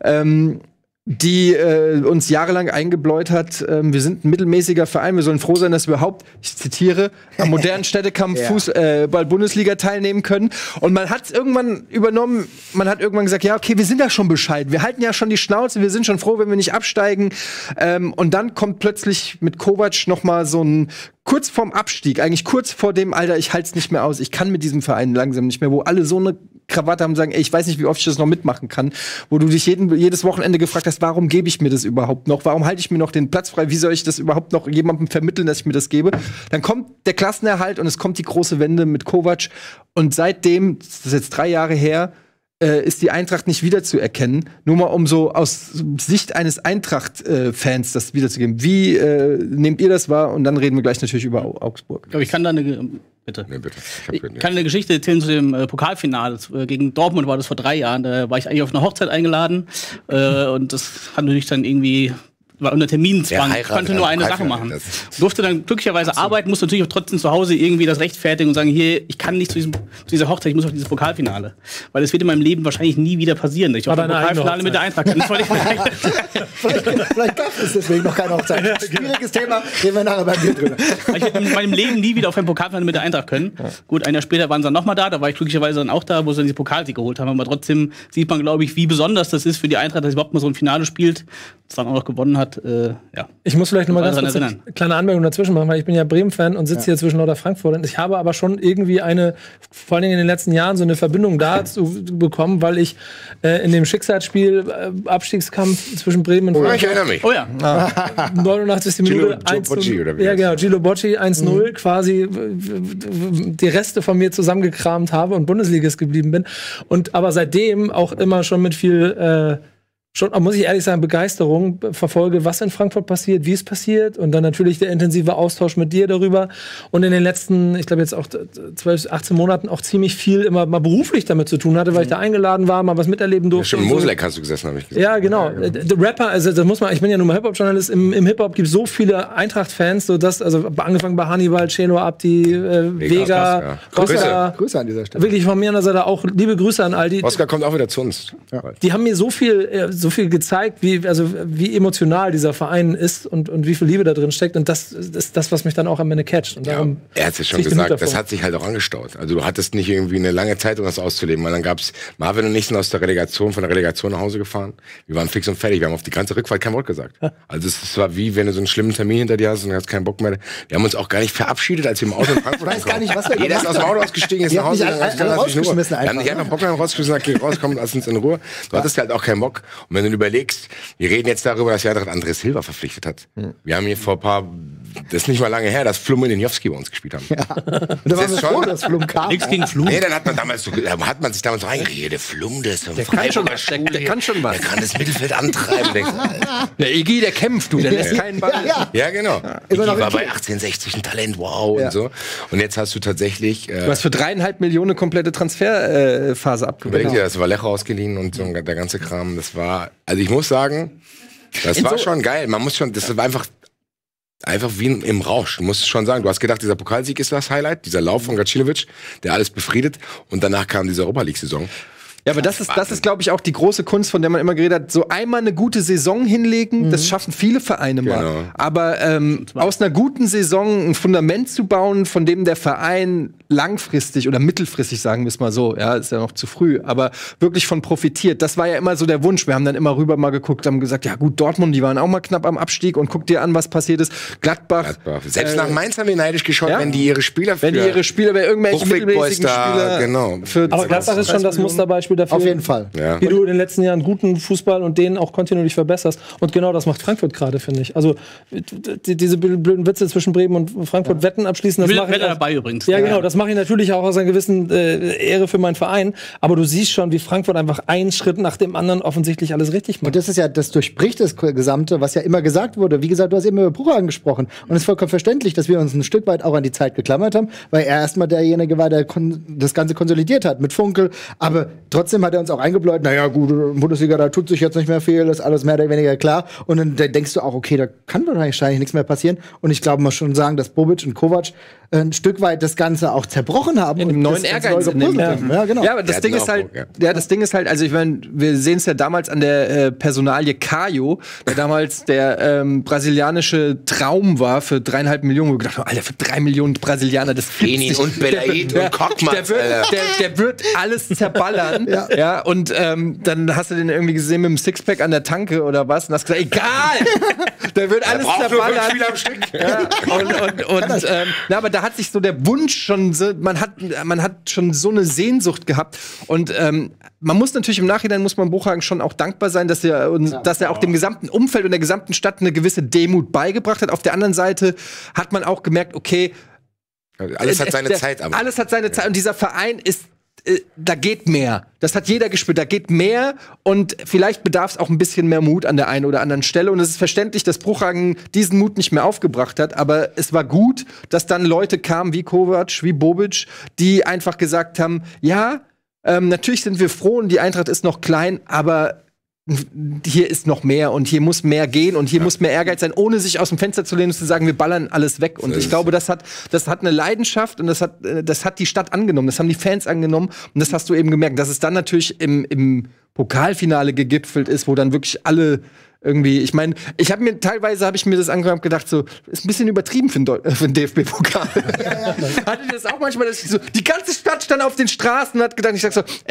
Die uns jahrelang eingebläut hat, wir sind ein mittelmäßiger Verein, wir sollen froh sein, dass wir überhaupt, ich zitiere, am modernen Städtekampf Fußball-Bundesliga teilnehmen können. Und man hat es irgendwann übernommen, man hat irgendwann gesagt, ja, okay, wir sind da schon Bescheid, wir halten ja schon die Schnauze, wir sind schon froh, wenn wir nicht absteigen. Und dann kommt plötzlich mit Kovac noch mal so ein kurz vorm Abstieg, eigentlich kurz vor dem, Alter, ich halte es nicht mehr aus, ich kann mit diesem Verein langsam nicht mehr, wo alle so eine Krawatte haben und sagen, ey, ich weiß nicht, wie oft ich das noch mitmachen kann, wo du dich jedes Wochenende gefragt hast, warum gebe ich mir das überhaupt noch, warum halte ich mir noch den Platz frei, wie soll ich das überhaupt noch jemandem vermitteln, dass ich mir das gebe. Dann kommt der Klassenerhalt und es kommt die große Wende mit Kovac und seitdem, das ist jetzt 3 Jahre her, ist die Eintracht nicht wiederzuerkennen. Nur mal um so aus Sicht eines Eintracht-Fans das wiederzugeben. Wie nehmt ihr das wahr? Und dann reden wir gleich natürlich über Augsburg. Ich glaube, ich kann da eine Ich kann eine Geschichte erzählen zu dem Pokalfinale. Gegen Dortmund war das vor 3 Jahren. Da war ich eigentlich auf eine Hochzeit eingeladen. Und das hat natürlich dann irgendwie war unter Terminenzwang. Ich konnte nur eine Sache machen. Durfte dann glücklicherweise arbeiten, musste natürlich auch trotzdem zu Hause irgendwie das rechtfertigen und sagen, hier, ich kann nicht zu dieser Hochzeit, ich muss auf dieses Pokalfinale. Weil es wird in meinem Leben wahrscheinlich nie wieder passieren. Ich auf ein Pokalfinale mit der Eintracht. Vielleicht gab es deswegen noch keine Hochzeit. Schwieriges Thema, reden wir nachher beim Bier drüber. Ich hätte in meinem Leben nie wieder auf ein Pokalfinale mit der Eintracht können. Ja. Gut, ein Jahr später waren sie dann nochmal da war ich glücklicherweise dann auch da, wo sie dann diese Pokalsieg geholt haben. Aber trotzdem sieht man, glaube ich, wie besonders das ist für die Eintracht, dass sie überhaupt mal so ein Finale spielt, das dann auch noch gewonnen hat. Art, ja. Ich muss vielleicht noch mal ganz kurz erinnern. eine kleine Anmerkung dazwischen machen, weil ich bin ja Bremen-Fan und sitze hier zwischen Nord- und Frankfurt. Und ich habe aber schon irgendwie vor allen Dingen in den letzten Jahren, so eine Verbindung dazu bekommen, weil ich in dem Schicksalsspiel Abstiegskampf zwischen Bremen und Frankfurt. Ich erinnere mich. Oh ja. 89. Minute. Gilo Bocci 1-0, quasi die Reste von mir zusammengekramt habe und Bundesligist geblieben bin. Und aber seitdem auch immer schon mit viel muss ich ehrlich sagen, Begeisterung verfolge, was in Frankfurt passiert, wie es passiert und dann natürlich der intensive Austausch mit dir darüber und in den letzten, ich glaube jetzt auch 12, 18 Monaten auch ziemlich viel immer mal beruflich damit zu tun hatte, weil ich da eingeladen war, mal was miterleben durfte. Ja, schon im Moseleck hast du gesessen, habe ich gesagt. Ja, genau. Der Rapper, also das muss man, ich bin ja nun mal Hip-Hop-Journalist, im Hip-Hop gibt es so viele Eintracht-Fans, so dass, also angefangen bei Hannibal, Celo Abdi, Vega, Oscar. Grüße an dieser Stelle. Wirklich von mir an der Seite auch liebe Grüße an all die. Oscar kommt auch wieder zu uns. Ja. Die haben mir so viel gezeigt, wie emotional dieser Verein ist und wie viel Liebe da drin steckt. Und das ist das, was mich dann auch am Ende catcht. Und darum er hat es schon gesagt, das hat sich halt auch angestaut. Also du hattest nicht irgendwie eine lange Zeit, um das auszuleben, weil dann gab's Marvin und ich sind von der Relegation nach Hause gefahren. Wir waren fix und fertig. Wir haben auf die ganze Rückfahrt kein Wort gesagt. Also es war wie, wenn du so einen schlimmen Termin hinter dir hast und hast keinen Bock mehr. Wir haben uns auch gar nicht verabschiedet, als wir im Auto in Frankfurt Ich weiß gar nicht, was wir jeder ist aus dem Auto ausgestiegen, ist nach Hause gegangen. rausgeschmissen Wir haben nicht einfach Bock mehr rausgeschmissen, gesagt, geh raus, komm, lass uns in Ruhe. Du hattest halt auch keinen Bock. Und wenn du überlegst, wir reden jetzt darüber, dass die Eintracht André Silva verpflichtet hat. Wir haben hier das ist nicht mal lange her, dass Flum und Denjowski bei uns gespielt haben. Ja. Und da waren wir froh, dass Flum kam. Nichts gegen Flum. Nee, dann hat man sich damals so reingeredet, der Flum, der ist Der kann schon was. Der kann schon was. Der kann das Mittelfeld antreiben. Der Igi, der kämpft, der lässt keinen Ball. Ja, genau. Immer Igi noch war bei 1860 ein Talent, wow, und so. Und jetzt hast du tatsächlich Du hast für 3,5 Millionen eine komplette Transferphase abgebildet. Überleg dir, das war Lecher ausgeliehen und so der ganze Kram. Das war, also ich muss sagen, das war schon geil. Man muss schon, das war einfach wie im Rausch. Du musst schon sagen, du hast gedacht, dieser Pokalsieg ist das Highlight, dieser Lauf von Gacinovic, der alles befriedet. Und danach kam diese Europa-League-Saison. Ja, aber das ist, glaube ich, auch die große Kunst, von der man immer geredet hat. So einmal eine gute Saison hinlegen, das schaffen viele Vereine mal. Aber aus einer guten Saison ein Fundament zu bauen, von dem der Verein langfristig oder mittelfristig, sagen wir es mal so, ja, ist ja noch zu früh, aber wirklich von profitiert. Das war ja immer so der Wunsch. Wir haben dann immer rüber mal geguckt, haben gesagt, ja gut, Dortmund, die waren auch mal knapp am Abstieg und guck dir an, was passiert ist. Gladbach. Selbst nach Mainz haben wir neidisch geschaut, wenn die ihre Spieler bei irgendwelchen mittelmäßigen Spieler. Genau. Aber Gladbach ist schon das Musterbeispiel dafür. Auf jeden Fall. Ja. Wie du in den letzten Jahren guten Fußball und den auch kontinuierlich verbesserst. Und genau das macht Frankfurt gerade, finde ich. Also diese blöden Witze zwischen Bremen und Frankfurt Wetten abschließen, das mache ich dabei übrigens. Ja, genau, das mache ich natürlich auch aus einer gewissen Ehre für meinen Verein. Aber du siehst schon, wie Frankfurt einfach einen Schritt nach dem anderen offensichtlich alles richtig macht. Und das ist ja, das durchbricht das Gesamte, was ja immer gesagt wurde. Wie gesagt, du hast eben über Bruch angesprochen. Und es ist vollkommen verständlich, dass wir uns ein Stück weit auch an die Zeit geklammert haben, weil er erstmal derjenige war, der das Ganze konsolidiert hat mit Funkel. Aber trotzdem hat er uns auch eingebläut, naja, gut, Bundesliga, da tut sich jetzt nicht mehr viel, ist alles mehr oder weniger klar. Und dann denkst du auch, okay, da kann wahrscheinlich nichts mehr passieren. Und ich glaube, man muss schon sagen, dass Bobic und Kovac ein Stück weit das Ganze auch zerbrochen haben. In dem neuen Ehrgeiz. Ja, genau. Ja, aber das Ding ist halt, also ich meine, wir sehen es ja damals an der Personalie Caio, der damals der brasilianische Traum war für 3,5 Millionen. Wo wir gedacht haben, Alter, für 3 Millionen Brasilianer, das Feni und Belaid und Kockmann. Der wird alles zerballern. Ja, und dann hast du den irgendwie gesehen mit dem Sixpack an der Tanke oder was und hast gesagt, egal! Der wird alles zerballern. Aber da hat sich so der Wunsch schon, man hat schon so eine Sehnsucht gehabt. Und man muss natürlich im Nachhinein, muss man Bruchhagen schon auch dankbar sein, dass er auch dem gesamten Umfeld und der gesamten Stadt eine gewisse Demut beigebracht hat. Auf der anderen Seite hat man auch gemerkt, okay, alles hat seine Zeit. Aber. Alles hat seine Zeit und dieser Verein ist da geht mehr. Das hat jeder gespürt. Da geht mehr und vielleicht bedarf es auch ein bisschen mehr Mut an der einen oder anderen Stelle. Und es ist verständlich, dass Bruchhagen diesen Mut nicht mehr aufgebracht hat. Aber es war gut, dass dann Leute kamen wie Kovac, wie Bobic, die einfach gesagt haben, ja, natürlich sind wir froh und die Eintracht ist noch klein, aber hier ist noch mehr und hier muss mehr gehen und hier muss mehr Ehrgeiz sein, ohne sich aus dem Fenster zu lehnen und zu sagen, wir ballern alles weg. Und ich glaube, das hat eine Leidenschaft und das hat die Stadt angenommen, das haben die Fans angenommen und das hast du eben gemerkt, dass es dann natürlich im Pokalfinale gegipfelt ist, wo dann wirklich alle irgendwie, ich meine, teilweise habe ich mir das angehört und gedacht, so, ist ein bisschen übertrieben für den DFB-Pokal. Hattet ihr das auch manchmal, dass ich so, die ganze Stadt stand auf den Straßen und hat gedacht, ich sag so, es ist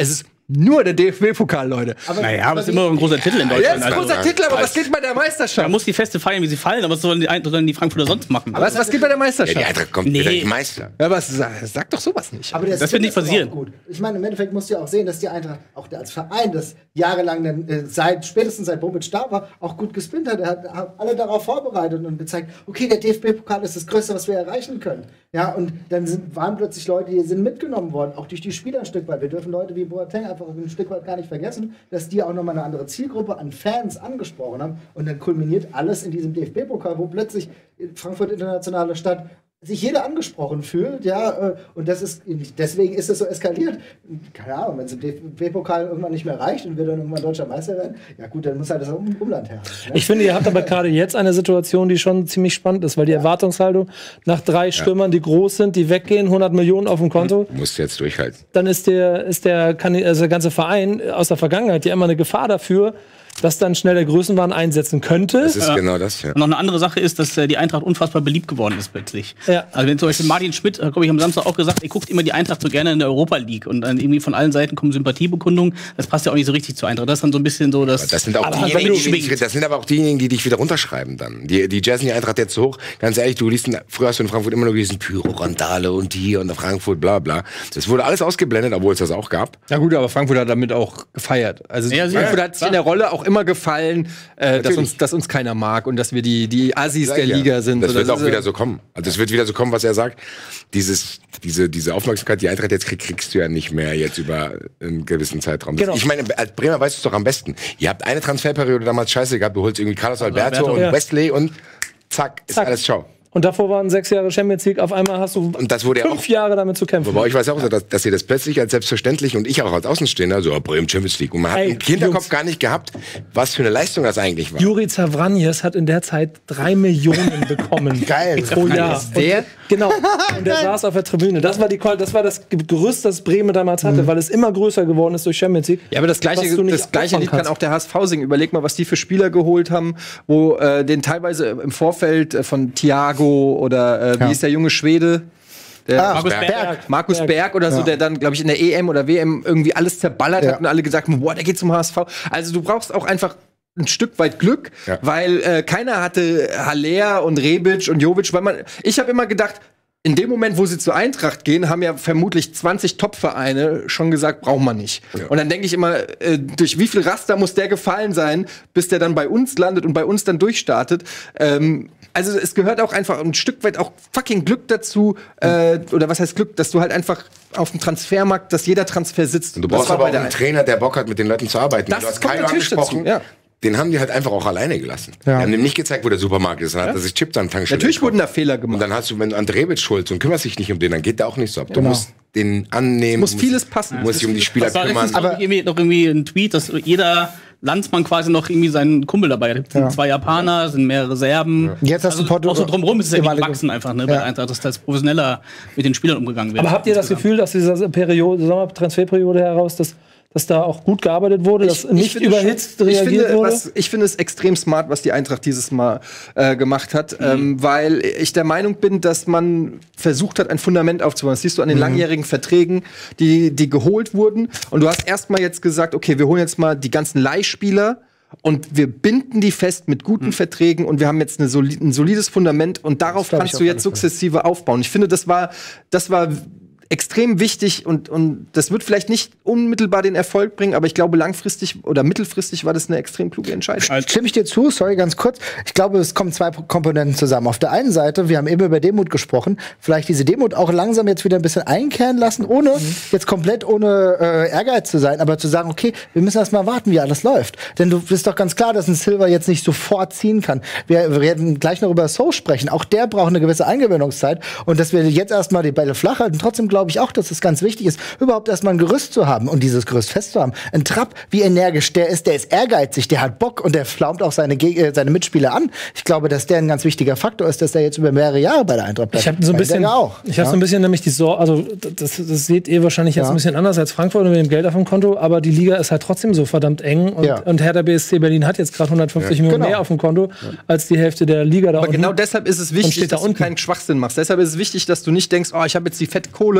Nur der DFB-Pokal, Leute. Aber es ist immer noch ein großer Titel in Deutschland. Ja, das ist ein großer Titel, aber was geht bei der Meisterschaft? Da muss die Feste feiern, wie sie fallen, aber was sollen die Frankfurter sonst machen? Aber was geht bei der Meisterschaft? Ja, die Eintracht kommt wieder nicht Meister. Ja, aber sag doch sowas nicht. Aber das wird nicht passieren. Gut. Ich meine, im Endeffekt musst du ja auch sehen, dass die Eintracht, auch als Verein, das jahrelang, spätestens seit Bobic da war, auch gut gespinnt hat. Er hat alle darauf vorbereitet und gezeigt, okay, der DFB-Pokal ist das Größte, was wir erreichen können. Ja, und dann waren plötzlich Leute, die sind mitgenommen worden, auch durch die Spieler ein Stück weit. Wir dürfen Leute wie Boateng einfach ein Stück weit gar nicht vergessen, dass die auch nochmal eine andere Zielgruppe an Fans angesprochen haben. Und dann kulminiert alles in diesem DFB-Pokal, wo plötzlich Frankfurt internationale Stadt sich jeder angesprochen fühlt, ja, und deswegen ist es so eskaliert. Keine Ahnung, wenn es im DFB-Pokal irgendwann nicht mehr reicht und wir dann irgendwann deutscher Meister werden, ja gut, dann muss halt das Umland her. Ne? Ich finde, ihr habt aber gerade jetzt eine Situation, die schon ziemlich spannend ist, weil die Erwartungshaltung nach 3 Stürmern, die groß sind, die weggehen, 100 Millionen auf dem Konto. Musst du jetzt durchhalten. Dann ist der ganze Verein aus der Vergangenheit ja immer eine Gefahr dafür, dass dann schnell der Größenwahn einsetzen könnte. Das ist genau das, ja. Und noch eine andere Sache ist, dass die Eintracht unfassbar beliebt geworden ist plötzlich. Ja. Also wenn zum Beispiel Martin Schmidt, glaube ich, am Samstag auch gesagt, er guckt immer die Eintracht so gerne in der Europa League und dann irgendwie von allen Seiten kommen Sympathiebekundungen. Das passt ja auch nicht so richtig zur Eintracht. Das ist dann so ein bisschen so, dass das sind aber auch diejenigen, die dich wieder runterschreiben dann. Die jazzen die Eintracht jetzt so hoch. Ganz ehrlich, früher hast du in Frankfurt immer nur diesen Pyro-Randale und hier und Frankfurt, bla bla. Das wurde alles ausgeblendet, obwohl es das auch gab. Ja gut, aber Frankfurt hat damit auch gefeiert. Also Frankfurt hat sich in der Rolle auch immer gefallen, dass uns keiner mag und dass wir die Assis der Liga sind. Das wird auch wieder so kommen. Also es wird wieder so kommen, was er sagt. Diese Aufmerksamkeit, die Eintracht jetzt kriegst du ja nicht mehr jetzt über einen gewissen Zeitraum. Genau. Ich meine, als Bremer weißt du es doch am besten. Ihr habt eine Transferperiode damals scheiße gehabt, du holst irgendwie Carlos Alberto und Wesley und zack, ist alles ciao. Und davor waren 6 Jahre Champions League, auf einmal hast du 5 Jahre damit zu kämpfen. Wobei ich weiß auch, dass ihr das plötzlich als selbstverständlich und ich auch als Außenstehender, so Bremen Champions League, und man hat im Hinterkopf gar nicht gehabt, was für eine Leistung das eigentlich war. Juri Zavranjes hat in der Zeit 3 Millionen bekommen. Geil. Pro Jahr. Genau. Und der saß auf der Tribüne. Das war das Gerüst, das Bremen damals hatte, weil es immer größer geworden ist durch Champions League. Ja, aber das gleiche Lied kann auch der HSV singen. Überleg mal, was die für Spieler geholt haben, wo den teilweise im Vorfeld von Thiago oder wie ist der junge Schwede? Markus Berg oder so, der dann, glaube ich, in der EM oder WM irgendwie alles zerballert hat und alle gesagt haben, boah, der geht zum HSV. Also du brauchst auch einfach ein Stück weit Glück, weil keiner hatte Haller und Rebic und Jovic, ich habe immer gedacht, in dem Moment, wo sie zur Eintracht gehen, haben ja vermutlich 20 Top-Vereine schon gesagt, braucht man nicht. Ja. Und dann denke ich immer, durch wie viel Raster muss der gefallen sein, bis der dann bei uns landet und bei uns dann durchstartet. Also es gehört auch einfach ein Stück weit auch fucking Glück dazu, oder was heißt Glück, dass du halt einfach auf dem Transfermarkt, dass jeder Transfer sitzt. Und du brauchst aber auch einen Trainer, der Bock hat, mit den Leuten zu arbeiten. Das du hast keinen angesprochen. Ja. Den haben die halt einfach auch alleine gelassen. Ja. Die haben dem nicht gezeigt, wo der Supermarkt ist. Dann hat er sich Chips an Tankstelle. Natürlich wurden da Fehler gemacht. Und dann hast du, wenn du André Rebic holst und kümmerst dich nicht um den, dann geht der auch nicht so ab. Du musst den annehmen. Muss vieles passen. Du musst dich um die Spieler kümmern. Aber irgendwie ein Tweet, dass jeder Landsmann quasi noch irgendwie seinen Kumpel dabei hat. Es sind 2 Japaner, sind mehrere Serben. Jetzt hast du auch so drumherum ist es ja gewachsen einfach, ne, bei Eintracht, dass das professioneller mit den Spielern umgegangen wird. Aber habt ihr das Gefühl, dass dieser Sommertransferperiode heraus, dass da auch gut gearbeitet wurde, dass nicht überhitzt reagiert wurde? Ich finde es extrem smart, was die Eintracht dieses Mal gemacht hat, weil ich der Meinung bin, dass man versucht hat, ein Fundament aufzubauen. Das siehst du an den langjährigen Verträgen, die geholt wurden. Und du hast erst mal jetzt gesagt, okay, wir holen jetzt mal die ganzen Leihspieler und wir binden die fest mit guten Verträgen und wir haben jetzt ein solides Fundament und darauf kannst du jetzt sukzessive aufbauen. Ich finde, das war extrem wichtig und das wird vielleicht nicht unmittelbar den Erfolg bringen, aber ich glaube, langfristig oder mittelfristig war das eine extrem kluge Entscheidung. Stimme ich dir zu, sorry, ganz kurz. Ich glaube, es kommen 2 Komponenten zusammen. Auf der einen Seite, wir haben eben über Demut gesprochen, vielleicht diese Demut auch langsam jetzt wieder ein bisschen einkehren lassen, ohne jetzt komplett ohne Ehrgeiz zu sein, aber zu sagen, okay, wir müssen erst mal warten, wie alles läuft. Denn du bist doch ganz klar, dass ein Silva jetzt nicht sofort ziehen kann. Wir werden gleich noch über So sprechen. Auch der braucht eine gewisse Eingewöhnungszeit und dass wir jetzt erst mal die Bälle flach halten. Trotzdem glaube ich auch, dass es ganz wichtig ist, überhaupt erstmal ein Gerüst zu haben und dieses Gerüst festzuhaben. Ein Trapp, wie energisch der ist ehrgeizig, der hat Bock und der flaumt auch seine Mitspieler an. Ich glaube, dass der ein ganz wichtiger Faktor ist, dass der jetzt über mehrere Jahre bei der Eintracht bleibt. Ich habe so ein bisschen nämlich die Sorge, also das seht ihr wahrscheinlich jetzt ein bisschen anders als Frankfurt mit dem Geld auf dem Konto, aber die Liga ist halt trotzdem so verdammt eng und Hertha BSC Berlin hat jetzt gerade 150 Millionen mehr auf dem Konto als die Hälfte der Liga da unten. Aber genau deshalb ist es wichtig, dass du keinen Schwachsinn machst. Deshalb ist es wichtig, dass du nicht denkst, oh, ich habe jetzt die fette Kohle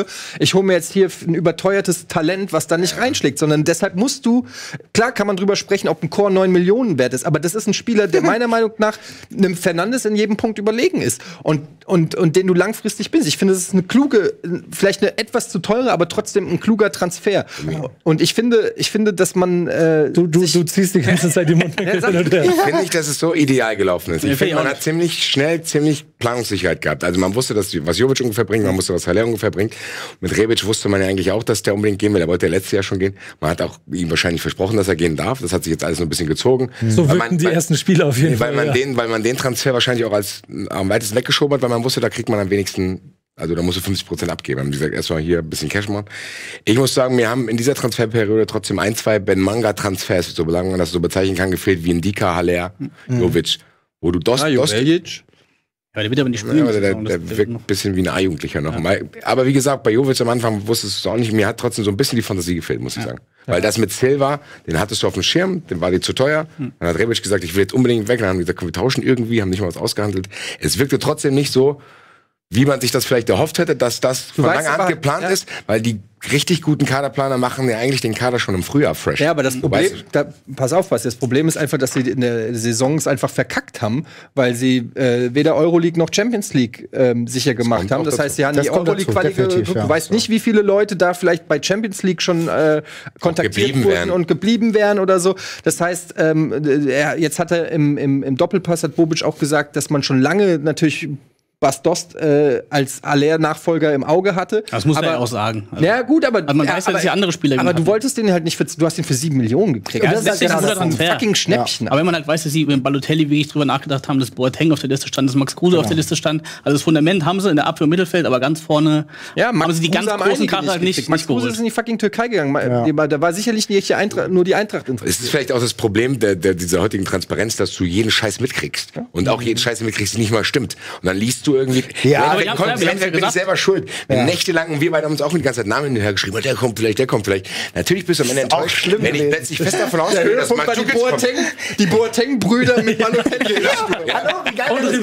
habe, ich hole mir jetzt hier ein überteuertes Talent, was da nicht reinschlägt, sondern deshalb musst du, klar kann man drüber sprechen, ob ein Core 9 Millionen wert ist, aber das ist ein Spieler, der meiner Meinung nach einem Fernandes in jedem Punkt überlegen ist und den du langfristig bist. Ich finde, das ist eine kluge, vielleicht eine etwas zu teure, aber trotzdem ein kluger Transfer. Und ich finde, dass man du ziehst die ganze Zeit die Mundwinkel. Ich finde nicht, dass es so ideal gelaufen ist. Ich finde, man hat ziemlich schnell Planungssicherheit gehabt. Also man wusste, was Jovic ungefähr bringt, man wusste, was Haller ungefähr bringt. Mit Rebic wusste man ja eigentlich auch, dass der unbedingt gehen will. Der wollte ja letztes Jahr schon gehen. Man hat auch ihm wahrscheinlich versprochen, dass er gehen darf. Das hat sich jetzt alles so ein bisschen gezogen. So wirkten die ersten Spiele auf jeden Fall. Weil man den Transfer wahrscheinlich auch als am weitesten weggeschoben hat, weil man wusste, da kriegt man am wenigsten. Also da musst du 50% abgeben. Haben die gesagt, erstmal hier ein bisschen Cash machen. Ich muss sagen, wir haben in dieser Transferperiode trotzdem 2 Ben-Manga-Transfers, solange man das so bezeichnen kann, gefehlt, wie Ndika, Haller, Jovic. Wo du Joveljic. Ja, der wird aber nicht spielen. Ja, der wirkt ein bisschen wie ein A-Jugendlicher noch. Ja. Aber wie gesagt, bei Jovic am Anfang wusstest du es auch nicht. Mir hat trotzdem so ein bisschen die Fantasie gefehlt, muss ich sagen. Weil das mit Silva, den hattest du auf dem Schirm, den war dir zu teuer. Dann hat Rebic gesagt, ich will jetzt unbedingt weg. Dann haben die gesagt, komm, wir tauschen irgendwie, haben nicht mal was ausgehandelt. Es wirkte trotzdem nicht so, wie man sich das vielleicht erhofft hätte, dass das von langer Hand geplant ist, weil die richtig guten Kaderplaner machen ja eigentlich den Kader schon im Frühjahr fresh. Ja, aber das Problem, pass auf, das Problem ist einfach, dass sie in der Saison es einfach verkackt haben, weil sie weder Euroleague noch Champions League sicher gemacht haben. Das heißt, sie haben die Euroleague-Quali. Du weißt nicht, wie viele Leute da vielleicht bei Champions League schon kontaktiert wurden und geblieben wären oder so. Das heißt, jetzt hat er im Doppelpass, hat Bobic auch gesagt, dass man schon lange natürlich Bas Dost als Haller-Nachfolger im Auge hatte. Das muss man ja auch sagen. Also, ja, gut, aber man weiß ja, dass die andere Spieler aber du wolltest den halt nicht du hast den für 7 Millionen gekriegt. Ja, das ist ein fucking Schnäppchen. Ja. Aber wenn man halt weiß, dass sie über Balotelli wirklich drüber nachgedacht haben, dass Boateng auf der Liste stand, dass Max Kruse auf der Liste stand. Also das Fundament haben sie in der Abwehr- und Mittelfeld, aber ganz vorne haben sie die ganz großen Kader halt nicht Max Kruse ist in die fucking Türkei gegangen. Ja. Da war sicherlich nur die Eintracht interessiert. Es ist vielleicht auch das Problem dieser heutigen Transparenz, dass du jeden Scheiß mitkriegst. Und auch jeden Scheiß mitkriegst, der nicht mal stimmt. Und dann liest du irgendwie bin ich selber schuld. Nächtelang, und wir beide haben uns auch die ganze Zeit Namen hinterher geschrieben. Der kommt vielleicht. Natürlich bist du am Ende enttäuscht, wenn ich plötzlich fest davon ausgehe, dass Max die Boateng-Brüder mit Balotelli. Hallo, wie geil. Und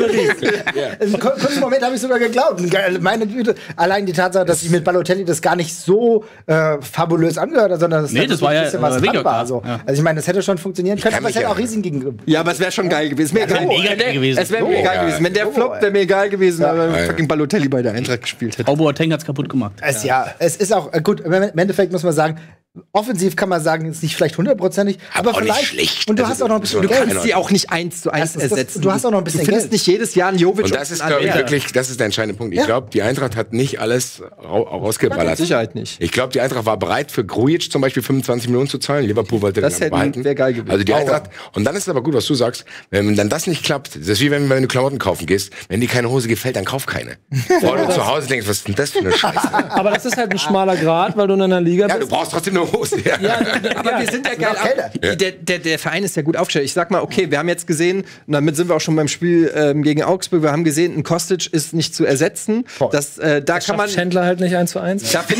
Im kurzen Moment habe ich sogar geglaubt. Meine Güte, allein die Tatsache, dass ich mit Balotelli das gar nicht so fabulös angehört habe, sondern das war ja was fandbar. So. Also ich meine, das hätte schon funktionieren können, aber es hätte auch Risiken gegeben. Ja, aber es wäre schon geil gewesen. Es wäre mir egal gewesen. Wenn der Flop, wäre mir egal gewesen. Fucking Balotelli bei der Eintracht gespielt hätte. Boateng hat's kaputt gemacht. Es ist auch gut. Im Endeffekt muss man sagen, offensiv kann man sagen, ist nicht vielleicht 100%ig, aber vielleicht. Nicht schlecht. Und du hast auch noch ein bisschen Geld. Du kannst sie auch nicht 1:1 ersetzen. Du hast auch noch ein bisschen Geld. Du findest nicht jedes Jahr einen Jovic. Und das ist, glaube ich, wirklich, das ist der entscheidende Punkt. Ich glaube, die Eintracht hat nicht alles rausgeballert. Mit Sicherheit nicht. Ich glaube, die Eintracht war bereit, für Grujic zum Beispiel 25 Millionen zu zahlen. Liverpool wollte das behalten. Wäre geil gewesen. Also die Eintracht. Und dann ist es aber gut, was du sagst. Wenn dann das nicht klappt, das ist wie wenn du Klamotten kaufen gehst. Wenn dir keine Hose gefällt, dann kauf keine. Bevor du zu Hause denkst, was ist denn das für eine Scheiße? Aber das ist halt ein schmaler Grad, weil du in einer Liga bist. Ja, du brauchst trotzdem eine Hose. Aber wir sind ja geil. Der Verein ist ja gut aufgestellt. Ich sag mal, okay, wir haben jetzt gesehen, und damit sind wir auch schon beim Spiel gegen Augsburg, wir haben gesehen, ein Kostic ist nicht zu ersetzen. Da kann man Schändler halt nicht 1:1. Da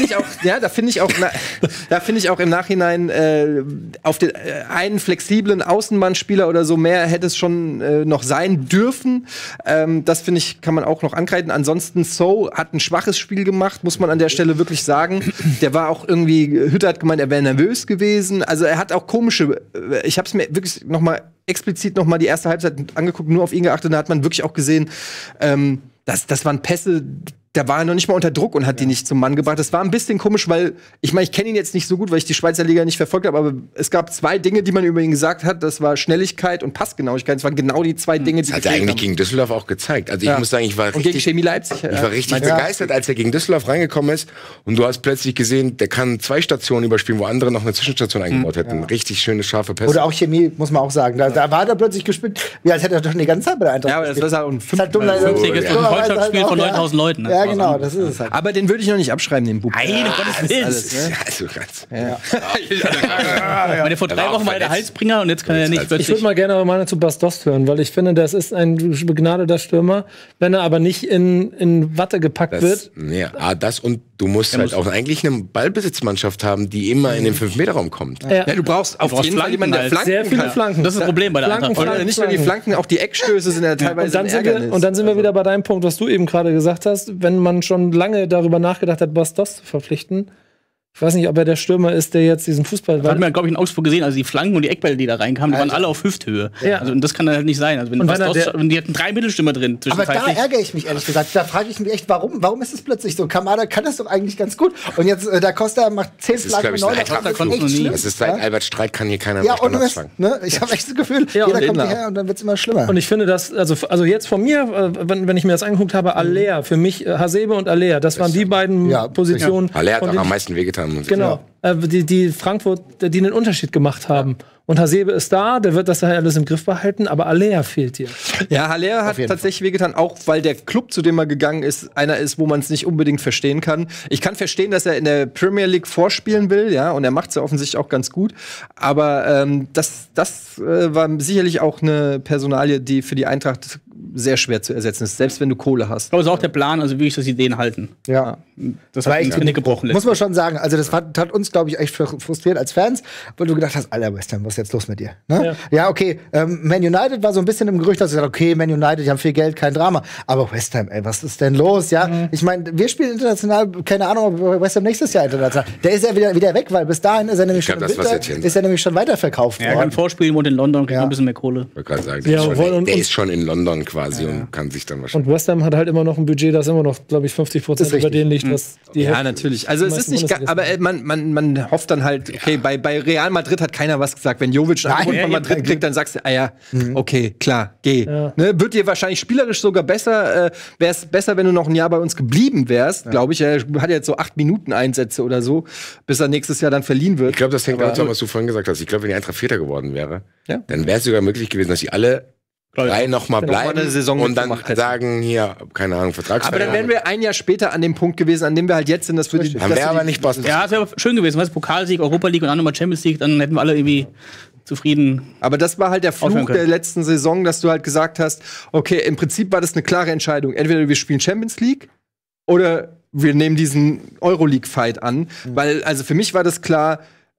finde ich auch im Nachhinein auf den einen flexiblen Außenbahnspieler oder so mehr hätte es schon noch sein dürfen. Das finde ich, kann man auch noch ankreiden. Ansonsten So hat ein schwaches Spiel gemacht, muss man an der Stelle wirklich sagen. Der war auch irgendwie, Hütter hat gemeint, er wäre nervös gewesen. Also er hat auch komische, ich habe es mir wirklich explizit noch mal die erste Halbzeit angeguckt, nur auf ihn geachtet, und da hat man wirklich auch gesehen, das waren Pässe, da war er noch nicht mal unter Druck und hat die nicht zum Mann gebracht. Das war ein bisschen komisch, weil, ich meine, ich kenne ihn jetzt nicht so gut, weil ich die Schweizer Liga nicht verfolgt habe, aber es gab 2 Dinge, die man über ihn gesagt hat. Das war Schnelligkeit und Passgenauigkeit. Das waren genau die 2 Dinge, die das hat er eigentlich gegen Düsseldorf auch gezeigt. Also ich muss sagen, ich war und gegen Chemie Leipzig. Ich war richtig begeistert, als er gegen Düsseldorf reingekommen ist. Und du hast plötzlich gesehen, der kann 2 Stationen überspielen, wo andere noch eine Zwischenstation eingebaut hätten. Richtig schöne, scharfe Pässe. Oder auch Chemie, muss man auch sagen. Da war er plötzlich gespielt, wie als hätte er doch die ganze Zeit bei der Eintracht gespielt. Ja, aber das war ein fünfjähriges Freundschaftsspiel von 9000 Leuten. Ja, genau, das ist es. Aber den würde ich noch nicht abschreiben, den Bub. Nein, um Gottes Willen. Also ganz. Vor 3 Wochen war er der Halsbringer und jetzt kann er nicht plötzlich. Ich würde mal gerne mal zu Bas Dost hören, weil ich finde, das ist ein begnadeter Stürmer, wenn er aber nicht in Watte gepackt wird. Ja, das und du musst halt auch eigentlich eine Ballbesitzmannschaft haben, die immer in den 5-Meter-Raum kommt. Ja, du brauchst auf jeden Fall jemanden, der Flanken sehr viele Flanken. Das ist das Problem bei der Eintracht. Und nicht nur die Flanken, auch die Eckstöße sind ja teilweise und dann sind wir wieder bei deinem Punkt, was du eben gerade gesagt hast. wenn man schon lange darüber nachgedacht hat, Bastos zu verpflichten. Ich weiß nicht, ob er der Stürmer ist, der jetzt diesen Fußball. Das hat man, glaube ich, in Augsburg gesehen. Also die Flanken und die Eckbälle, die da reinkamen, die waren alle auf Hüfthöhe. Ja. Also, und das kann halt nicht sein. Also wenn die hatten 3 Mittelstürmer drin. Aber da ärgere ich mich ehrlich gesagt. Da frage ich mich echt, warum ist es plötzlich so? Kamada kann das doch eigentlich ganz gut. Und jetzt da Costa macht 10 Flanken und 9. Das ist seit Albert Streit kann hier keiner mehr Standards fangen. Ne? Ich habe echt das Gefühl, jeder kommt hierher und dann wird es immer schlimmer. Und ich finde das, also jetzt von mir, wenn ich mir das angeguckt habe, Aller, für mich Hasebe und Aller, das waren die beiden Positionen. Aller hat auch am meisten wehgetan. Genau. Die Frankfurt, die den Unterschied gemacht haben. Und Hasebe ist da, der wird das daher alles im Griff behalten, aber Aller fehlt dir. Ja, Aller hat tatsächlich wehgetan, auch weil der Club, zu dem er gegangen ist, einer ist, wo man es nicht unbedingt verstehen kann. Ich kann verstehen, dass er in der Premier League vorspielen will, ja, und er macht es ja offensichtlich auch ganz gut. Aber das war sicherlich auch eine Personalie, die für die Eintracht sehr schwer zu ersetzen ist, selbst wenn du Kohle hast. Aber ist auch der Plan, also wirklich, dass die Ideen halten. Ja. Das war echt Knick gebrochen. Muss man schon sagen, also das hat uns, glaube ich, echt frustriert als Fans, weil du gedacht hast, Alter, West Ham, was ist jetzt los mit dir? Ne? Ja, okay, Man United war so ein bisschen im Gerücht, dass du gesagt okay, Man United, die haben viel Geld, kein Drama. Aber West Ham, ey, was ist denn los? Ja, ich meine, wir spielen international, keine Ahnung, ob West Ham nächstes Jahr international. Der ist ja wieder weg, weil bis dahin ist er nämlich schon weiterverkauft worden. Er kann vorspielen und in London kriegt noch ein bisschen mehr Kohle. Ich wollte gerade sagen, der ist schon in London quasi und kann sich dann wahrscheinlich. Und West Ham hat halt immer noch ein Budget, das immer noch, glaube ich, 50% über den liegt, was die natürlich. Also es ist nicht, aber man hofft dann halt, okay, bei Real Madrid hat keiner was gesagt. Wenn Jovic einen Anruf von Madrid kriegt, dann sagst du, okay, klar, geh. Ja. Ne, wird dir wahrscheinlich spielerisch sogar besser, wäre es besser, wenn du noch ein Jahr bei uns geblieben wärst, glaube ich. Er hat jetzt so 8 Minuten Einsätze oder so, bis er nächstes Jahr dann verliehen wird. Ich glaube, das hängt dazu, was du vorhin gesagt hast. Ich glaube, wenn die Eintracht Vierter geworden wäre, dann wäre es sogar möglich gewesen, dass die alle 3 noch mal bleiben und dann sagen, hier, keine Ahnung, Vertragsverlängerung. Aber dann wären wir ein Jahr später an dem Punkt gewesen, an dem wir halt jetzt sind, dass wir dann wäre aber nicht Boston. Ja, das wäre schön gewesen, weißt du, Pokalsieg, Europa League und dann nochmal Champions League, dann hätten wir alle irgendwie zufrieden. Aber das war halt der Fluch der letzten Saison, dass du halt gesagt hast, okay, im Prinzip war das eine klare Entscheidung. Entweder wir spielen Champions League oder wir nehmen diesen Euroleague-Fight an. Weil, also für mich war das klar,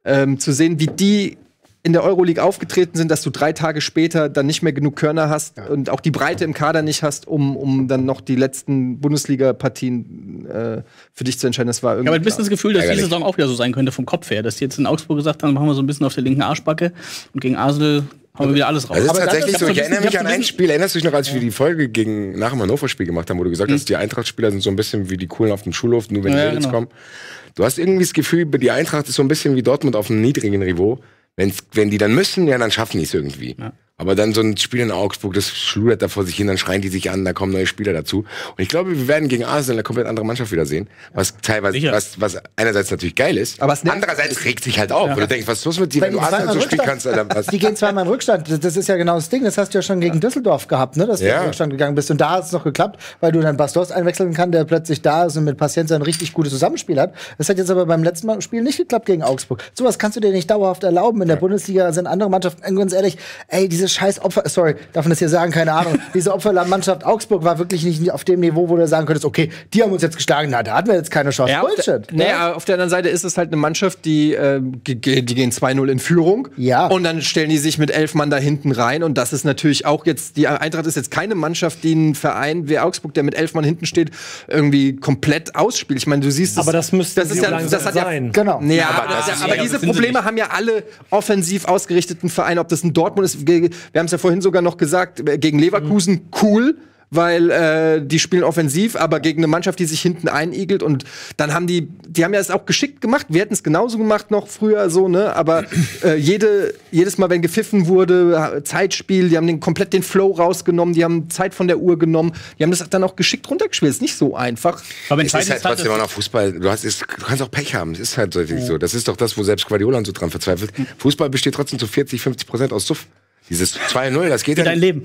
zu sehen, wie die in der Euroleague aufgetreten sind, dass du 3 Tage später dann nicht mehr genug Körner hast und auch die Breite im Kader nicht hast, um dann noch die letzten Bundesliga-Partien für dich zu entscheiden. Das war irgendwie. Aber ein bisschen das Gefühl, dass diese Saison auch wieder so sein könnte vom Kopf her, dass die jetzt in Augsburg gesagt haben, machen wir so ein bisschen auf der linken Arschbacke und gegen Arsenal haben wir wieder alles raus. Das ist tatsächlich so. Ich erinnere mich an ein Spiel. Erinnerst du dich noch, als wir die Folge nach dem Hannover-Spiel gemacht haben, wo du gesagt hast, die Eintracht-Spieler sind so ein bisschen wie die Coolen auf dem Schulhof, nur wenn die Mädels kommen. Du hast irgendwie das Gefühl, die Eintracht ist so ein bisschen wie Dortmund auf einem niedrigen Niveau. Wenn die dann müssen, dann schaffen die es irgendwie. Ja. Aber dann so ein Spiel in Augsburg, das schludert da vor sich hin, dann schreien die sich an, da kommen neue Spieler dazu. Und ich glaube, wir werden gegen Arsenal eine komplett andere Mannschaft wiedersehen. Was teilweise, was einerseits natürlich geil ist, aber andererseits regt sich halt auf. Ja. Wo du denkst, was ist los mit dir, wenn du Arsenal so spielen kannst? Was? Die gehen zweimal in Rückstand. Das ist ja genau das Ding. Das hast du ja schon gegen Düsseldorf gehabt, ne? Dass du in Rückstand gegangen bist. Und da hat es noch geklappt, weil du dann Bastos einwechseln kannst, der plötzlich da ist und mit Paciencia ein richtig gutes Zusammenspiel hat. Das hat jetzt aber beim letzten Spiel nicht geklappt gegen Augsburg. Sowas kannst du dir nicht dauerhaft erlauben. In der Bundesliga sind andere Mannschaften, ganz ehrlich, ey, diese scheiß Opfer, sorry, darf man das hier sagen, keine Ahnung. Diese Opfermannschaft Augsburg war wirklich nicht auf dem Niveau, wo du sagen könntest, okay, die haben uns jetzt geschlagen, na, da hatten wir jetzt keine Chance. Bullshit. Auf der anderen Seite ist es halt eine Mannschaft, die gehen 2-0 in Führung. Ja. Und dann stellen die sich mit 11 Mann da hinten rein. Und das ist natürlich auch jetzt, die Eintracht ist jetzt keine Mannschaft, die einen Verein wie Augsburg, der mit 11 Mann hinten steht, irgendwie komplett ausspielt. Ich meine, du siehst es. Aber das müsste sein. Genau. Nee, aber diese Probleme haben ja alle offensiv ausgerichteten Vereine, ob das ein Dortmund ist. Wir haben es ja vorhin sogar noch gesagt, gegen Leverkusen cool, weil die spielen offensiv, aber gegen eine Mannschaft, die sich hinten einigelt. Und dann haben die haben ja das auch geschickt gemacht. Wir hätten es genauso gemacht noch früher so, ne? Aber jedes Mal, wenn gepfiffen wurde, Zeitspiel, die haben komplett den Flow rausgenommen, die haben Zeit von der Uhr genommen, die haben das dann auch geschickt runtergespielt. Ist nicht so einfach. Aber es ist halt trotzdem auch noch Fußball. Du kannst auch Pech haben. Es ist halt so. Das ist doch das, wo selbst Guardiola so dran verzweifelt. Fußball besteht trotzdem zu 40-50% aus Suff. Dieses 2-0, das geht ja dein Leben.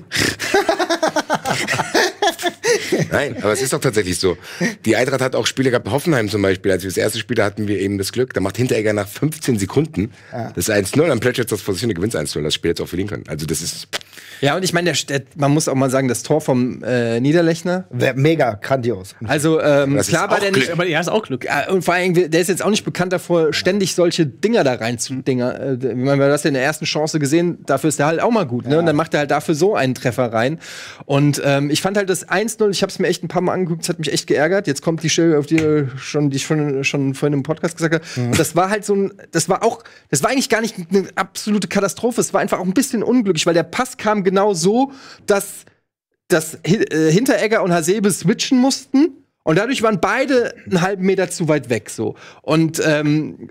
Nein, aber es ist doch tatsächlich so. Die Eintracht hat auch Spiele gehabt, Hoffenheim zum Beispiel. Als wir das erste Spiel, da hatten wir eben das Glück, da macht Hinteregger nach 15 Sekunden das 1-0, dann plätschert das vor sich hin, du gewinnst 1-0, das Spiel jetzt auch verlieren können. Also das ist Ja, und ich meine, man muss auch mal sagen, das Tor vom Niederlechner. Mega grandios. Also, klar war der nicht. Aber er ist auch Glück. Und vor allem, der ist jetzt auch nicht bekannt davor, ständig solche Dinger da reinzudinger. Ich meine, wir haben das ja in der ersten Chance gesehen, dafür ist der halt auch mal gut. Ne? Und dann macht er halt dafür so einen Treffer rein. Und ich fand halt das 1-0, ich habe es mir echt ein paar Mal angeguckt, es hat mich echt geärgert. Jetzt kommt die Stelle, auf die ich schon vorhin im Podcast gesagt habe. Und das war halt das war eigentlich gar nicht eine absolute Katastrophe. Es war einfach auch ein bisschen unglücklich, weil der Pass kam genau so, dass Hinteregger und Hasebe switchen mussten. Und dadurch waren beide einen halben Meter zu weit weg, so. Und und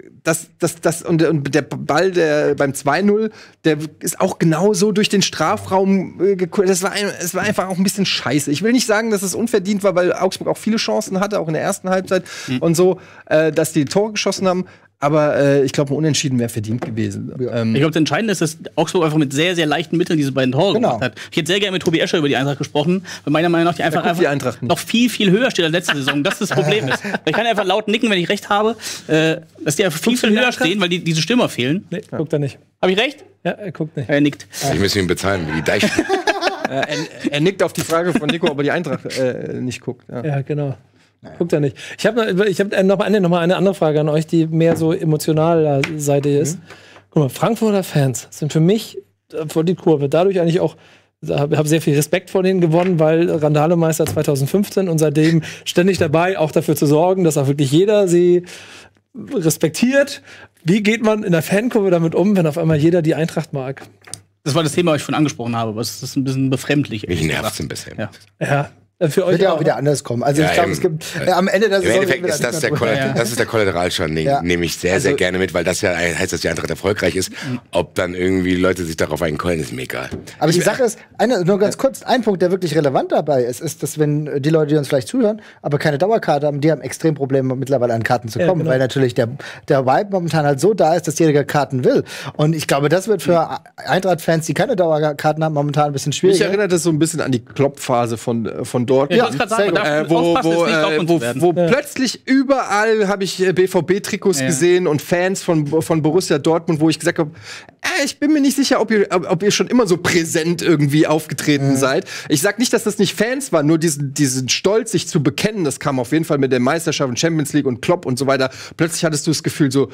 der Ball, der beim 2-0, der ist auch genauso durch den Strafraum gekommen. Es war einfach auch ein bisschen scheiße. Ich will nicht sagen, dass es unverdient war, weil Augsburg auch viele Chancen hatte, auch in der ersten Halbzeit und so, dass die Tore geschossen haben. Aber ich glaube, ein Unentschieden wäre verdient gewesen. Ich glaube, das Entscheidende ist, dass Augsburg einfach mit sehr, sehr leichten Mitteln diese beiden Tore gemacht hat. Ich hätte sehr gerne mit Tobi Escher über die Eintracht gesprochen, weil meiner Meinung nach die einfach noch viel, viel höher steht als letzte Saison. Das ist das Problem ist. Ich kann einfach laut nicken, wenn ich recht habe, dass die einfach viel, viel höher stehen, weil diese Stürmer fehlen. Nee, guckt er nicht. Habe ich recht? Ja, er guckt nicht. Er nickt. Ich muss ihn bezahlen, wie die Deich. Er nickt auf die Frage von Nico, ob er die Eintracht nicht guckt. Ja, genau. Guckt er nicht. Ich hab noch mal eine andere Frage an euch, die mehr so emotionaler Seite ist. Guck mal, Frankfurter Fans sind für mich vor die Kurve dadurch eigentlich auch, habe sehr viel Respekt vor denen gewonnen, weil Randalemeister 2015 und seitdem ständig dabei, auch dafür zu sorgen, dass auch wirklich jeder sie respektiert. Wie geht man in der Fankurve damit um, wenn auf einmal jeder die Eintracht mag? Das war das Thema, was ich schon angesprochen habe, aber es ist ein bisschen befremdlich. Mich nervt es ein bisschen. Ja. Für euch wird ja auch wieder anders kommen. Also ich glaube, es gibt am Ende der Saison. Im Endeffekt ist das der Kollateralschaden, den nehme ich sehr, sehr gerne mit, weil das ja heißt, dass die Eintracht erfolgreich ist. Ob dann irgendwie Leute sich darauf einkeulen, ist mir egal. Aber die Sache ist, nur ganz kurz, ein Punkt, der wirklich relevant dabei ist, dass wenn die Leute, die uns vielleicht zuhören, aber keine Dauerkarte haben, die haben extrem Probleme mittlerweile an Karten zu kommen, weil natürlich der Vibe momentan halt so da ist, dass jeder Karten will. Und ich glaube, das wird für Eintracht-Fans, die keine Dauerkarten haben, momentan ein bisschen schwierig. Mich erinnert das so ein bisschen an die Klopp-Phase von Dortmund. Ja, wo plötzlich überall habe ich BVB-Trikots gesehen und Fans von Borussia Dortmund, wo ich gesagt habe, ich bin mir nicht sicher, ob ihr schon immer so präsent irgendwie aufgetreten seid. Ich sag nicht, dass das nicht Fans waren, nur diesen Stolz, sich zu bekennen, das kam auf jeden Fall mit der Meisterschaft und Champions League und Klopp und so weiter. Plötzlich hattest du das Gefühl, so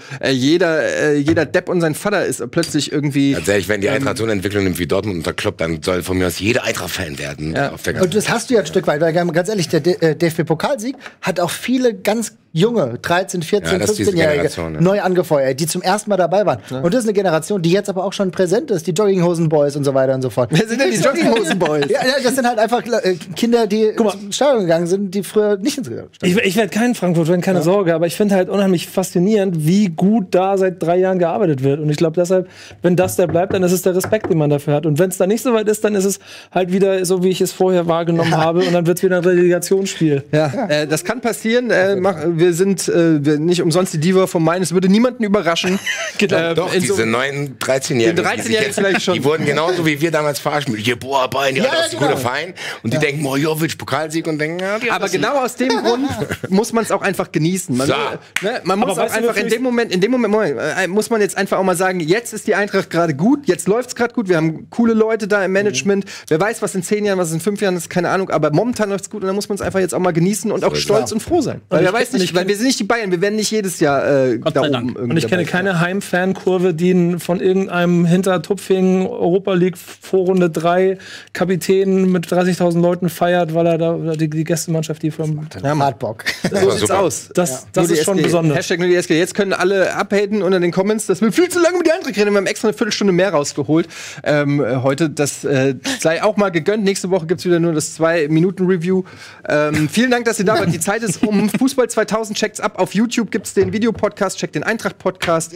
jeder Depp und sein Vater ist plötzlich irgendwie. Tatsächlich, wenn die Eintracht so eine Entwicklung nimmt wie Dortmund unter Klopp, dann soll von mir aus jeder Eintracht-Fan werden. Ja. Und das hast du ja ein Stück weit, weil ganz ehrlich, der DFB-Pokalsieg hat auch viele ganz junge, 13, 14, 15-Jährige neu angefeuert, die zum ersten Mal dabei waren. Ja. Und das ist eine Generation, die jetzt aber auch schon präsent ist, die Jogginghosen-Boys und so weiter und so fort. Wer sind denn die Jogginghosen-Boys? Ja, das sind halt einfach Kinder, die ins Stadion gegangen sind, die früher nicht ins Stadion. Ich werde kein Frankfurt-Fan, keine Sorge, aber ich finde halt unheimlich faszinierend, wie gut da seit 3 Jahren gearbeitet wird. Und ich glaube deshalb, wenn das der bleibt, dann ist es der Respekt, den man dafür hat. Und wenn es dann nicht so weit ist, dann ist es halt wieder so, wie ich es vorher wahrgenommen habe. Und dann wird es wieder ein Relegationsspiel. Ja, das kann passieren. Wir sind nicht umsonst die Diva vom Main. Es würde niemanden überraschen. Doch, diese neuen 13-Jährigen. 13-Jährigen vielleicht schon. Die wurden genauso wie wir damals verarscht. Mit hier, boah, Bayern, das ist ein guter Verein. Und die denken, Jovic, Pokalsieg und denken, aber genau aus dem Grund muss man es auch einfach genießen. Man muss auch einfach in dem Moment muss man jetzt einfach auch mal sagen, jetzt ist die Eintracht gerade gut, jetzt läuft es gerade gut, wir haben coole Leute da im Management. Wer weiß, was in 10 Jahren, was in 5 Jahren ist, keine Ahnung, aber momentan läuft es gut und dann muss man es einfach jetzt auch mal genießen und auch stolz und froh sein. Weil wer weiß nicht, weil wir sind nicht die Bayern, wir werden nicht jedes Jahr da oben irgendwie. Und ich kenne keine Heimfankurve, die von irgendeinem Hintertupfing Europa League Vorrunde 3 Kapitän mit 30.000 Leuten feiert, weil er da die Gästemannschaft, die vom Hardbock. So sieht's aus. Das ist schon besonders. Hashtag nur die SG. Jetzt können alle abhaten unter den Comments, dass wir viel zu lange mit die Eintracht reden. Wir haben extra eine Viertelstunde mehr rausgeholt. Heute, das sei auch mal gegönnt. Nächste Woche gibt's wieder nur das 2-Minuten-Review. Vielen Dank, dass ihr da wart. Die Zeit ist um. Fußball 2000, checkt's ab. Auf YouTube gibt's den Videopodcast, checkt den Eintracht-Podcast.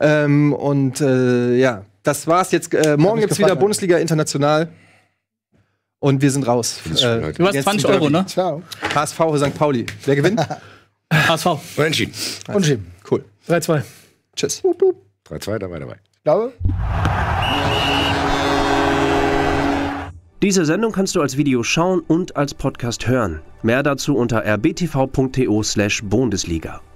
Das war's jetzt. Morgen gibt's wieder Bundesliga International. Und wir sind raus. Du hast 20 Euro, ne? Ciao. HSV St. Pauli. Wer gewinnt? HSV. Unentschieden. Unentschieden. Cool. 3-2. Tschüss. 3-2, dabei. Ich glaube. Diese Sendung kannst du als Video schauen und als Podcast hören. Mehr dazu unter rbtv.to/Bundesliga.